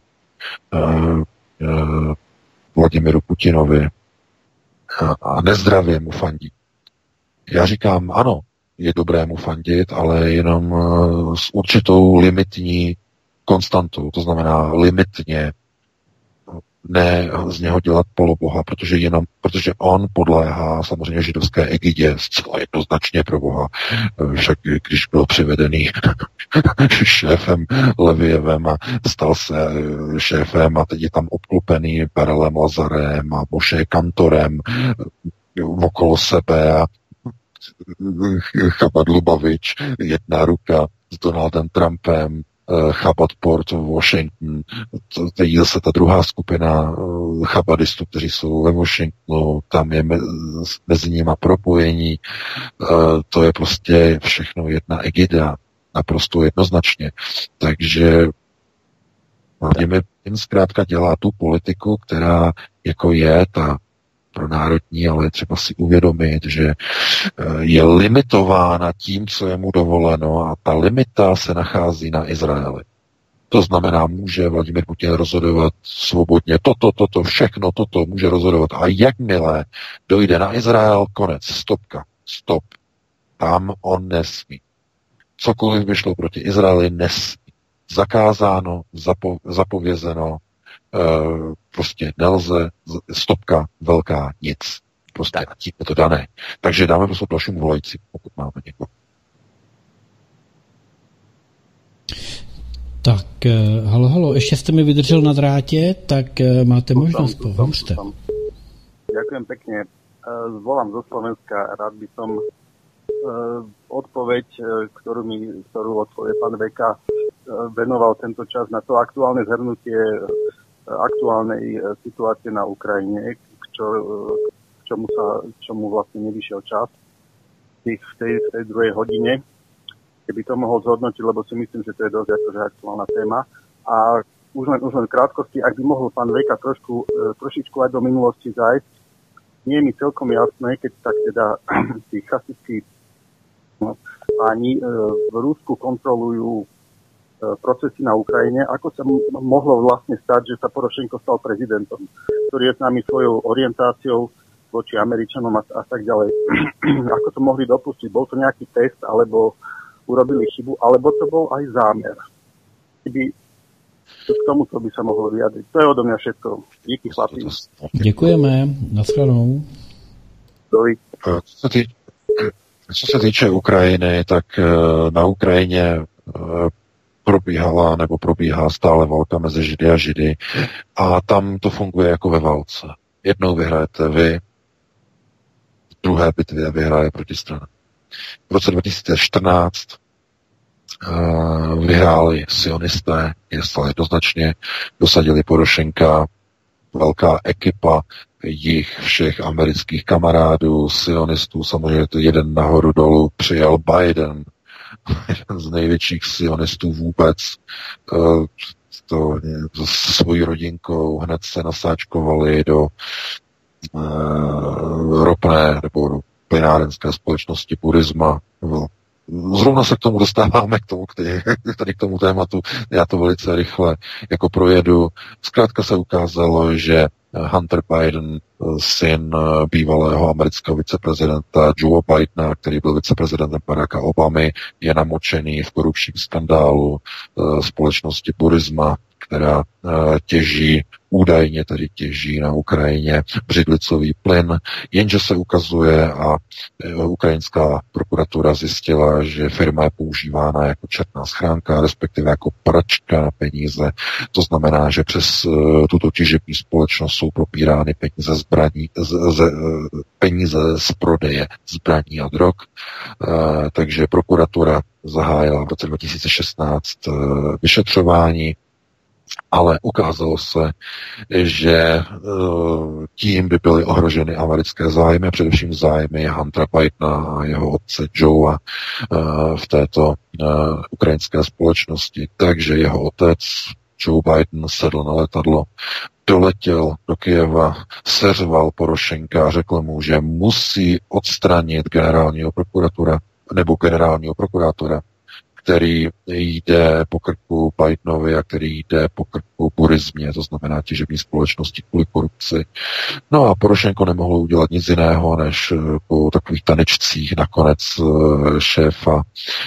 Vladimiru Putinovi a nezdravě mu fandí. Já říkám, ano, je dobré mu fandit, ale jenom s určitou limitní konstantou, to znamená limitně, ne z něho dělat poloboha, protože on podléhá samozřejmě židovské egidě zcela jednoznačně pro Boha. Však když byl přivedený šéfem Levievem a stal se šéfem a teď je tam obklopený Berelem Lazarem a Moše Kantorem okolo sebe a Chabad Lubavič, jedna ruka s Donaldem Trumpem, Chabad Port Washington, teď zase ta druhá skupina chabadistů, kteří jsou ve Washingtonu, tam je mezi nimi propojení, to je prostě všechno jedna egida, naprosto jednoznačně. Takže Vladimir Putin zkrátka dělá tu politiku, která jako je ta pro národní, ale je třeba si uvědomit, že je limitována tím, co je mu dovoleno a ta limita se nachází na Izraeli. To znamená, může Vladimir Putin rozhodovat svobodně všechno toto může rozhodovat. A jakmile dojde na Izrael, konec, stop. Tam on nesmí. Cokoliv by šlo proti Izraeli, nesmí. Zakázáno, zapovězeno, prostě nelze, stopka, velká, nic. Prostě a tím je to dané. Takže dáme prostě dalšímu volající, pokud máme někoho. Tak, halo, ještě jste mi vydržel na drátě, tak máte možnost, pohovořte. Ďakujem pekne. Zvolám zo Slovenska. Rád by som odpoveď, ktorú odpovie pán Veka, venoval tento čas na to aktuálne zhrnutie aktuálnej situácie na Ukrajine, k čomu vlastne nevyšiel čas v tej druhej hodine. Keby to mohol zhodnotiť, lebo si myslím, že to je dosť akože aktuálna téma. A už len v krátkosti, ak by mohol pán Veka trošičku aj do minulosti zájsť, nie je mi celkom jasné, keď tak teda tí chasickí páni v Rusku kontrolujú procesy na Ukrajine, ako sa mohlo vlastne stať, že sa Porošenko stal prezidentom, ktorý je s nami svojou orientáciou voči Američanom a tak ďalej. Ako to mohli dopustiť? Bol to nejaký test, alebo urobili chybu, alebo to bol aj zámer? K tomuto by sa mohlo vyjadriť. To je odo mňa všetko. Díky, chlapi. Děkujeme. Naschledanou. Co se týče Ukrajiny, tak na Ukrajině probíhala nebo probíhá stále válka mezi Židy a Židy a tam to funguje jako ve válce. Jednou vyhrajete vy, v druhé bitvě vyhraje protistrana. V roce 2014 vyhráli sionisté, je stále jednoznačně, dosadili Porošenka, velká ekipa jich všech amerických kamarádů, sionistů, samozřejmě to jeden nahoru dolů přijal Biden, jeden z největších sionistů vůbec, se svojí rodinkou hned se nasáčkovali do ropné nebo plynárenské společnosti Burisma. Zrovna se k tomu dostáváme, k tomu tématu, já to velice rychle jako projedu. Zkrátka se ukázalo, že Hunter Biden, syn bývalého amerického viceprezidenta Joe Bidena, který byl viceprezidentem Baracka Obamy, je namočený v korupčním skandálu společnosti Burisma, která údajně těží na Ukrajině břidlicový plyn, jenže se ukazuje a ukrajinská prokuratura zjistila, že firma je používána jako černá schránka, respektive jako pračka na peníze. To znamená, že přes tuto těžební společnost jsou propírány peníze z prodeje zbraní a drog. Takže prokuratura zahájila v roce 2016 vyšetřování Ale ukázalo se, že tím by byly ohroženy americké zájmy, především zájmy Huntera Bidena a jeho otce Joea v této ukrajinské společnosti. Takže jeho otec Joe Biden sedl na letadlo, doletěl do Kyjeva, seřval Porošenka a řekl mu, že musí odstranit generálního prokurátora, který jde po krku Bidenovi a který jde po krku Burismě, to znamená těžební společnosti kvůli korupci. No a Porošenko nemohl udělat nic jiného, než po takových tanečcích nakonec šéfa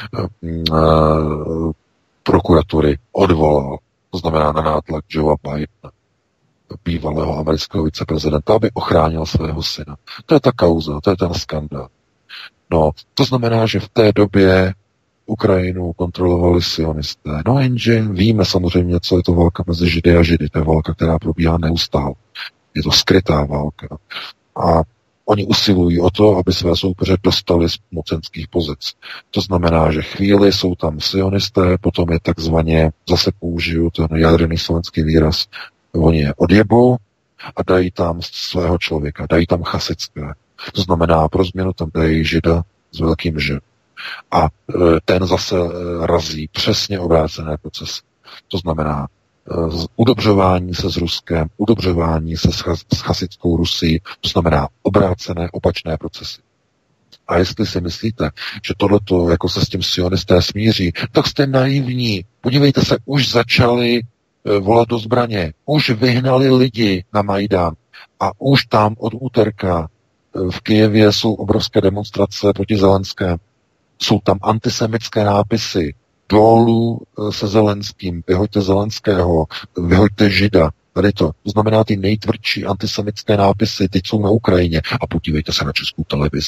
prokuratury odvolal. To znamená na nátlak Joea Bidena, bývalého amerického viceprezidenta, aby ochránil svého syna. To je ta kauza, to je ten skandál. No, to znamená, že v té době Ukrajinu kontrolovali sionisté. No jenže víme samozřejmě, co je to válka mezi Židy a Židy. To je válka, která probíhá neustále. Je to skrytá válka. A oni usilují o to, aby své soupeře dostali z mocenských pozic. To znamená, že chvíli jsou tam sionisté, potom je takzvaně, zase použiju ten jadrný slovenský výraz, oni je odjebou a dají tam svého člověka, dají tam chasické. To znamená, pro změnu tam dají Žida s velkým Ž. A ten zase razí přesně obrácené procesy. To znamená udobřování se s Ruskem, udobřování se s chasickou Rusií, to znamená obrácené, opačné procesy. A jestli si myslíte, že tohleto jako se s tím sionisté smíří, tak jste naivní. Podívejte se, už začali volat do zbraně, už vyhnali lidi na Majdan a už tam od úterka v Kyjevě jsou obrovské demonstrace proti Zelenskému. Jsou tam antisemické nápisy. Dolů se Zelenským, vyhoďte Zelenského, vyhoďte Žida. Tady to. To znamená ty nejtvrdší antisemické nápisy, teď jsou na Ukrajině. A podívejte se na českou televizi.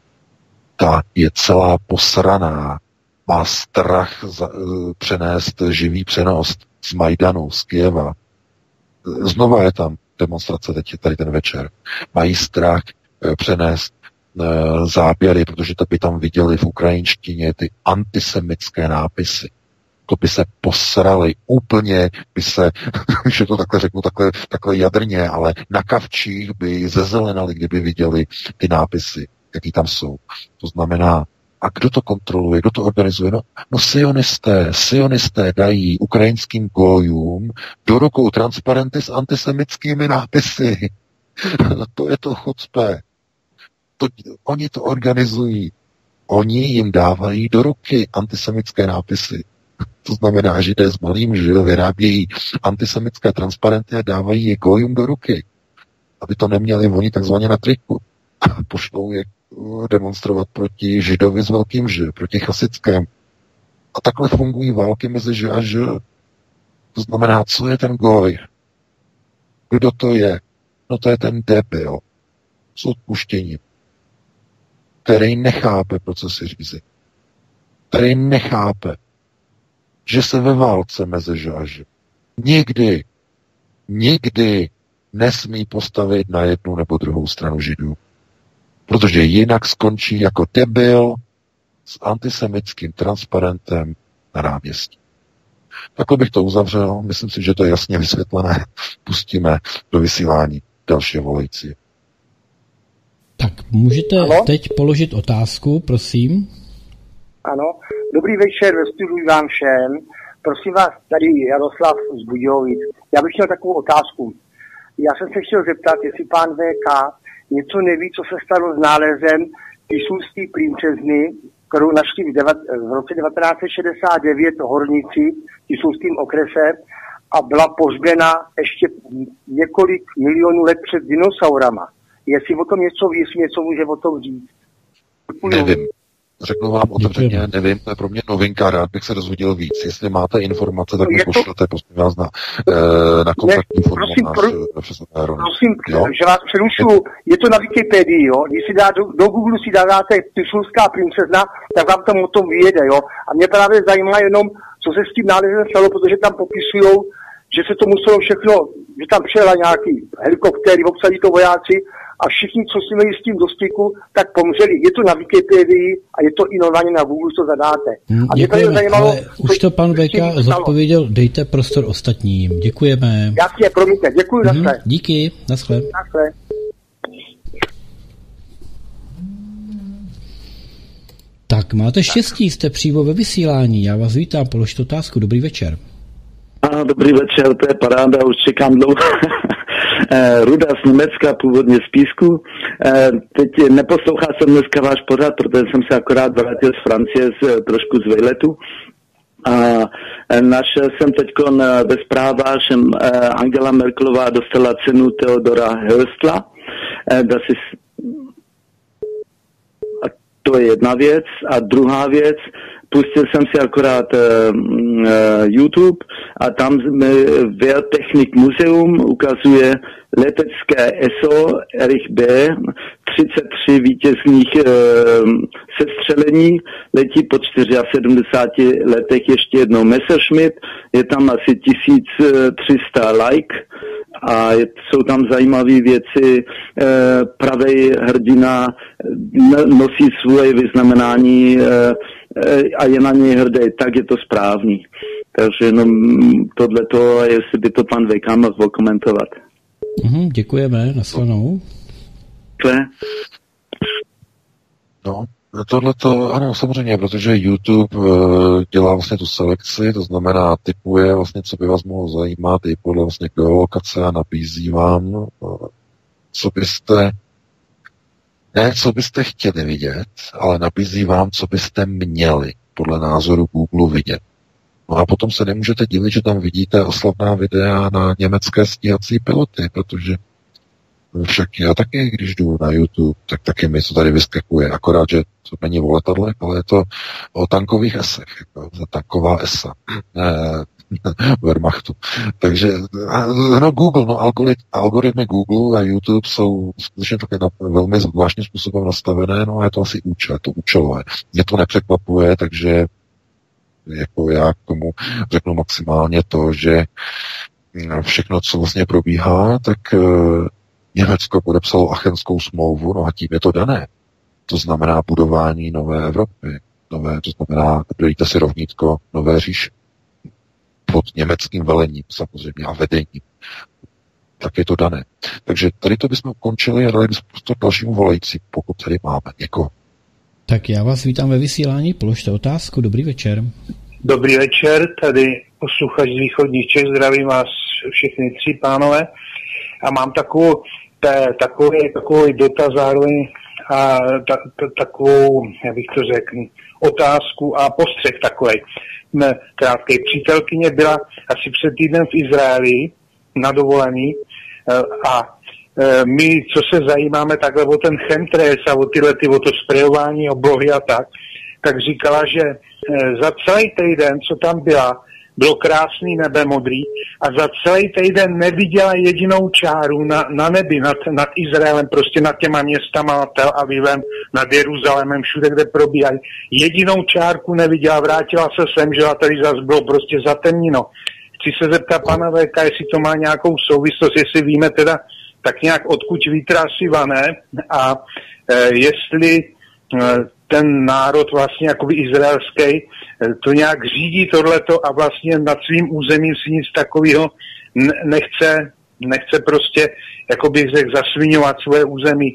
Ta je celá posraná. Má strach přenést živý přenos z Majdanu, z Kyjeva. Znova je tam demonstrace teď tady ten večer. Mají strach přenést záběry, protože to by tam viděli v ukrajinštině ty antisemické nápisy. To by se posrali úplně, by se, že to takhle řeknu, takhle jadrně, ale na kavčích by zezelenali, kdyby viděli ty nápisy, jaký tam jsou. To znamená, a kdo to kontroluje, kdo to organizuje? No sionisté dají ukrajinským gojům do rukou transparenty s antisemickými nápisy. To je to chucpe. Oni to organizují. Oni jim dávají do ruky antisemické nápisy. To znamená, že Židé s malým Ž vyrábějí antisemické transparenty a dávají je gojům do ruky. Aby to neměli oni takzvaně na triku. A pošlou je demonstrovat proti Židovi s velkým Ž, proti chasickému. A takhle fungují války mezi Ž a Ž. To znamená, co je ten goj? Kdo to je? No to je ten debil s odpuštěním, který nechápe procesy řízení, který nechápe, že se ve válce mezi Ž a Ž nikdy nesmí postavit na jednu nebo druhou stranu Židů, protože jinak skončí jako debil s antisemickým transparentem na náměstí. Takhle bych to uzavřel, myslím si, že to je jasně vysvětlené. Pustíme do vysílání dalšího volající. Tak můžete teď položit otázku, prosím. Ano, dobrý večer, studuji vám všem. Prosím vás, tady Jaroslav z Budějovic. Já bych měl takovou otázku. Já jsem se chtěl zeptat, jestli pán VK něco neví, co se stalo s nálezem Pišulské princezny, kterou našli v roce 1969 horníci v Pišulském okrese a byla pohřbena ještě několik milionů let před dinosaurama. Jestli o tom něco ví, jestli něco může o tom říct. Nevím. Řeknu vám otevřeně, nevím, to je pro mě novinka, rád bych se dozvěděl víc. Jestli máte informace, tak mi pošlete, prosím vás, na kontaktní formulář. Prosím, že vás přerušuju, je to na Wikipedii, jo. Když si do Google si dáváte Pišulská princezna, tak vám tam o tom vyjede, jo. A mě právě zajímá jenom, co se s tím nálezem stalo, protože tam popisujou, že se to muselo všechno že tam přijela nějaký helikoptéry, obsadí to vojáci a všichni, co jsme měli s tím do styku, tak pomřeli. Je to na Wikipedii a je to i normálně na Google, co zadáte. A děkujeme, zajímalo, ale už to pan VK zodpověděl, dejte prostor ostatním. Děkujeme. Jasně, promiňte, děkuji, naschle. Díky, naschle. Naschle. Tak, máte štěstí, jste přímo ve vysílání. Já vás vítám, položte otázku. Dobrý večer. Dobrý večer, to je paráda, už čekám dlouho. Ruda z Německa, původně z Písku. Teď neposlouchal jsem dneska váš pořad, protože jsem se akorát vrátil z Francie trošku z vejletu. A našel jsem teď ve zprávách, že Angela Merkelová dostala cenu Theodora Herzla. To je jedna věc. A druhá věc, pustil jsem si akorát YouTube a tam Wehrtechnik Museum ukazuje letecké ESO Erich B. 33 vítězných sestřelení, letí po 74 letech ještě jednou Messerschmitt, je tam asi 1300 like a jsou tam zajímavé věci. Pravej hrdina nosí svoje vyznamenání a je na něj hrdý, tak je to správný. Takže jenom tohleto, jestli by to pan VK mohl komentovat. Děkujeme, nasledanou. No, tohleto, ano, samozřejmě, protože YouTube dělá vlastně tu selekci, to znamená typuje vlastně, co by vás mohlo zajímat i podle vlastně geolokace a nabízí vám, co byste chtěli vidět, ale nabízí vám, co byste měli podle názoru Google vidět. No a potom se nemůžete divit, že tam vidíte oslavná videa na německé stíhací piloty, protože však já taky, když jdu na YouTube, tak taky mi to tady vyskakuje. Akorát, že to není o letadlech, ale je to o tankových esech. Jako, tanková esa. Wehrmachtu. Takže no Google, algoritmy Google a YouTube jsou skutečně také velmi zvláštním způsobem nastavené, no a je to asi účelové. Mě to nepřekvapuje, takže jako já k tomu řeknu maximálně to, že všechno, co vlastně probíhá, tak Německo podepsalo Achenskou smlouvu, no a tím je to dané. To znamená budování nové Evropy, to znamená, dejte si rovnítko nové říše. Pod německým velením samozřejmě a vedením. Tak je to dané. Takže tady to bychom ukončili a dali bychom prostě dalšímu volající, pokud tady máme někoho. Tak já vás vítám ve vysílání, položte otázku, dobrý večer. Dobrý večer, tady posluchač z východních Čech, zdravím vás všechny tři pánové a mám takový dotaz zároveň a takovou, jak bych to řekl, otázku a postřeh takovej. Krátkej. Přítelkyně byla asi před týdnem v Izraeli na dovolení a my, co se zajímáme takhle o ten chemtrails a o to sprejování oblohy a tak říkala, že za celý týden, co tam byla, bylo krásný nebe modrý a za celý týden neviděla jedinou čáru na nebi nad Izraelem, prostě nad těma městama, nad Tel Avivem, nad Jeruzalémem, všude, kde probíhají. Jedinou čárku neviděla, vrátila se sem, že a tady zase bylo prostě zatemněno. Chci se zeptat pana VK, jestli to má nějakou souvislost, jestli víme teda tak nějak odkud vítr asi vané a jestli ten národ vlastně jakoby izraelský to nějak řídí tohleto a vlastně nad svým územím si nic takového nechce prostě, jako bych řekl, zasviňovat svoje území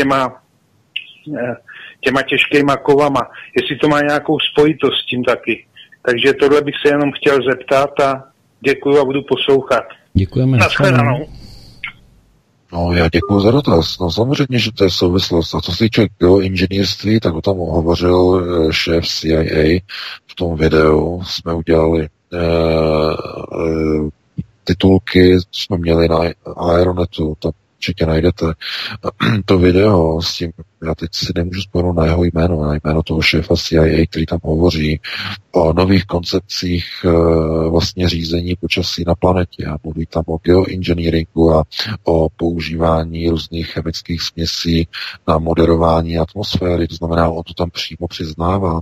těma těžkýma kovama. Jestli to má nějakou spojitost s tím taky. Takže tohle bych se jenom chtěl zeptat a děkuju a budu poslouchat. Děkujeme. Naschledanou. No, já děkuji za dotaz. No samozřejmě, že to je souvislost. A co se týče geoinženýrství, tak o tom hovořil šéf CIA. V tom videu jsme udělali titulky, jsme měli na Aeronetu, tam určitě najdete to video s tím, já teď si nemůžu vzpomenout na jeho jméno, na jméno toho šéfa CIA, který tam hovoří o nových koncepcích vlastně řízení počasí na planetě a mluví tam o geoengineeringu a o používání různých chemických směsí na moderování atmosféry, to znamená, on to tam přímo přiznává.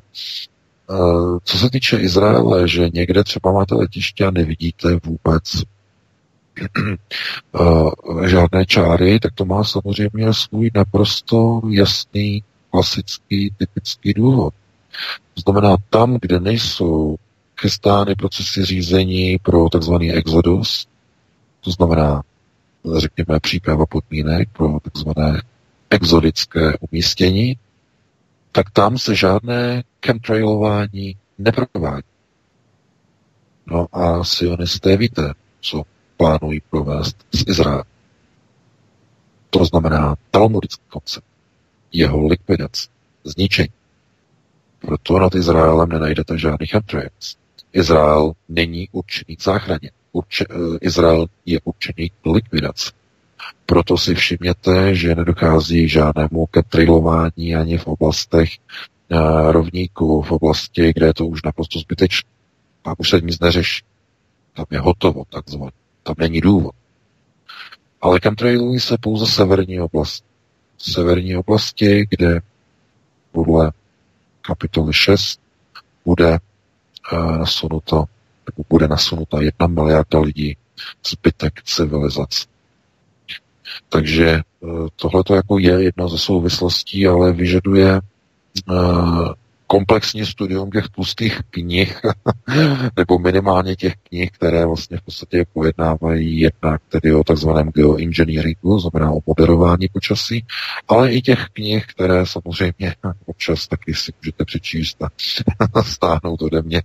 Co se týče Izraele, že někde třeba máte letiště a nevidíte vůbec žádné čáry, tak to má samozřejmě svůj naprosto jasný, klasický, typický důvod. To znamená, tam, kde nejsou chystány procesy řízení pro takzvaný exodus, to znamená, řekněme, příprava podmínek pro takzvané exodické umístění, tak tam se žádné chemtrailování neprovádí. No a sionisté víte, co plánují provést z Izraele. To znamená talmudický koncept, jeho likvidace, zničení. Proto nad Izraelem nenajdete žádný chemtrails. Izrael není určený k záchraně. Izrael je určený k likvidaci. Proto si všimněte, že nedochází k žádnému chemtrailování ani v oblastech rovníků, v oblasti, kde je to už naprosto zbytečné. Tam už se nic neřeší. Tam je hotovo, takzvaně. Tam není důvod. Ale chemtrailují se pouze severní oblasti. Severní oblasti, kde podle kapitoly 6 bude nasunuta 1 miliarda lidí, zbytek civilizace. Takže tohle to jako je jedna ze souvislostí, ale vyžaduje komplexní studium těch tlustých knih, nebo minimálně těch knih, které vlastně v podstatě pojednávají jednak tedy o takzvaném geoengineeringu, znamená o moderování počasí, ale i těch knih, které samozřejmě občas taky si můžete přečíst a stáhnout ode mě,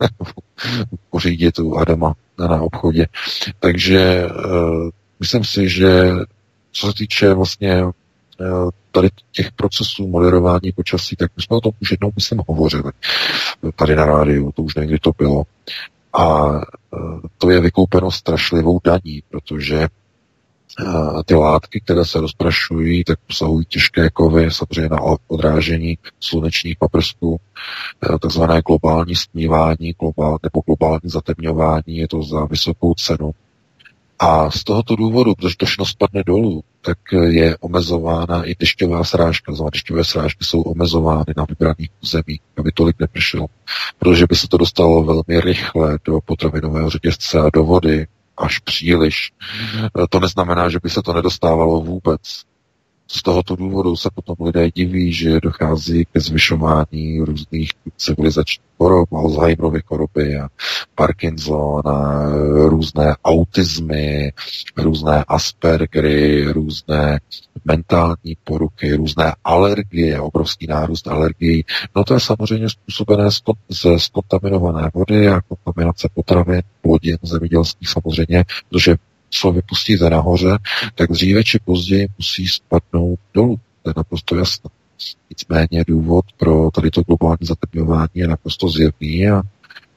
pořídit u Adama na obchodě. Takže myslím si, že co se týče vlastně tady těch procesů moderování počasí, tak my jsme o tom už jednou, myslím, hovořili tady na rádiu, to už někdy to bylo. A to je vykoupeno strašlivou daní, protože ty látky, které se rozprašují, tak obsahují těžké kovy, samozřejmě na odrážení slunečních paprsků, takzvané globální stmívání nebo globální zatemňování, je to za vysokou cenu. A z tohoto důvodu, protože to všechno spadne dolů, tak je omezována i dešťová srážka. Dešťové srážky jsou omezovány na vybraných územích, aby tolik nepršelo. Protože by se to dostalo velmi rychle do potravinového řetězce a do vody až příliš. To neznamená, že by se to nedostávalo vůbec. Z tohoto důvodu se potom lidé diví, že dochází ke zvyšování různých civilizačních chorob, Alzheimerovy choroby a Parkinson a různé autismy, různé Aspergery, různé mentální poruchy, různé alergie, obrovský nárůst alergií. No to je samozřejmě způsobené ze zkontaminované vody a kontaminace potravin, plodin zemědělských samozřejmě, protože co vypustíte nahoře, tak dříve či později musí spadnout dolů. To je naprosto jasné. Nicméně důvod pro tady to globální zatemňování je naprosto zjevný a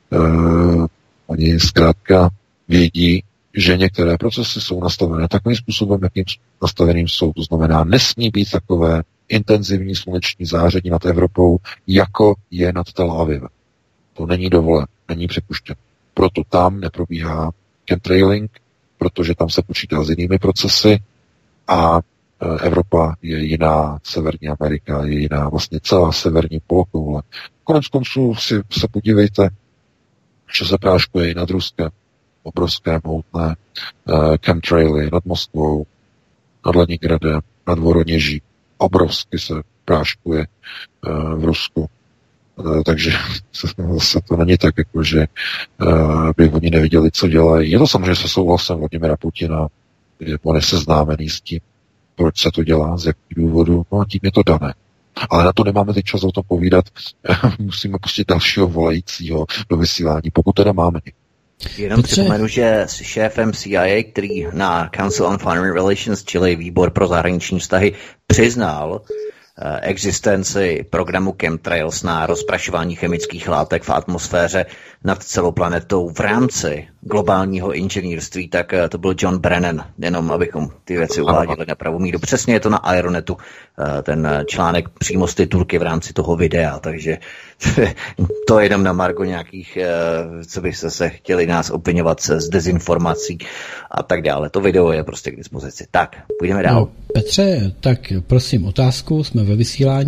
oni zkrátka vědí, že některé procesy jsou nastavené takovým způsobem, jakým nastaveným jsou. To znamená, nesmí být takové intenzivní sluneční záření nad Evropou, jako je nad Tel Avivem. To není dovolen, není připuštěn. Proto tam neprobíhá chemtrailing, protože tam se počítá s jinými procesy a Evropa je jiná, Severní Amerika je jiná, vlastně celá severní polokoule. Konec konců si se podívejte, že se práškuje i nad Ruskem, obrovské mohutné chemtraily nad Moskvou, nad Leningradem, nad Voroněží. Obrovsky se práškuje v Rusku. Takže zase to není tak, jako, že by oni neviděli, co dělají. Je to samozřejmě se souhlasem Vladimira Putina, že on je seznámený s tím, proč se to dělá, z jakých důvodů, no a tím je to dané. Ale na to nemáme teď čas o tom povídat, musíme pustit dalšího volajícího do vysílání, pokud teda máme. Jenom připomenu, že šéfem CIA, který na Council on Foreign Relations, čili výbor pro zahraniční vztahy, přiznal existenci programu chemtrails na rozprašování chemických látek v atmosféře nad celou planetou v rámci globálního inženýrství, tak to byl John Brennan, jenom abychom ty věci uváděli na pravou míru. Přesně je to na Aeronetu, ten článek přímo z titulky v rámci toho videa, takže to je jenom na margo nějakých, co by se chtěli nás obvinovat z dezinformací a tak dále. To video je prostě k dispozici. Tak, půjdeme dál. No, Petře, tak prosím otázku, jsme ve vysílání.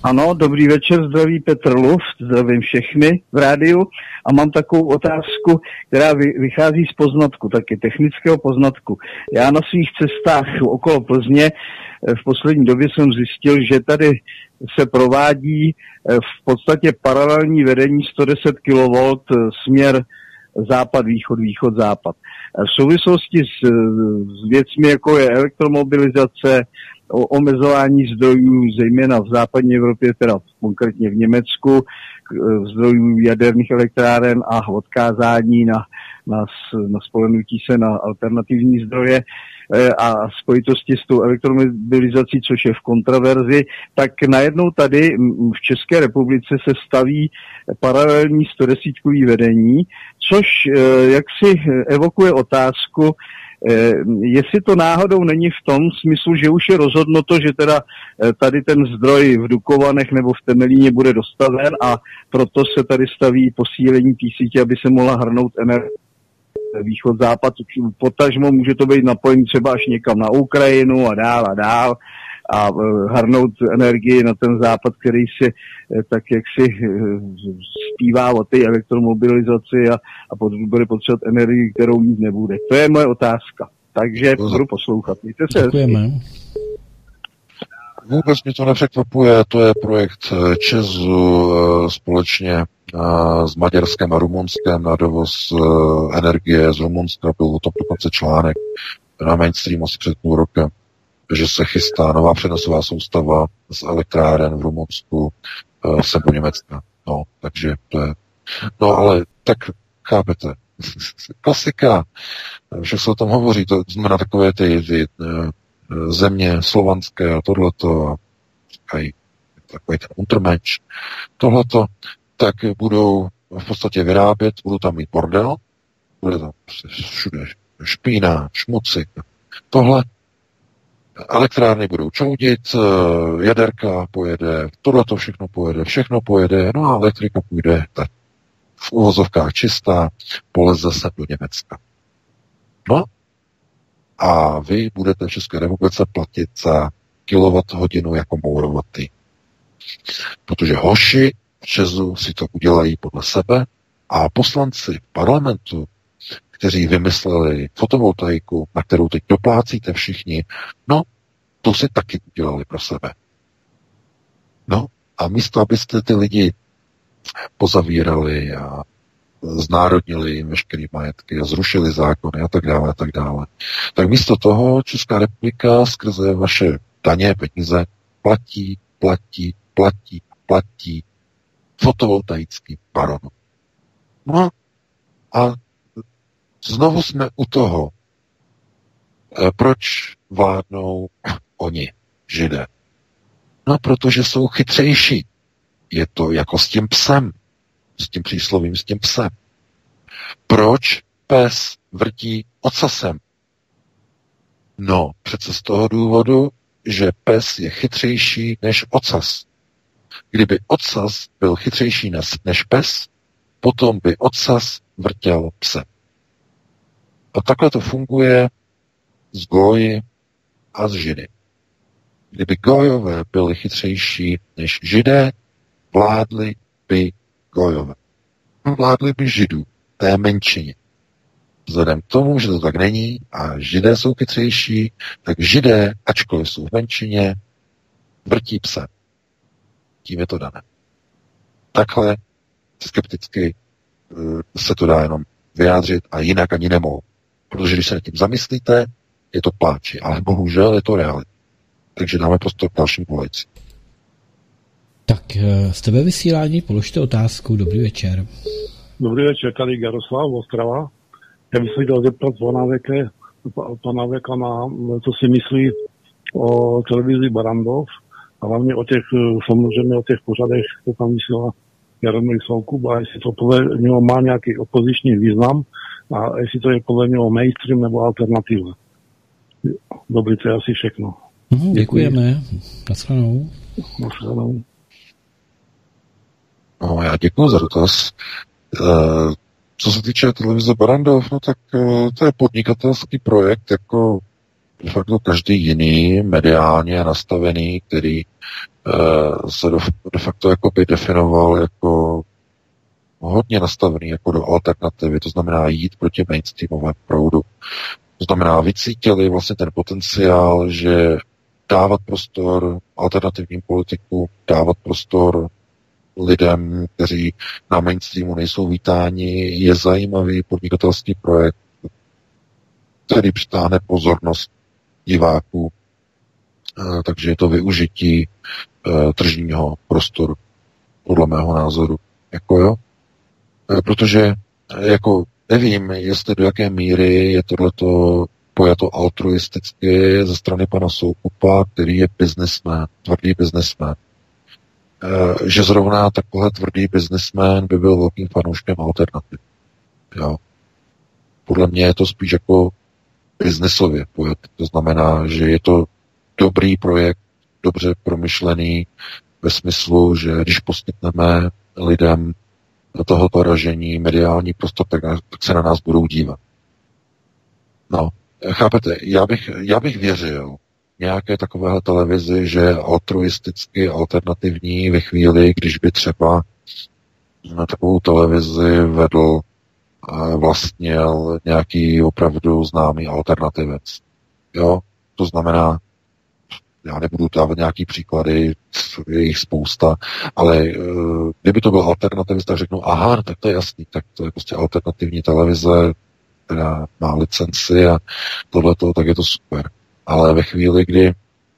Ano, dobrý večer, zdraví Petr Luft, zdravím všechny v rádiu a mám takovou otázku, která vychází z poznatku, taky technického poznatku. Já na svých cestách okolo Plzně v poslední době jsem zjistil, že tady se provádí v podstatě paralelní vedení 110 kV směr západ-východ, východ-západ. V souvislosti s věcmi, jako je elektromobilizace, omezování zdrojů, zejména v západní Evropě, teda konkrétně v Německu, zdrojů jaderných elektráren a odkázání na spolehnutí se na alternativní zdroje a spojitosti s tou elektromobilizací, což je v kontraverzi, tak najednou tady v České republice se staví paralelní 110kový vedení, což jaksi evokuje otázku, jestli to náhodou není v tom smyslu, že už je rozhodnuto, že teda tady ten zdroj v Dukovanech nebo v Temelíně bude dostaven a proto se tady staví posílení té sítě, aby se mohla hrnout energie východ-západ. Potažmo může to být napojení třeba až někam na Ukrajinu a dál a hrnout energii na ten západ, který si tak jak si zpívá o té elektromobilizaci a bude potřebovat energii, kterou mít nebude. To je moje otázka. Takže budu poslouchat. Mějte se hezky. Vůbec mě to nepřekvapuje, to je projekt ČEZu společně s Maďarskem a Rumunskem na dovoz energie z Rumunska. Byl o tom dokonce článek na mainstream asi před půl rokem, že se chystá nová přenosová soustava z elektráren v Rumunsku sem do Německa. No, takže to je... No, ale tak chápete. Klasika. Že se o tom hovoří, to znamená takové ty země slovanské a tohleto a říkají takový ten untermensch. Tohleto, tak budou v podstatě vyrábět, budou tam mít bordel, bude tam všude špína, šmucik. Tohle elektrárny budou čoudit, jaderka pojede, tohleto všechno pojede, no a elektrika půjde tak v uvozovkách čistá, poleze se do Německa. No a vy budete v České republice platit za kilowatt-hodinu jako mourovatý. Protože hoši v ČEZu si to udělají podle sebe a poslanci parlamentu, kteří vymysleli fotovoltaiku, na kterou teď doplácíte všichni, no, to si taky udělali pro sebe. No, a místo, abyste ty lidi pozavírali a znárodnili jim veškerý majetky a zrušili zákony a tak dále, tak místo toho Česká republika skrze vaše daně, peníze platí fotovoltaický baron. No a znovu jsme u toho, proč vládnou oni, Židé. No, protože jsou chytřejší. Je to jako s tím psem, s tím příslovím, s tím psem. Proč pes vrtí ocasem? No, přece z toho důvodu, že pes je chytřejší než ocas. Kdyby ocas byl chytřejší než pes, potom by ocas vrtěl psem. A takhle to funguje s Góji a s Židy. Kdyby Gójové byli chytřejší než Židé, vládli by Gójové. Vládli by Židů, té menšině. Vzhledem k tomu, že to tak není a Židé jsou chytřejší, tak Židé, ačkoliv jsou v menšině, vrtí psem. Tím je to dané. Takhle skepticky se to dá jenom vyjádřit a jinak ani nemohu. Protože když se nad tím zamyslíte, je to pláči, ale bohužel je to realita. Takže dáme prostor k dalším volajícím. Tak jste ve vysílání, položte otázku. Dobrý večer. Dobrý večer, tady Jaroslav, Ostrava. Já bych se chtěl zeptat pana Veka na co si myslí o televizi Barrandov a hlavně o těch, samozřejmě o těch pořadech, co tam myslela Jaromír Soukup, a jestli to podle něho má nějaký opoziční význam a jestli to je podle něho mainstream nebo alternativa. Dobrý, to je asi všechno. Děkujeme. Naschledanou. Naschledanou. No, já děkuji za dotaz. Co se týče televize Barrandov, no tak to je podnikatelský projekt, jako de facto každý jiný mediálně nastavený, který se de facto jako by definoval jako hodně nastavený jako do alternativy, to znamená jít proti mainstreamovému proudu. To znamená, vycítili vlastně ten potenciál, že dávat prostor alternativním politikům, dávat prostor lidem, kteří na mainstreamu nejsou vítáni, je zajímavý podnikatelský projekt, který přitáhne pozornost diváků, takže je to využití tržního prostoru, podle mého názoru. Jako jo? Protože jako nevím, jestli do jaké míry je tohleto pojato altruisticky ze strany pana Soukupa, který je businessman, tvrdý businessman. Že zrovna takový tvrdý businessman by byl velkým fanouškem alternativ. Jo. Podle mě je to spíš jako biznesově pojet. To znamená, že je to dobrý projekt, dobře promyšlený ve smyslu, že když poskytneme lidem tohoto ražení mediální prostor, tak se na nás budou dívat. No, chápete, já bych věřil nějaké takovéhle televizi, že altruisticky alternativní ve chvíli, když by třeba na takovou televizi vedl vlastnil nějaký opravdu známý alternativec. Jo, to znamená, já nebudu dávat nějaký příklady, je jich spousta, ale kdyby to byl alternativista, tak řeknu, aha, tak to je jasný, tak to je prostě alternativní televize, která má licenci a tohleto, tak je to super. Ale ve chvíli, kdy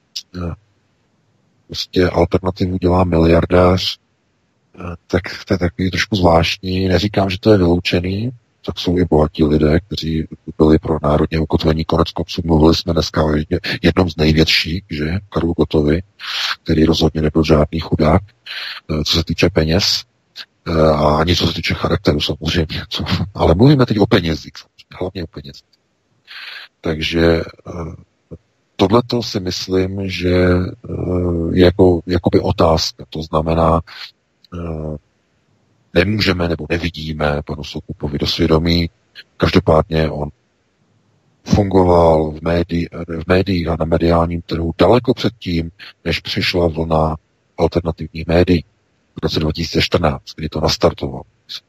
prostě alternativu dělá miliardář, tak to je takový trošku zvláštní. Neříkám, že to je vyloučený, tak jsou i bohatí lidé, kteří byli pro národně ukotvení. Konec konců mluvili jsme dneska o jednom z největších, že Karlu Gottovi, který rozhodně nebyl žádný chudák, co se týče peněz, a ani co se týče charakteru samozřejmě. Ale mluvíme teď o penězích, hlavně o penězích. Takže tohleto si myslím, že je jakoby otázka. To znamená, nemůžeme nebo nevidíme panu Soukupovi do svědomí. Každopádně on fungoval v médiích a na mediálním trhu daleko předtím, než přišla vlna alternativních médií v roce 2014, kdy to nastartoval.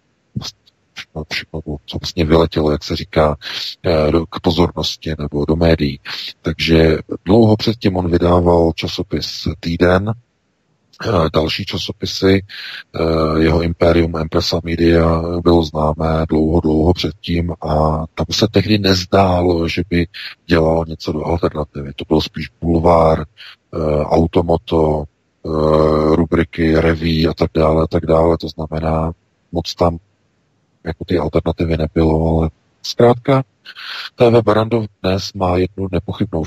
Všechno, co vlastně vyletělo, jak se říká, k pozornosti nebo do médií. Takže dlouho předtím on vydával časopis Týden, další časopisy, jeho Imperium Empresa Media bylo známé dlouho předtím a tam se tehdy nezdálo, že by dělal něco do alternativy. To byl spíš bulvár, automoto, rubriky, reví a tak dále. To znamená, moc tam jako ty alternativy nebylo, ale zkrátka TV Barrandov dnes má jednu nepochybnou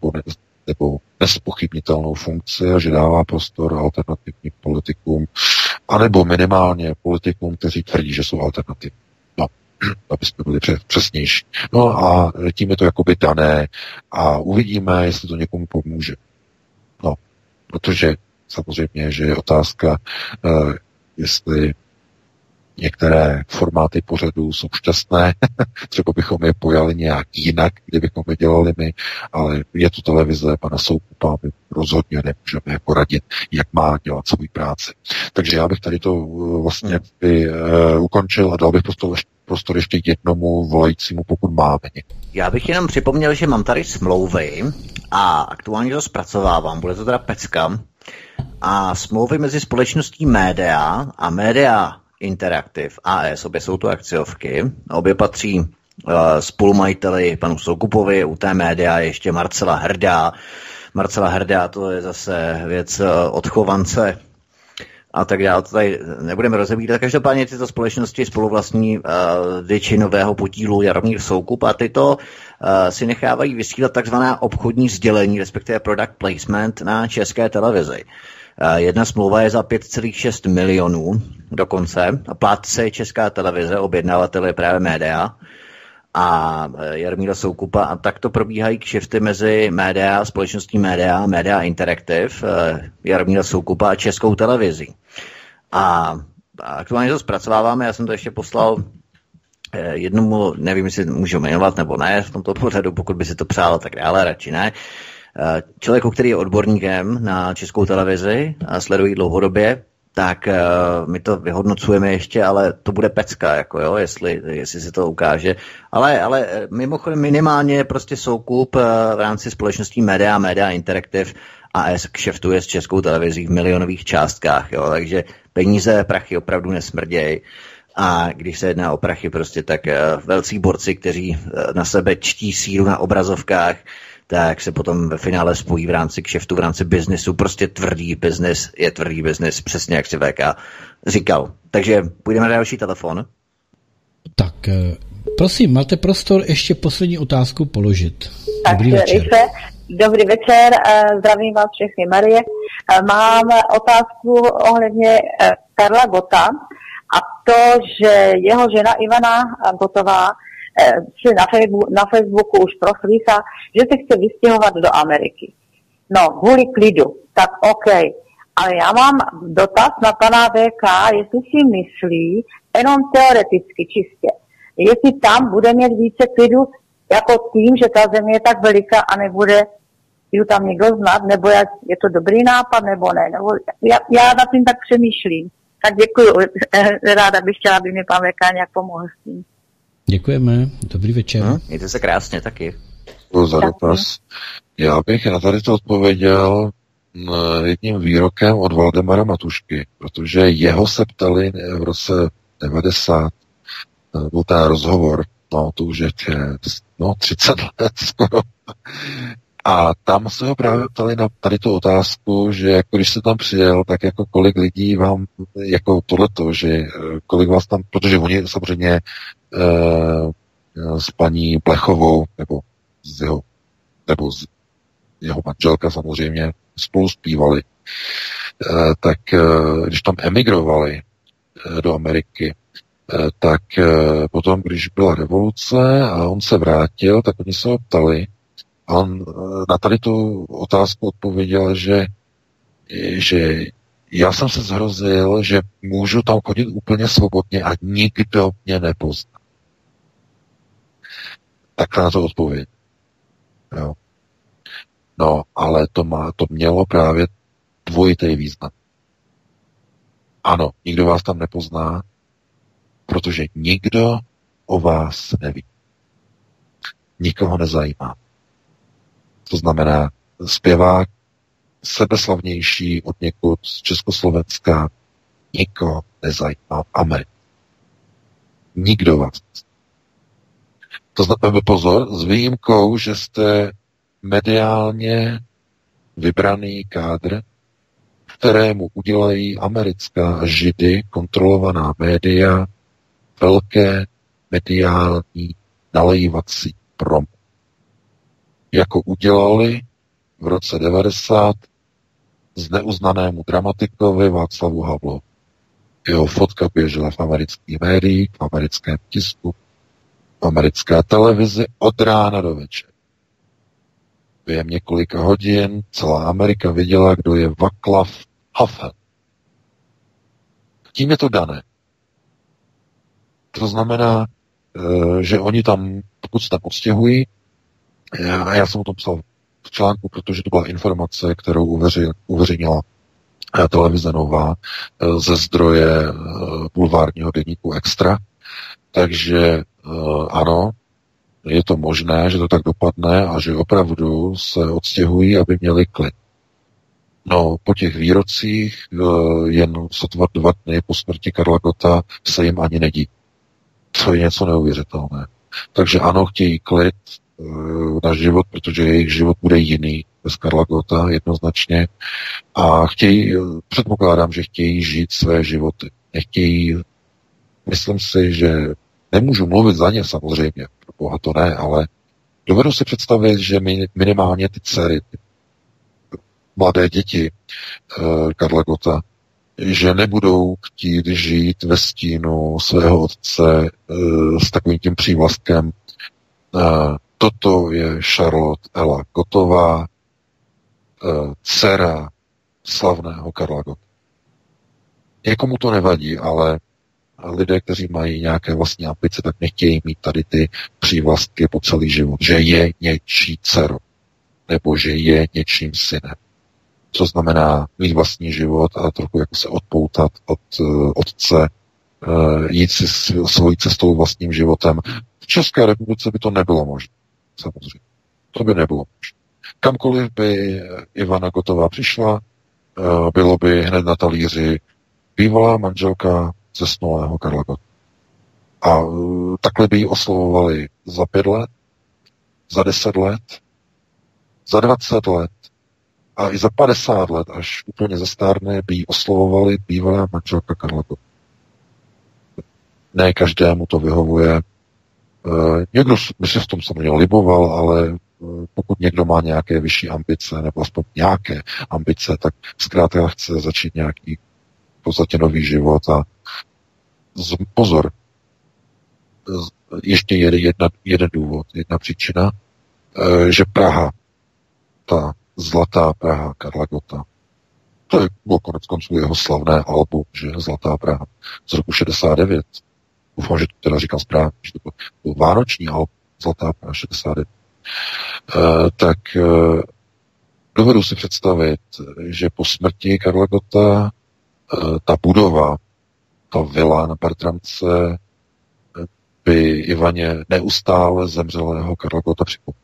nebo nespochybnitelnou funkci a že dává prostor alternativním politikům, anebo minimálně politikům, kteří tvrdí, že jsou alternativní. No, aby jsme byli přesnější. No a tím je to jakoby dané a uvidíme, jestli to někomu pomůže. No, protože samozřejmě, že je otázka, jestli některé formáty pořadů jsou šťastné, třeba bychom je pojali nějak jinak, kdybychom je dělali my, ale je to televize pana Soukupa, my rozhodně nemůžeme jako radit, jak má dělat svou práci. Takže já bych tady to vlastně ukončil a dal bych prostor ještě jednomu volajícímu, pokud máme. Já bych jenom připomněl, že mám tady smlouvy a aktuálně to zpracovávám, bude to teda pecka, a smlouvy mezi společností Média a Média Interactive AS, obě jsou to akciovky, obě patří spolumajiteli panu Soukupovi, u té Média ještě Marcela Hrdá. Marcela Hrdá, to je zase věc odchovance a tak dále, to tady nebudeme rozebírat. Každopádně tyto společnosti spoluvlastní většinového podílu Jaromír Soukup a tyto si nechávají vysílat takzvaná obchodní sdělení, respektive product placement na České televizi. Jedna smlouva je za 5,6 milionů dokonce. Plátce je Česká televize, objednavatel je právě Média a Jaromíra Soukupa. A takto probíhají kšefty mezi Média, společností Média, Média Interactive, Jaromíra Soukupa a Českou televizí. A aktuálně to zpracováváme, já jsem to ještě poslal jednomu, nevím, jestli můžu jmenovat nebo ne v tomto pořadu, pokud by si to přálo, tak dále, radši ne. Člověku, který je odborníkem na Českou televizi a sledují dlouhodobě, tak my to vyhodnocujeme ještě, ale to bude pecka, jako jo, jestli se to ukáže. Ale mimochodem minimálně prostě soukup v rámci společností Media Interactive AS kšeftuje s Českou televizí v milionových částkách, jo, takže peníze, prachy opravdu nesmrdějí. A když se jedná o prachy prostě, tak velcí borci, kteří na sebe čtí sílu na obrazovkách, tak se potom ve finále spojí v rámci kšeftu, v rámci biznesu. Prostě tvrdý biznes je tvrdý biznes, přesně jak si VK říkal. Takže půjdeme na další telefon. Tak, prosím, máte prostor ještě poslední otázku položit. Tak, dobrý večer. Dobrý večer, zdravím vás všechny, Marie. Mám otázku ohledně Karla Gotta a to, že jeho žena Ivana Gottová si na Facebooku už proslýchá, že se chce vystěhovat do Ameriky. No, kvůli klidu, tak OK. Ale já mám dotaz na pana VK, jestli si myslí, jenom teoreticky čistě, jestli tam bude mít více klidu, jako tím, že ta země je tak veliká a nebude ju tam někdo znát, nebo je to dobrý nápad, nebo ne. Nebo já nad tím tak přemýšlím. Tak děkuju. Ráda bych chtěla, aby mi pan VK nějak pomohl s tím. Děkujeme, dobrý večer. Mějte se krásně taky. Za dotaz. Já bych na tady to odpověděl jedním výrokem od Valdemara Matušky, protože jeho se ptali v roce 90, byl ten rozhovor, no to už je 30 let skoro. A tam se ho právě ptali na tady tu otázku, že jako když jste tam přijel, tak jako kolik lidí vám, jako tohleto, že kolik vás tam, protože oni samozřejmě s paní Plechovou, nebo z jeho manželka samozřejmě spolu zpívali, tak když tam emigrovali do Ameriky, tak potom, když byla revoluce a on se vrátil, tak oni se ho ptali, a on na tady tu otázku odpověděl, že já jsem se zhrozil, že můžu tam chodit úplně svobodně a nikdo mě nepozná. Tak na to odpověď. Jo. No, ale to mělo právě dvojitý význam. Ano, nikdo vás tam nepozná, protože nikdo o vás neví. Nikoho nezajímá. To znamená, zpěvák sebeslavnější od někud z Československa nikoho nezajímá v Americe. Nikdo vás nezná. To znamená, pozor, s výjimkou, že jste mediálně vybraný kádr, kterému udělají americká Židy kontrolovaná média velké mediální nalejívací promo. Jako udělali v roce 90 z neuznanému dramatikovi Václavu Havlovi. Jeho fotka běžela v amerických médiích, v americkém tisku, v americké televizi od rána do večera. Během několika hodin celá Amerika viděla, kdo je Václav Havel. Tím je to dané. To znamená, že oni tam, pokud se tam odstěhují, a já jsem o tom psal v článku, protože to byla informace, kterou uveřejnila televize Nová ze zdroje bulvárního deníku Extra. Takže ano, je to možné, že to tak dopadne a že opravdu se odstěhují, aby měli klid. No, po těch výrocích jen sotva 2 dny po smrti Karla Gotta se jim ani nedí. To je něco neuvěřitelné. Takže ano, chtějí klid na život, protože jejich život bude jiný bez Karla Gotta jednoznačně a předpokládám, že chtějí žít své životy. Nechtějí, myslím si, že nemůžu mluvit za ně samozřejmě, pro boha to ne, ale dovedu si představit, že minimálně ty dcery, ty mladé děti Karla Gotta, že nebudou chtít žít ve stínu svého otce s takovým tím přívlastkem toto je Charlotte Ella Gottová, dcera slavného Karla Gotta. Někomu to nevadí, ale lidé, kteří mají nějaké vlastní ambice, tak nechtějí mít tady ty přívlastky po celý život, že je něčí dcerou, nebo že je něčím synem. Co znamená mít vlastní život a trochu jako se odpoutat od otce, jít si svojí cestou vlastním životem. V České republice by to nebylo možné, samozřejmě. To by nebylo možné. Kamkoliv by Ivana Gotová přišla, bylo by hned na talíři bývalá manželka zesnulého Karla Gotta. A takhle by ji oslovovali za 5 let, za 10 let, za 20 let a i za 50 let, až úplně zestárne, by ji oslovovali bývalá manželka Karla Gotta. Ne každému to vyhovuje. Někdo by si v tom samozřejmě liboval, ale pokud někdo má nějaké vyšší ambice, nebo aspoň nějaké ambice, tak zkrátka chce začít nějaký v podstatě nový život. A pozor, ještě jeden důvod, jedna příčina, že Praha, ta zlatá Praha Karla Gotta, to bylo konec konců jeho slavné album, že Zlatá Praha z roku 69. Doufám, že to teda říkám správně, že to byl vánoční album Zlatá Praha 69. Tak dovedu si představit, že po smrti Karla Gotta ta budova, ta vila na Bertramce by Ivaně neustále zemřelého Karla Gotta připomněla.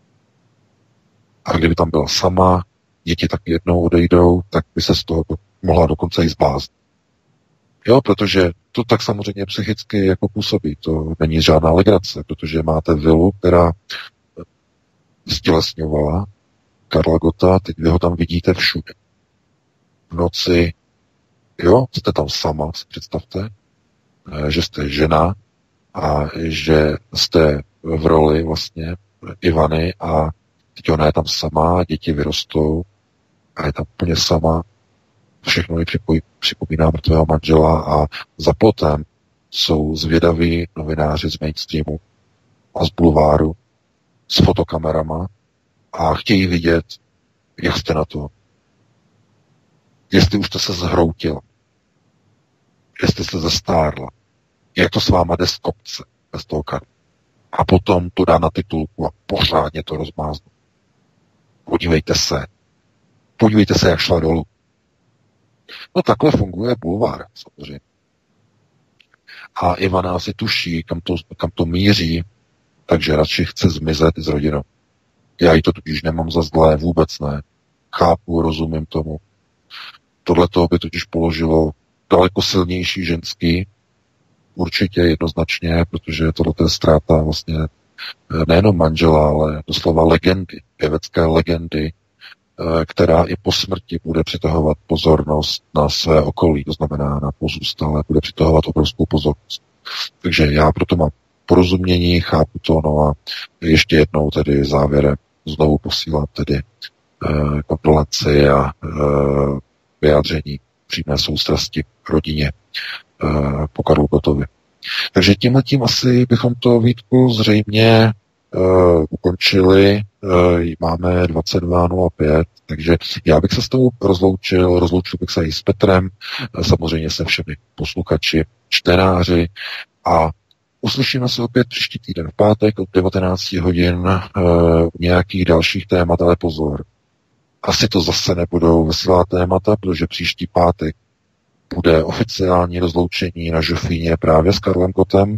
A kdyby tam byla sama, děti tak jednou odejdou, tak by se z toho mohla dokonce i zbláznit. Jo, protože to tak samozřejmě psychicky jako působí. To není žádná legrace, protože máte vilu, která stělesňovala Karla Gotta, teď vy ho tam vidíte všude. V noci, jo, jste tam sama, si představte, že jste žena a že jste v roli vlastně Ivany a teď ona je tam sama, děti vyrostou a je tam úplně sama, všechno ji připomíná mrtvého manžela a za plotem jsou zvědaví novináři z mainstreamu a z bulváru s fotokamerama a chtějí vidět, jak jste na to. Jestli už jste se zhroutila. Jestli jste zestárla. Jak to s váma jde z kopce bez toho Karla. A potom to dá na titulku a pořádně to rozmáznu. Podívejte se. Podívejte se, jak šla dolů. No takhle funguje bulvár, samozřejmě. A Ivana asi tuší, kam to míří, takže radši chce zmizet s rodinou. Já jí to totiž nemám za zlé, vůbec ne. Chápu, rozumím tomu. Tohle toho by totiž položilo daleko silnější ženský, určitě jednoznačně, protože tohle je ztráta vlastně nejenom manžela, ale doslova legendy, pěvecké legendy, která i po smrti bude přitahovat pozornost na své okolí, to znamená na pozůstalé, bude přitahovat obrovskou pozornost. Takže já proto mám porozumění, chápu to, no a ještě jednou tedy závěrem znovu posílám tedy kondolenci a vyjádření přímé soustrasti rodině po Karlu Gottovi. Takže tímhletím asi bychom to, Vítku, zřejmě ukončili. Máme 22:05, takže já bych se s tou rozloučil bych se i s Petrem, samozřejmě se všemi posluchači, čtenáři a uslyšíme se opět příští týden v pátek od 19 hodin u nějakých dalších témat, ale pozor. Asi to zase nebudou veselá témata, protože příští pátek bude oficiální rozloučení na Žofíně právě s Karlem Gottem.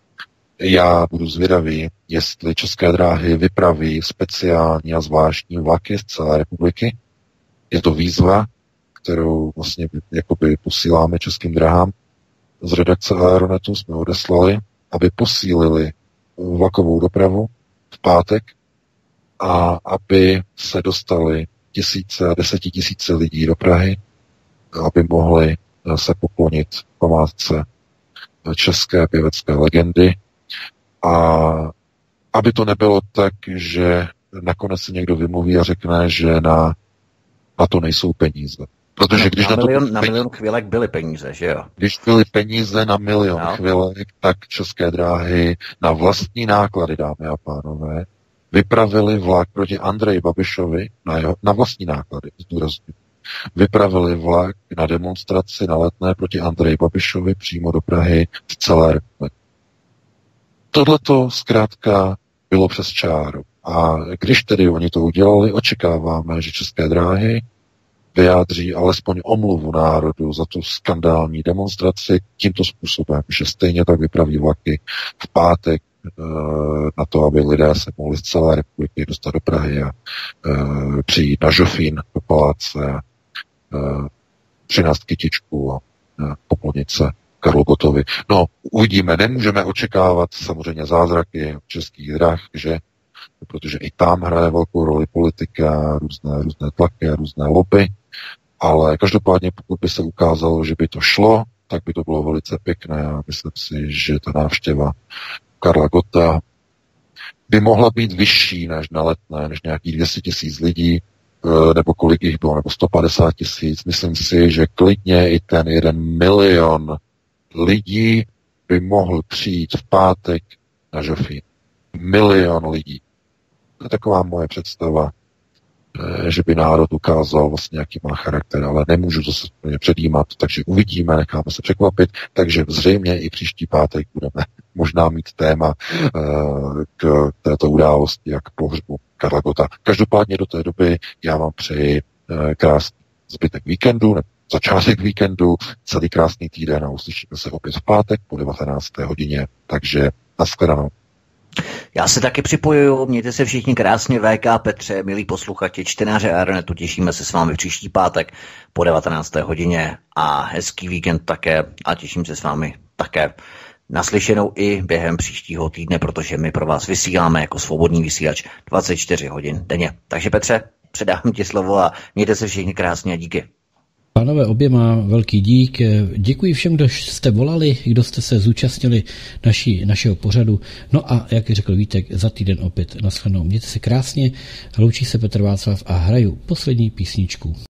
Já budu zvědavý, jestli České dráhy vypraví speciální a zvláštní vlaky z celé republiky. Je to výzva, kterou vlastně jakoby posíláme Českým dráhám. Z redakce Aeronetu jsme odeslali, aby posílili vlakovou dopravu v pátek a aby se dostali tisíce a desetitisíce lidí do Prahy, aby mohli se poklonit památce české pěvecké legendy a aby to nebylo tak, že nakonec se někdo vymluví a řekne, že na to nejsou peníze. Protože když na milion chvilek byly peníze, že jo? Když byly peníze na milion chvilek, tak České dráhy na vlastní náklady, dámy a pánové, vypravili vlak proti Andreji Babišovi na vlastní náklady, zdůrazňuji. vypravili vlak na demonstraci na Letné proti Andreji Babišovi přímo do Prahy z celé republiky. Tohleto zkrátka bylo přes čáru. A když tedy oni to udělali, očekáváme, že České dráhy vyjádří alespoň omluvu národu za tu skandální demonstraci tímto způsobem, že stejně tak vypraví vlaky v pátek na to, aby lidé se mohli z celé republiky dostat do Prahy a přijít na Žofín do paláce a přinést kytičku a poklonit se Karlu Gottovi. No, uvidíme, nemůžeme očekávat samozřejmě zázraky Českých drah, že? Protože i tam hraje velkou roli politika, různé tlaky a různé lobby, ale každopádně pokud by se ukázalo, že by to šlo, tak by to bylo velice pěkné a myslím si, že ta návštěva Karla Gotta by mohla být vyšší než na Letné, než nějakých 200 000 lidí, nebo kolik jich bylo, nebo 150 000. Myslím si, že klidně i ten 1 milion lidí by mohl přijít v pátek na Žofín. 1 milion lidí. To je taková moje představa, že by národ ukázal vlastně, jaký má charakter, ale nemůžu to se předjímat, takže uvidíme, necháme se překvapit, takže zřejmě i příští pátek budeme možná mít téma k této události, jak pohřbu Karla Gotta. Každopádně do té doby já vám přeji krásný zbytek víkendu, nebo začátek víkendu, celý krásný týden a uslyšíme se opět v pátek po 19. hodině, takže nashledanou. Já se taky připojuju, mějte se všichni krásně, VK, Petře, milí posluchači, čtenáři Aeronetu, těšíme se s vámi příští pátek po 19. hodině a hezký víkend také a těším se s vámi také naslyšenou i během příštího týdne, protože my pro vás vysíláme jako svobodný vysílač 24 hodin denně. Takže Petře, předám ti slovo a mějte se všichni krásně a díky. Pánové, oběma velký dík. Děkuji všem, kdo jste volali, kdo jste se zúčastnili našeho pořadu. No a jak řekl Vítek, za týden opět nashledanou. Mějte se krásně, loučí se Petr Václav a hraju poslední písničku.